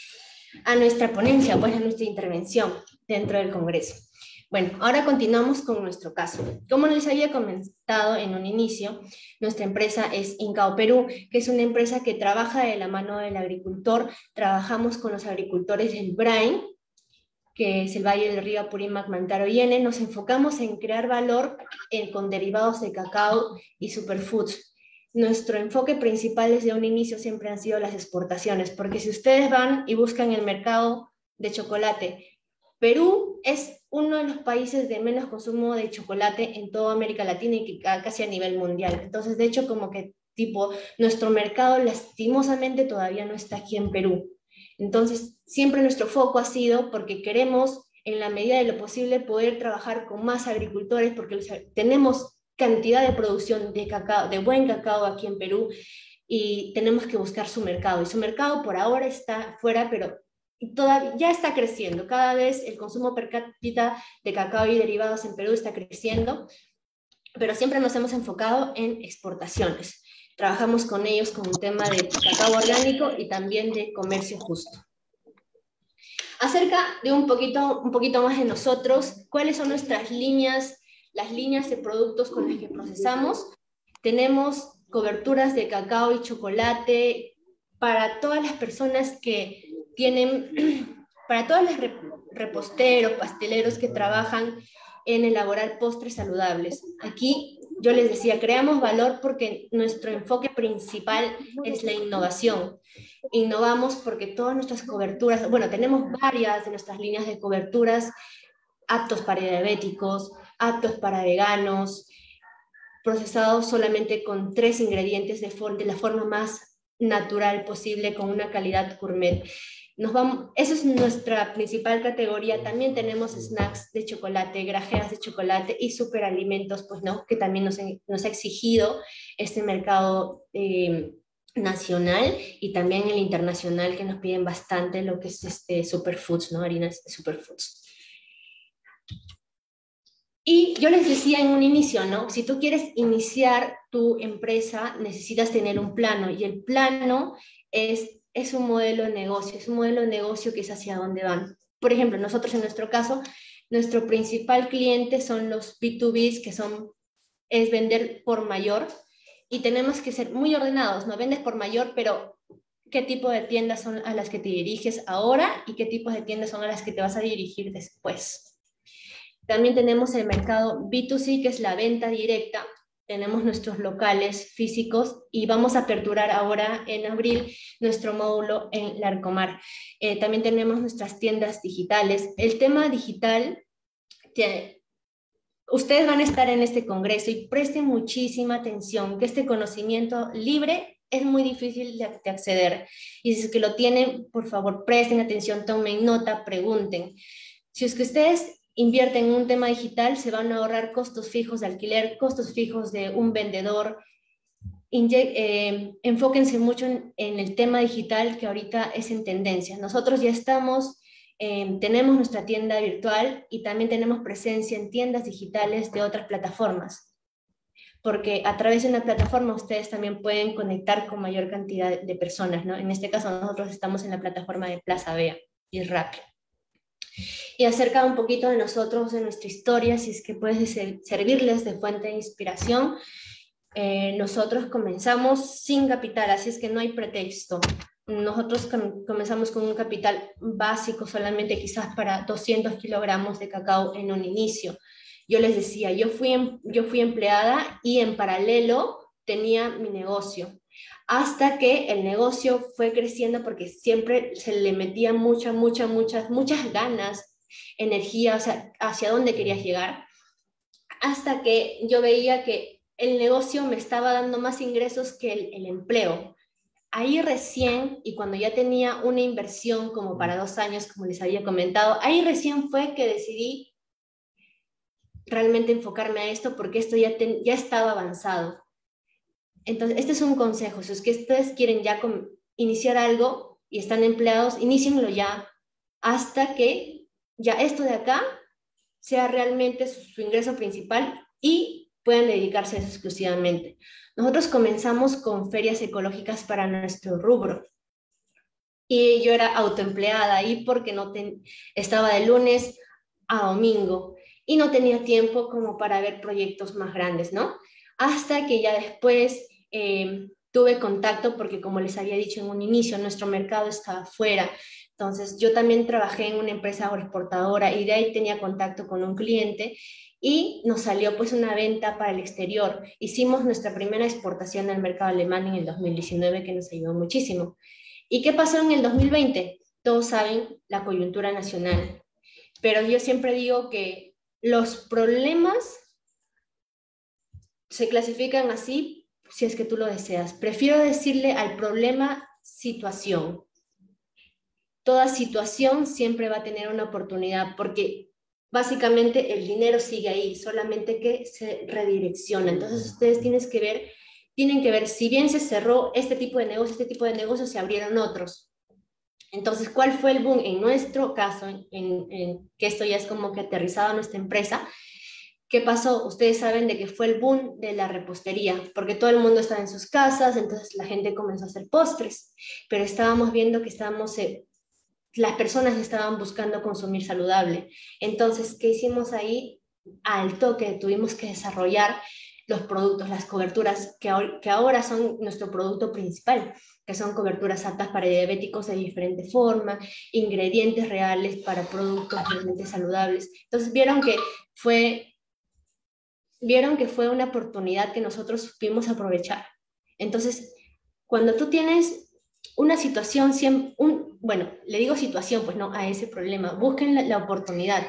a nuestra ponencia, pues a nuestra intervención dentro del Congreso. Bueno, ahora continuamos con nuestro caso. Como les había comentado en un inicio, nuestra empresa es Incao Perú, que es una empresa que trabaja de la mano del agricultor. Trabajamos con los agricultores del Brain, que es el Valle del Río Apurímac, Mantaro y Ene. Nos enfocamos en crear valor en, con derivados de cacao y superfoods. Nuestro enfoque principal desde un inicio siempre han sido las exportaciones, porque si ustedes van y buscan el mercado de chocolate, Perú es uno de los países de menos consumo de chocolate en toda América Latina y casi a nivel mundial. Entonces, de hecho, como que tipo, nuestro mercado lastimosamente todavía no está aquí en Perú. Entonces, siempre nuestro foco ha sido porque queremos, en la medida de lo posible, poder trabajar con más agricultores, porque tenemos cantidad de producción de cacao, de buen cacao aquí en Perú, y tenemos que buscar su mercado. Y su mercado por ahora está fuera, pero todavía ya está creciendo. Cada vez el consumo per cápita de cacao y derivados en Perú está creciendo, pero siempre nos hemos enfocado en exportaciones. Trabajamos con ellos con un tema de cacao orgánico y también de comercio justo. Acerca de un poquito, un poquito más de nosotros, ¿cuáles son nuestras líneas, las líneas de productos con las que procesamos? Tenemos coberturas de cacao y chocolate para todas las personas que tienen, para todos los reposteros, pasteleros que trabajan en elaborar postres saludables. Aquí yo les decía, creamos valor porque nuestro enfoque principal es la innovación. Innovamos porque todas nuestras coberturas, bueno, tenemos varias de nuestras líneas de coberturas, aptos para diabéticos, aptos para veganos, procesados solamente con tres ingredientes de, de la forma más natural posible, con una calidad gourmet. Nos vamos, esa es nuestra principal categoría. También tenemos snacks de chocolate, grajeas de chocolate y superalimentos, pues no, que también nos, nos ha exigido este mercado eh, nacional y también el internacional, que nos piden bastante lo que es este superfoods, ¿no? Harinas de superfoods. Y yo les decía en un inicio, ¿no? Si tú quieres iniciar tu empresa, necesitas tener un plano, y el plano es es un modelo de negocio, es un modelo de negocio que es hacia dónde van. Por ejemplo, nosotros en nuestro caso, nuestro principal cliente son los B dos B, que son, es vender por mayor, y tenemos que ser muy ordenados, no vendes por mayor, pero qué tipo de tiendas son a las que te diriges ahora y qué tipos de tiendas son a las que te vas a dirigir después. También tenemos el mercado B dos C, que es la venta directa. Tenemos nuestros locales físicos y vamos a aperturar ahora en abril nuestro módulo en Larcomar. Eh, también tenemos nuestras tiendas digitales. El tema digital, tiene, ustedes van a estar en este congreso y presten muchísima atención, que este conocimiento libre es muy difícil de, de acceder. Y si es que lo tienen, por favor, presten atención, tomen nota, pregunten. Si es que ustedes invierten en un tema digital, se van a ahorrar costos fijos de alquiler, costos fijos de un vendedor. Inye eh, enfóquense mucho en, en el tema digital, que ahorita es en tendencia. Nosotros ya estamos eh, tenemos nuestra tienda virtual y también tenemos presencia en tiendas digitales de otras plataformas, porque a través de una plataforma ustedes también pueden conectar con mayor cantidad de personas, ¿no? En este caso nosotros estamos en la plataforma de Plaza Vea y Rappi. Y acerca un poquito de nosotros, de nuestra historia, si es que puede ser, servirles de fuente de inspiración. Eh, nosotros comenzamos sin capital, así es que no hay pretexto. Nosotros com comenzamos con un capital básico, solamente quizás para doscientos kilogramos de cacao en un inicio. Yo les decía, yo fui, en, yo fui empleada y en paralelo tenía mi negocio. Hasta que el negocio fue creciendo porque siempre se le metía muchas, muchas, muchas, muchas ganas, energía, o sea, hacia dónde querías llegar. Hasta que yo veía que el negocio me estaba dando más ingresos que el, el empleo. Ahí recién, y cuando ya tenía una inversión como para dos años, como les había comentado, ahí recién fue que decidí realmente enfocarme a esto porque esto ya, ten, ya estaba avanzado. Entonces, este es un consejo. Si es que ustedes quieren ya iniciar algo y están empleados, inicienlo ya hasta que ya esto de acá sea realmente su, su ingreso principal y puedan dedicarse a eso exclusivamente. Nosotros comenzamos con ferias ecológicas para nuestro rubro. Y yo era autoempleada ahí porque no ten, estaba de lunes a domingo y no tenía tiempo como para ver proyectos más grandes, ¿no? Hasta que ya después eh, tuve contacto porque, como les había dicho en un inicio, nuestro mercado estaba afuera. Entonces yo también trabajé en una empresa agroexportadora y de ahí tenía contacto con un cliente y nos salió pues una venta para el exterior. Hicimos nuestra primera exportación al mercado alemán en el dos mil diecinueve, que nos ayudó muchísimo. ¿Y qué pasó en el dos mil veinte? Todos saben, la coyuntura nacional. Pero yo siempre digo que los problemas se clasifican así si es que tú lo deseas. Prefiero decirle al problema situación. Toda situación siempre va a tener una oportunidad porque básicamente el dinero sigue ahí, solamente que se redirecciona. Entonces ustedes tienen que ver, tienen que ver, si bien se cerró este tipo de negocio, este tipo de negocios, se abrieron otros. Entonces, ¿cuál fue el boom? En nuestro caso, en, en que esto ya es como que aterrizado a nuestra empresa, ¿qué pasó? Ustedes saben de que fue el boom de la repostería, porque todo el mundo estaba en sus casas, entonces la gente comenzó a hacer postres, pero estábamos viendo que estábamos... Eh, las personas estaban buscando consumir saludable. Entonces, ¿qué hicimos ahí? Al toque tuvimos que desarrollar los productos, las coberturas que ahora, que ahora son nuestro producto principal, que son coberturas aptas para diabéticos de diferente forma, ingredientes reales para productos realmente saludables. Entonces, vieron que fue, vieron que fue una oportunidad que nosotros supimos aprovechar. Entonces, cuando tú tienes una situación, un, bueno, le digo situación, pues no a ese problema, busquen la, la oportunidad,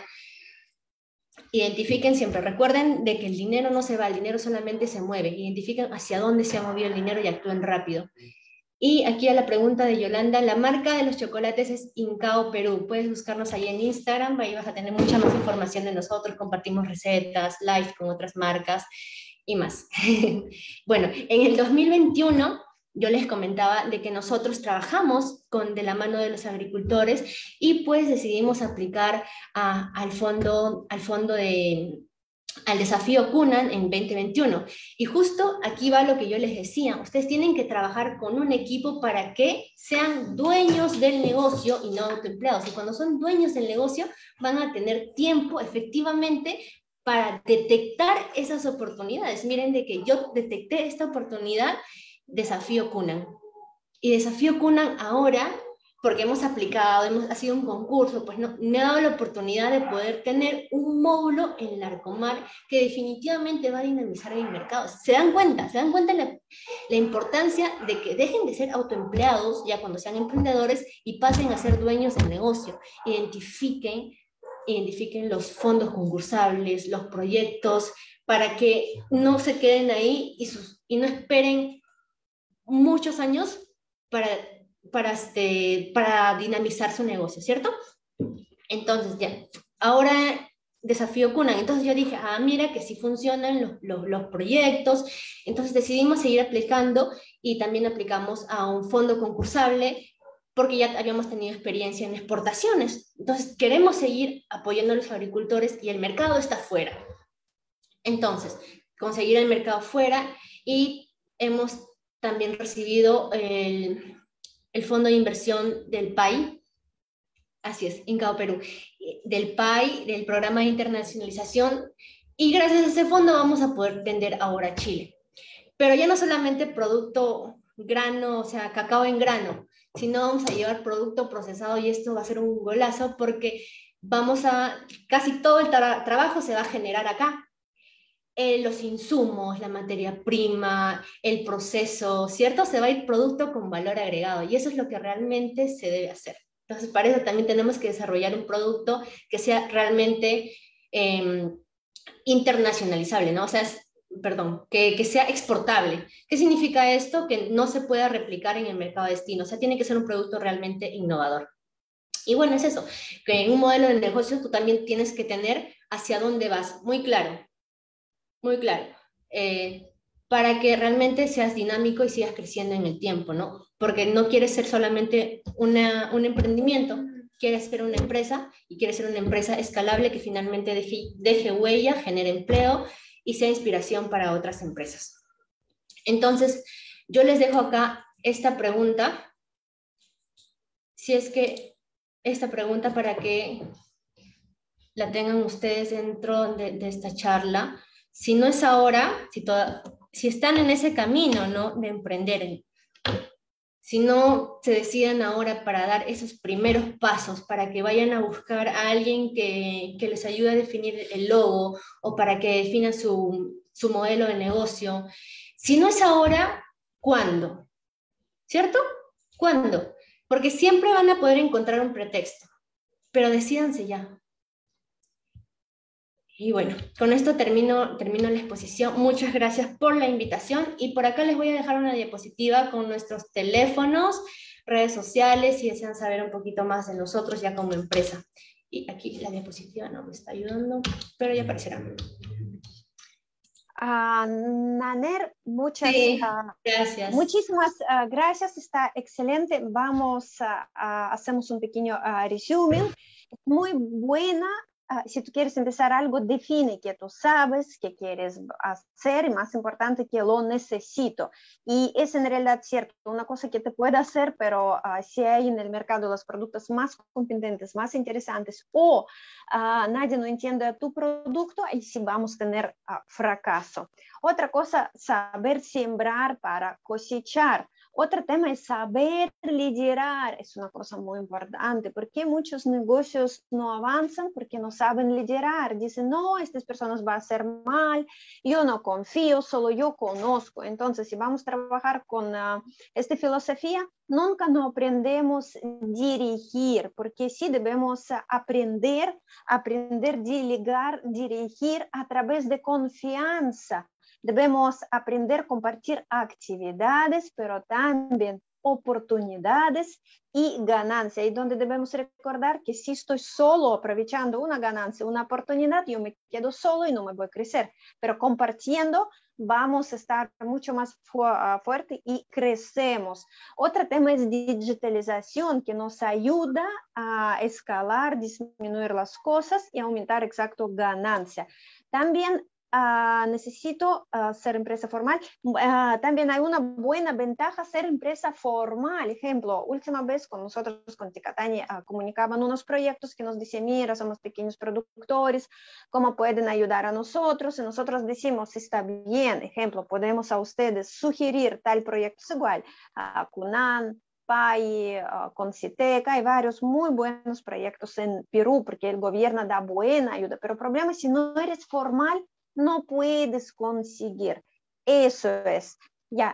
identifiquen siempre, recuerden de que el dinero no se va, el dinero solamente se mueve, identifiquen hacia dónde se ha movido el dinero y actúen rápido. Y aquí a la pregunta de Yolanda, la marca de los chocolates es Incao Perú, puedes buscarnos ahí en Instagram, ahí vas a tener mucha más información de nosotros, compartimos recetas, live con otras marcas y más. Bueno, en el dos mil veintiuno... yo les comentaba de que nosotros trabajamos con, de la mano de los agricultores y pues decidimos aplicar a, al, fondo, al fondo de, al desafío Cunan en veinte veintiuno. Y justo aquí va lo que yo les decía, ustedes tienen que trabajar con un equipo para que sean dueños del negocio y no autoempleados. Y cuando son dueños del negocio van a tener tiempo efectivamente para detectar esas oportunidades. Miren de que yo detecté esta oportunidad. Desafío Cunan. Y Desafío Cunan ahora, porque hemos aplicado, hemos, ha sido un concurso, pues no, me ha dado la oportunidad de poder tener un módulo en Larcomar que definitivamente va a dinamizar el mercado. ¿Se dan cuenta? ¿Se dan cuenta la, la importancia de que dejen de ser autoempleados ya cuando sean emprendedores y pasen a ser dueños del negocio? Identifiquen, identifiquen los fondos concursables, los proyectos, para que no se queden ahí y, sus, y no esperen muchos años para, para, este, para dinamizar su negocio, ¿cierto? Entonces ya, ahora Desafío Cunan. Entonces yo dije, ah, mira que sí funcionan los, los, los proyectos. Entonces decidimos seguir aplicando y también aplicamos a un fondo concursable porque ya habíamos tenido experiencia en exportaciones. Entonces, queremos seguir apoyando a los agricultores y el mercado está fuera. Entonces, conseguir el mercado fuera y hemos también recibido el, el fondo de inversión del P A I, así es, Incao Perú, del P A I, del programa de internacionalización, y gracias a ese fondo vamos a poder vender ahora a Chile. Pero ya no solamente producto grano, o sea, cacao en grano, sino vamos a llevar producto procesado y esto va a ser un golazo porque vamos a, casi todo el tra trabajo se va a generar acá. Eh, los insumos, la materia prima, el proceso, ¿cierto? Se va a ir producto con valor agregado y eso es lo que realmente se debe hacer. Entonces, para eso también tenemos que desarrollar un producto que sea realmente eh, internacionalizable, ¿no? O sea, es, perdón, que, que sea exportable. ¿Qué significa esto? Que no se pueda replicar en el mercado destino, o sea, tiene que ser un producto realmente innovador. Y bueno, es eso, que en un modelo de negocio tú también tienes que tener hacia dónde vas, muy claro, muy claro, eh, para que realmente seas dinámico y sigas creciendo en el tiempo, ¿no? Porque no quieres ser solamente una, un emprendimiento, quieres ser una empresa y quieres ser una empresa escalable que finalmente deje, deje huella, genere empleo y sea inspiración para otras empresas. Entonces, yo les dejo acá esta pregunta, si es que esta pregunta para que la tengan ustedes dentro de, de esta charla. Si no es ahora, si, toda, si están en ese camino, ¿no?, de emprender, si no se deciden ahora para dar esos primeros pasos, para que vayan a buscar a alguien que, que les ayude a definir el logo o para que definan su, su modelo de negocio. Si no es ahora, ¿cuándo? ¿Cierto? ¿Cuándo? Porque siempre van a poder encontrar un pretexto, pero decídanse ya. Y bueno, con esto termino, termino la exposición. Muchas gracias por la invitación y por acá les voy a dejar una diapositiva con nuestros teléfonos, redes sociales, si desean saber un poquito más de nosotros ya como empresa. Y aquí la diapositiva no me está ayudando, pero ya aparecerá. Uh, Naner, muchas sí, uh, gracias. Muchísimas uh, gracias, está excelente. Vamos a, a hacemos un pequeño uh, resumen. Muy buena. Uh, si tú quieres empezar algo, define que tú sabes, que quieres hacer, y más importante, que lo necesito. Y es en realidad cierto, una cosa que te puede hacer, pero uh, si hay en el mercado los productos más competentes, más interesantes, o uh, nadie no entiende tu producto, ahí sí vamos a tener uh, fracaso. Otra cosa, saber sembrar para cosechar. Otro tema es saber liderar, es una cosa muy importante, porque muchos negocios no avanzan porque no saben liderar, dicen, no, estas personas van a hacer mal, yo no confío, solo yo conozco. Entonces, si vamos a trabajar con uh, esta filosofía, nunca no aprendemos a dirigir, porque sí debemos aprender, aprender a delegar, dirigir a través de confianza. Debemos aprender a compartir actividades, pero también oportunidades y ganancias. Y donde debemos recordar que si estoy solo aprovechando una ganancia, una oportunidad, yo me quedo solo y no me voy a crecer. Pero compartiendo, vamos a estar mucho más fu fuerte y crecemos. Otro tema es digitalización, que nos ayuda a escalar, disminuir las cosas y aumentar exacto ganancia. También Uh, necesito uh, ser empresa formal. Uh, también hay una buena ventaja ser empresa formal. Ejemplo, última vez con nosotros, con Ticatañi, uh, comunicaban unos proyectos que nos dicen, mira, somos pequeños productores, ¿cómo pueden ayudar a nosotros? Y nosotros decimos, está bien, ejemplo, podemos a ustedes sugerir tal proyecto, es igual, a uh, Cunan, P A I, uh, con Citeca, hay varios muy buenos proyectos en Perú, porque el gobierno da buena ayuda, pero el problema es si no eres formal, no puedes conseguir. Eso es. Ya,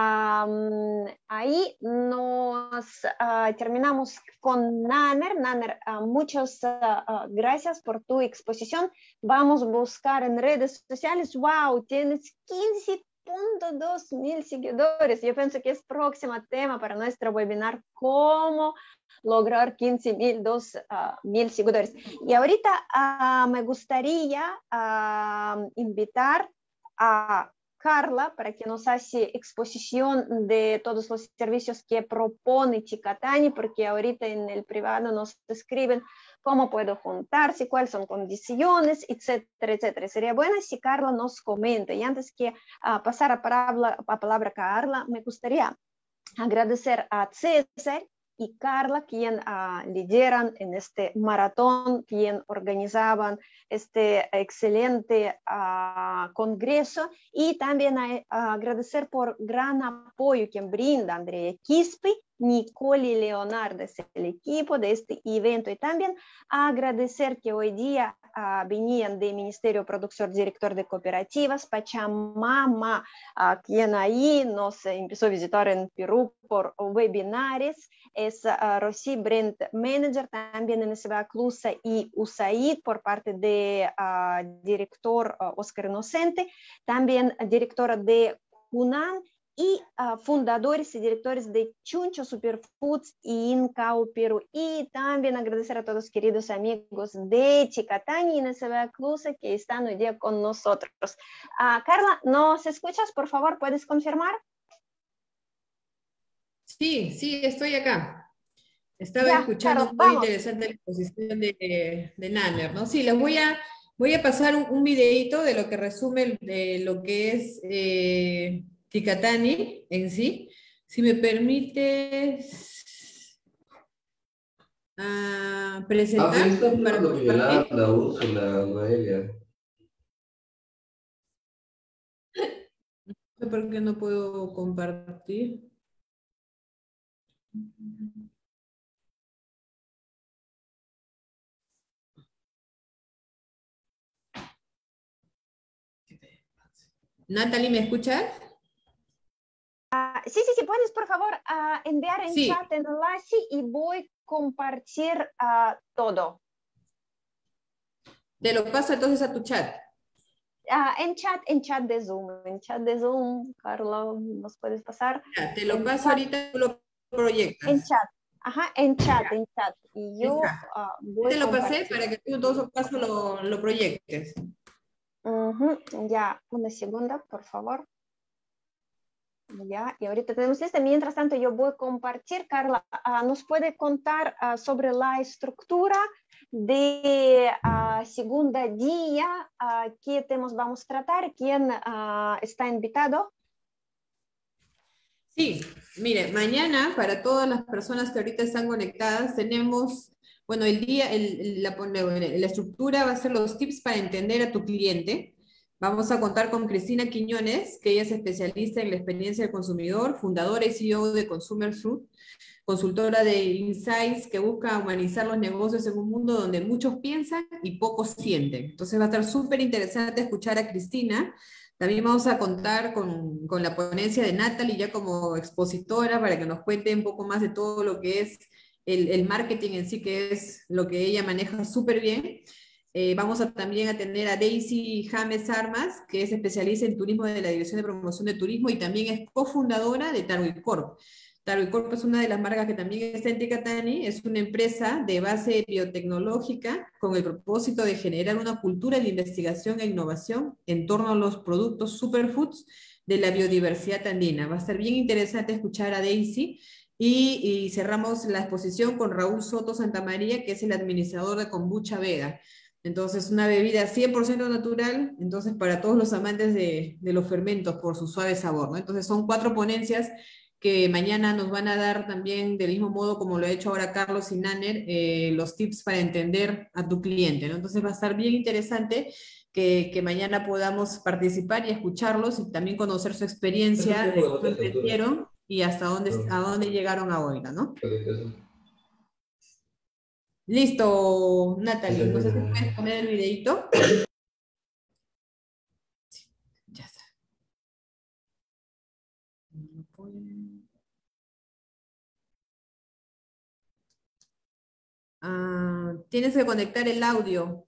um, ahí nos uh, terminamos con Naner. Naner, uh, muchas uh, uh, gracias por tu exposición. Vamos a buscar en redes sociales. Wow, tienes quince punto dos mil seguidores. Yo pienso que es próximo tema para nuestro webinar, cómo lograr quince mil, dos mil seguidores. Y ahorita uh, me gustaría uh, invitar a Carla para que nos hace exposición de todos los servicios que propone Ticatani, porque ahorita en el privado nos escriben cómo puedo juntarse, cuáles son condiciones, etcétera, etcétera. Sería bueno si Carla nos comenta. Y antes que uh, pasar a palabra, a palabra a Carla, me gustaría agradecer a César y Carla, quien uh, lideran en este maratón, quien organizaban este excelente uh, congreso, y también a, a agradecer por gran apoyo que brinda Andrea Quispe, Nicole y Leonardo, es el equipo de este evento, y también agradecer que hoy día uh, venían del Ministerio Productor, Director de Cooperativas, Pachamama, uh, quien ahí nos empezó a visitar en Perú por webinares, es uh, Rosy Brent Manager, también en S B A Clusa, y U S A I D por parte de uh, director uh, Oscar Inocente, también directora de Cunan, y uh, fundadores y directores de Chuncho Superfoods y Incao Perú. Y también agradecer a todos los queridos amigos de Ticatani y N S B A Clusa que están hoy día con nosotros. Uh, Carla, ¿nos escuchas? Por favor, ¿puedes confirmar? Sí, sí, estoy acá. Estaba ya, escuchando Carla, muy vamos. interesante la exposición de, de Nanner, ¿no? Sí, les voy a, voy a pasar un, un videito de lo que resume de lo que es eh, Ticatani en sí. Si me permites uh, presentar. Ah, está para hablando con Yolanda, Úrsula, Noelia. No sé por qué no puedo compartir. Natalie, ¿me escuchas? Uh, sí, sí, sí, puedes por favor uh, enviar en sí. chat el enlace y voy a compartir uh, todo. Te lo paso entonces a tu chat. Uh, en chat, en chat de Zoom, en chat de Zoom, Carla, ¿nos puedes pasar? Ya, te lo en paso chat, ahorita, tú lo proyectas. En chat, ajá, en chat, ya. en chat. Y yo uh, voy te lo compartir. pasé para que tú en todo caso lo, lo proyectes. Uh-huh. Ya, una segunda, por favor. Ya, y ahorita tenemos lista. Mientras tanto, yo voy a compartir. Carla, uh, ¿nos puede contar uh, sobre la estructura de uh, segunda día? Uh, ¿Qué temas vamos a tratar? ¿Quién uh, está invitado? Sí, mire, mañana para todas las personas que ahorita están conectadas tenemos, bueno, el día, el, la, la estructura va a ser los tips para entender a tu cliente. Vamos a contar con Cristina Quiñones, que ella es especialista en la experiencia del consumidor, fundadora y C E O de Consumer Fruit, consultora de Insights que busca humanizar los negocios en un mundo donde muchos piensan y pocos sienten. Entonces va a estar súper interesante escuchar a Cristina. También vamos a contar con, con la ponencia de Natalie ya como expositora para que nos cuente un poco más de todo lo que es el, el marketing en sí, que es lo que ella maneja súper bien. Eh, vamos a también a tener a Daisy James Armas, que es especialista en turismo de la Dirección de Promoción de Turismo y también es cofundadora de Tarwi Corp. Tarwi Corp es una de las marcas que también está en Ticatani, es una empresa de base biotecnológica con el propósito de generar una cultura de investigación e innovación en torno a los productos superfoods de la biodiversidad andina. Va a ser bien interesante escuchar a Daisy. Y, y cerramos la exposición con Raúl Soto Santamaría, que es el administrador de Kombucha Vega. Entonces, una bebida cien por ciento natural, entonces para todos los amantes de, de los fermentos por su suave sabor, ¿no? Entonces son cuatro ponencias que mañana nos van a dar también, del mismo modo como lo ha hecho ahora Carlos y Nanner, eh, los tips para entender a tu cliente, ¿no? Entonces va a estar bien interesante que, que mañana podamos participar y escucharlos y también conocer su experiencia, de cómo emprendieron y hasta dónde, a dónde llegaron ahora, ¿no? Listo, Natalie, no sé si puedes poner el videito. Sí, ya está. Ah, tienes que conectar el audio.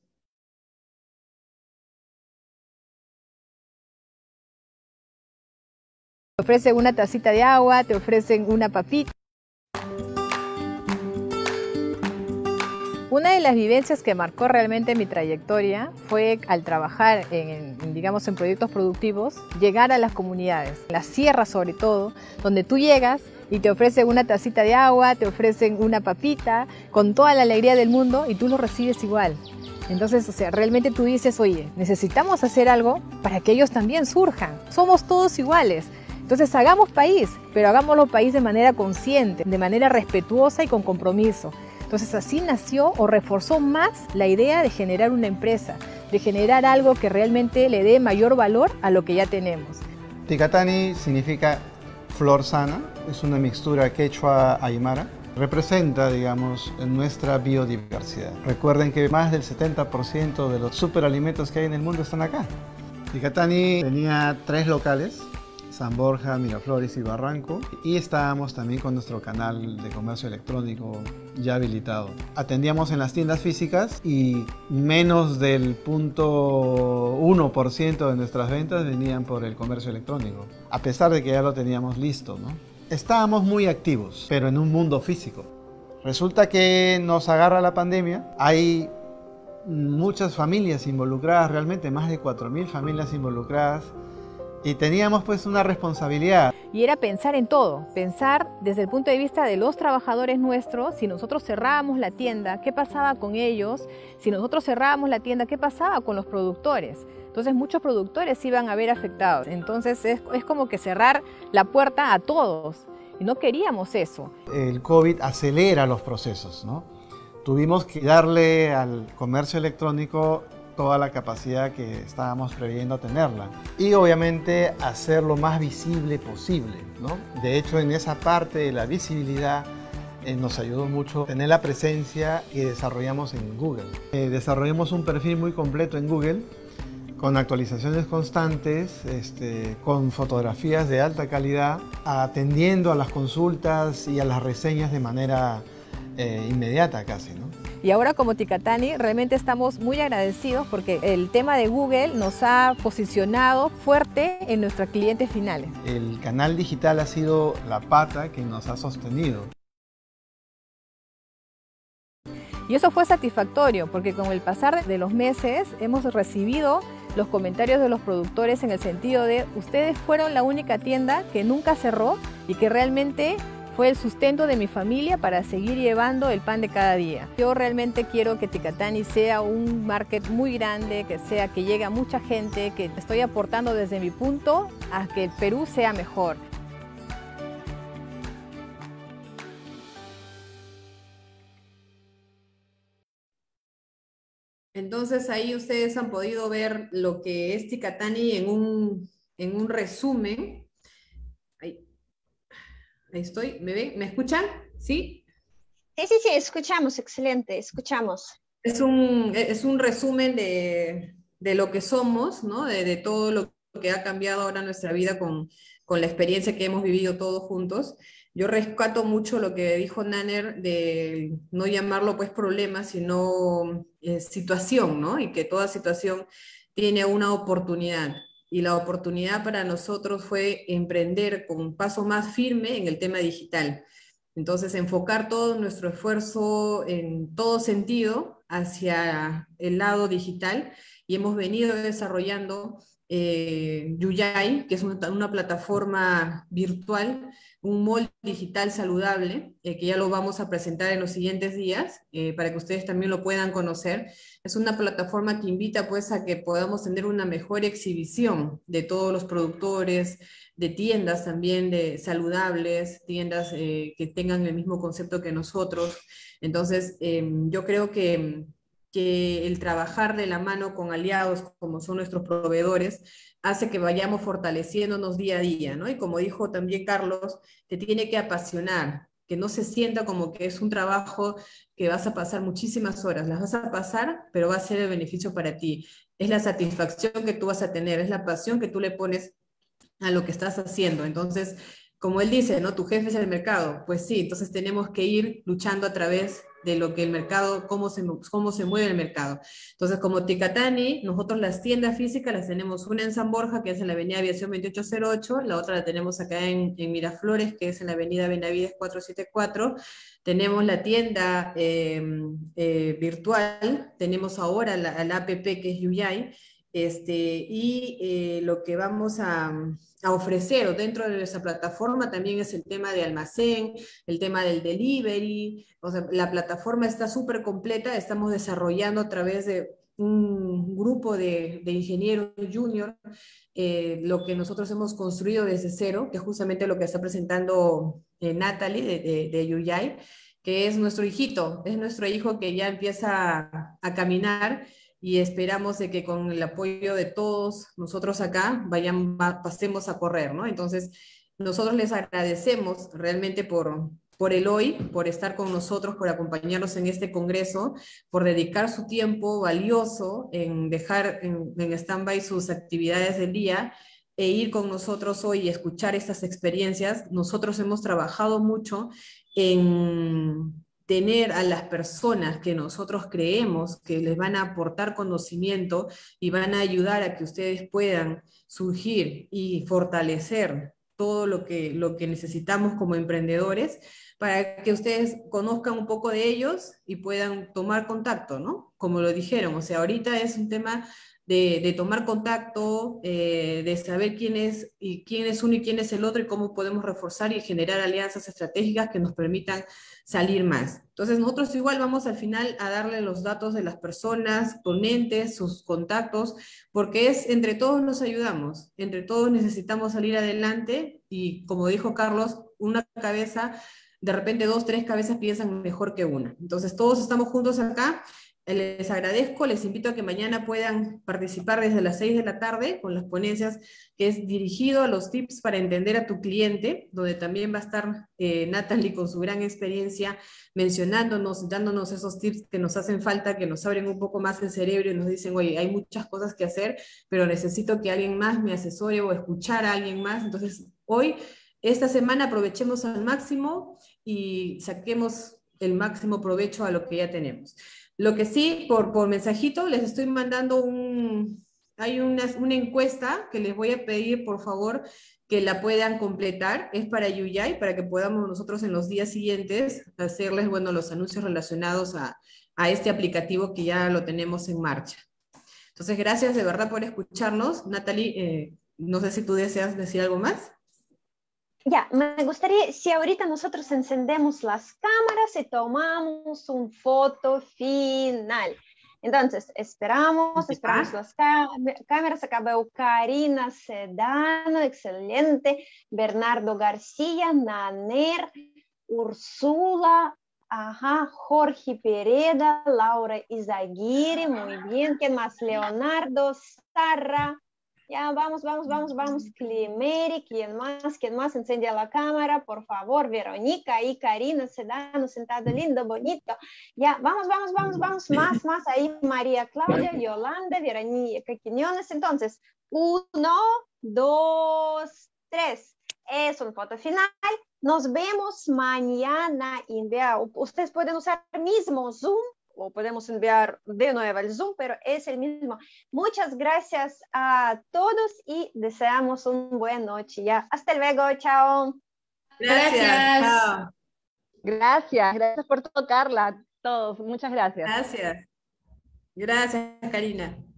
Te ofrecen una tacita de agua, te ofrecen una papita. Una de las vivencias que marcó realmente mi trayectoria fue al trabajar en, en, digamos, en proyectos productivos, llegar a las comunidades, las sierras sobre todo, donde tú llegas y te ofrecen una tacita de agua, te ofrecen una papita, con toda la alegría del mundo y tú lo recibes igual. Entonces, o sea, realmente tú dices, oye, necesitamos hacer algo para que ellos también surjan. Somos todos iguales. Entonces, hagamos país, pero hagámoslo país de manera consciente, de manera respetuosa y con compromiso. Entonces así nació o reforzó más la idea de generar una empresa, de generar algo que realmente le dé mayor valor a lo que ya tenemos. Ticatani significa flor sana, es una mixtura quechua-aymara. Representa, digamos, nuestra biodiversidad. Recuerden que más del setenta por ciento de los superalimentos que hay en el mundo están acá. Ticatani tenía tres locales, San Borja, Miraflores y Barranco, y estábamos también con nuestro canal de comercio electrónico ya habilitado. Atendíamos en las tiendas físicas y menos del cero punto uno por ciento de nuestras ventas venían por el comercio electrónico, a pesar de que ya lo teníamos listo, ¿no? Estábamos muy activos, pero en un mundo físico. Resulta que nos agarra la pandemia, hay muchas familias involucradas, realmente más de cuatro mil familias involucradas, y teníamos pues una responsabilidad. Y era pensar en todo, pensar desde el punto de vista de los trabajadores nuestros. Si nosotros cerrábamos la tienda, ¿qué pasaba con ellos? Si nosotros cerrábamos la tienda, ¿qué pasaba con los productores? Entonces muchos productores iban a ver afectados. Entonces es, es como que cerrar la puerta a todos. Y no queríamos eso. El COVID acelera los procesos, ¿no? Tuvimos que darle al comercio electrónico toda la capacidad que estábamos previendo tenerla y obviamente hacerlo más visible posible, ¿no? De hecho, en esa parte de la visibilidad eh, nos ayudó mucho tener la presencia que desarrollamos en Google. Eh, desarrollamos un perfil muy completo en Google con actualizaciones constantes, este, con fotografías de alta calidad, atendiendo a las consultas y a las reseñas de manera eh, inmediata casi, ¿no? Y ahora como Ticatani realmente estamos muy agradecidos porque el tema de Google nos ha posicionado fuerte en nuestros clientes finales. El canal digital ha sido la pata que nos ha sostenido. Y eso fue satisfactorio porque con el pasar de los meses hemos recibido los comentarios de los productores en el sentido de ustedes fueron la única tienda que nunca cerró y que realmente fue el sustento de mi familia para seguir llevando el pan de cada día. Yo realmente quiero que Ticatani sea un market muy grande, que sea que llegue a mucha gente, que estoy aportando desde mi punto a que el Perú sea mejor. Entonces ahí ustedes han podido ver lo que es Ticatani en un, en un resumen. Ahí. Ahí estoy, ¿me ven? ¿Me escuchan? ¿Sí? Sí, sí, sí, escuchamos, excelente, escuchamos. Es un, es un resumen de, de lo que somos, ¿no? De, de todo lo que ha cambiado ahora nuestra vida con, con la experiencia que hemos vivido todos juntos. Yo rescato mucho lo que dijo Nanner de no llamarlo pues problema, sino eh, situación, ¿no? Y que toda situación tiene una oportunidad. Y la oportunidad para nosotros fue emprender con un paso más firme en el tema digital. Entonces, enfocar todo nuestro esfuerzo en todo sentido hacia el lado digital y hemos venido desarrollando eh, Yuyay, que es una, una plataforma virtual, un mall digital saludable, eh, que ya lo vamos a presentar en los siguientes días, eh, para que ustedes también lo puedan conocer. Es una plataforma que invita pues a que podamos tener una mejor exhibición de todos los productores, de tiendas también de saludables, tiendas eh, que tengan el mismo concepto que nosotros. Entonces, eh, yo creo que, que el trabajar de la mano con aliados como son nuestros proveedores hace que vayamos fortaleciéndonos día a día, ¿no? Y como dijo también Carlos, te tiene que apasionar, que no se sienta como que es un trabajo que vas a pasar muchísimas horas, las vas a pasar, pero va a ser el beneficio para ti. Es la satisfacción que tú vas a tener, es la pasión que tú le pones a lo que estás haciendo. Entonces, como él dice, ¿no? Tu jefe es el mercado. Pues sí, entonces tenemos que ir luchando a través de lo que el mercado, cómo se, cómo se mueve el mercado. Entonces, como Ticatani, nosotros las tiendas físicas las tenemos una en San Borja, que es en la avenida Aviación veintiocho cero ocho, la otra la tenemos acá en, en Miraflores, que es en la avenida Benavides cuatrocientos setenta y cuatro, tenemos la tienda eh, eh, virtual, tenemos ahora la, la app que es Yuyay, este, y eh, lo que vamos a, a ofrecer dentro de nuestra plataforma también es el tema de almacén, el tema del delivery, o sea, la plataforma está súper completa, estamos desarrollando a través de un grupo de, de ingenieros junior eh, lo que nosotros hemos construido desde cero, que es justamente lo que está presentando eh, Natalie de, de, de Yuyay, que es nuestro hijito, es nuestro hijo que ya empieza a, a caminar, y esperamos de que con el apoyo de todos nosotros acá vayan, pasemos a correr, ¿no? Entonces, nosotros les agradecemos realmente por, por el hoy, por estar con nosotros, por acompañarnos en este congreso, por dedicar su tiempo valioso en dejar en, en stand-by sus actividades del día e ir con nosotros hoy y escuchar estas experiencias. Nosotros hemos trabajado mucho en tener a las personas que nosotros creemos que les van a aportar conocimiento y van a ayudar a que ustedes puedan surgir y fortalecer todo lo que, lo que necesitamos como emprendedores, para que ustedes conozcan un poco de ellos y puedan tomar contacto, ¿no? Como lo dijeron, o sea, ahorita es un tema de, de tomar contacto, eh, de saber quién es, y quién es uno y quién es el otro, y cómo podemos reforzar y generar alianzas estratégicas que nos permitan salir más. Entonces nosotros igual vamos al final a darle los datos de las personas, ponentes, sus contactos, porque es entre todos nos ayudamos, entre todos necesitamos salir adelante, y como dijo Carlos, una cabeza, de repente dos, tres cabezas piensan mejor que una. Entonces todos estamos juntos acá. Les agradezco, les invito a que mañana puedan participar desde las seis de la tarde con las ponencias, que es dirigido a los tips para entender a tu cliente, donde también va a estar eh, Natalie con su gran experiencia mencionándonos, dándonos esos tips que nos hacen falta, que nos abren un poco más el cerebro y nos dicen, oye, hay muchas cosas que hacer, pero necesito que alguien más me asesore o escuchar a alguien más. Entonces hoy, esta semana, aprovechemos al máximo y saquemos el máximo provecho a lo que ya tenemos. Lo que sí, por, por mensajito, les estoy mandando un, hay una, una encuesta que les voy a pedir, por favor, que la puedan completar. Es para Yuyay, para que podamos nosotros en los días siguientes hacerles, bueno, los anuncios relacionados a, a este aplicativo que ya lo tenemos en marcha. Entonces, gracias de verdad por escucharnos. Natalie, eh, no sé si tú deseas decir algo más. Ya, me gustaría, si ahorita nosotros encendemos las cámaras y tomamos un foto final. Entonces, esperamos, esperamos las cámaras. Acá veo Karina Sedano, excelente. Bernardo García, Naner, Úrsula, ajá, Jorge Pereda, Laura Izaguirre, muy bien. ¿Quién más? Leonardo, Sara. Ya, vamos, vamos, vamos, vamos. Climeri, ¿quién más? ¿Quién más? Encende la cámara, por favor. Verónica y Karina Sedano, sentado lindo, bonito. Ya, vamos, vamos, vamos, vamos. Más, más. Ahí María Claudia, Yolanda, Verónica Quiñones. Entonces, uno, dos, tres. Es una foto final. Nos vemos mañana. Ustedes pueden usar el mismo Zoom, o podemos enviar de nuevo el Zoom, pero es el mismo. Muchas gracias a todos y deseamos una buena noche. Ya. Hasta luego, chao. Gracias. Chao. Gracias, gracias por todo, Carla. Todos, muchas gracias. Gracias. Gracias, Karina.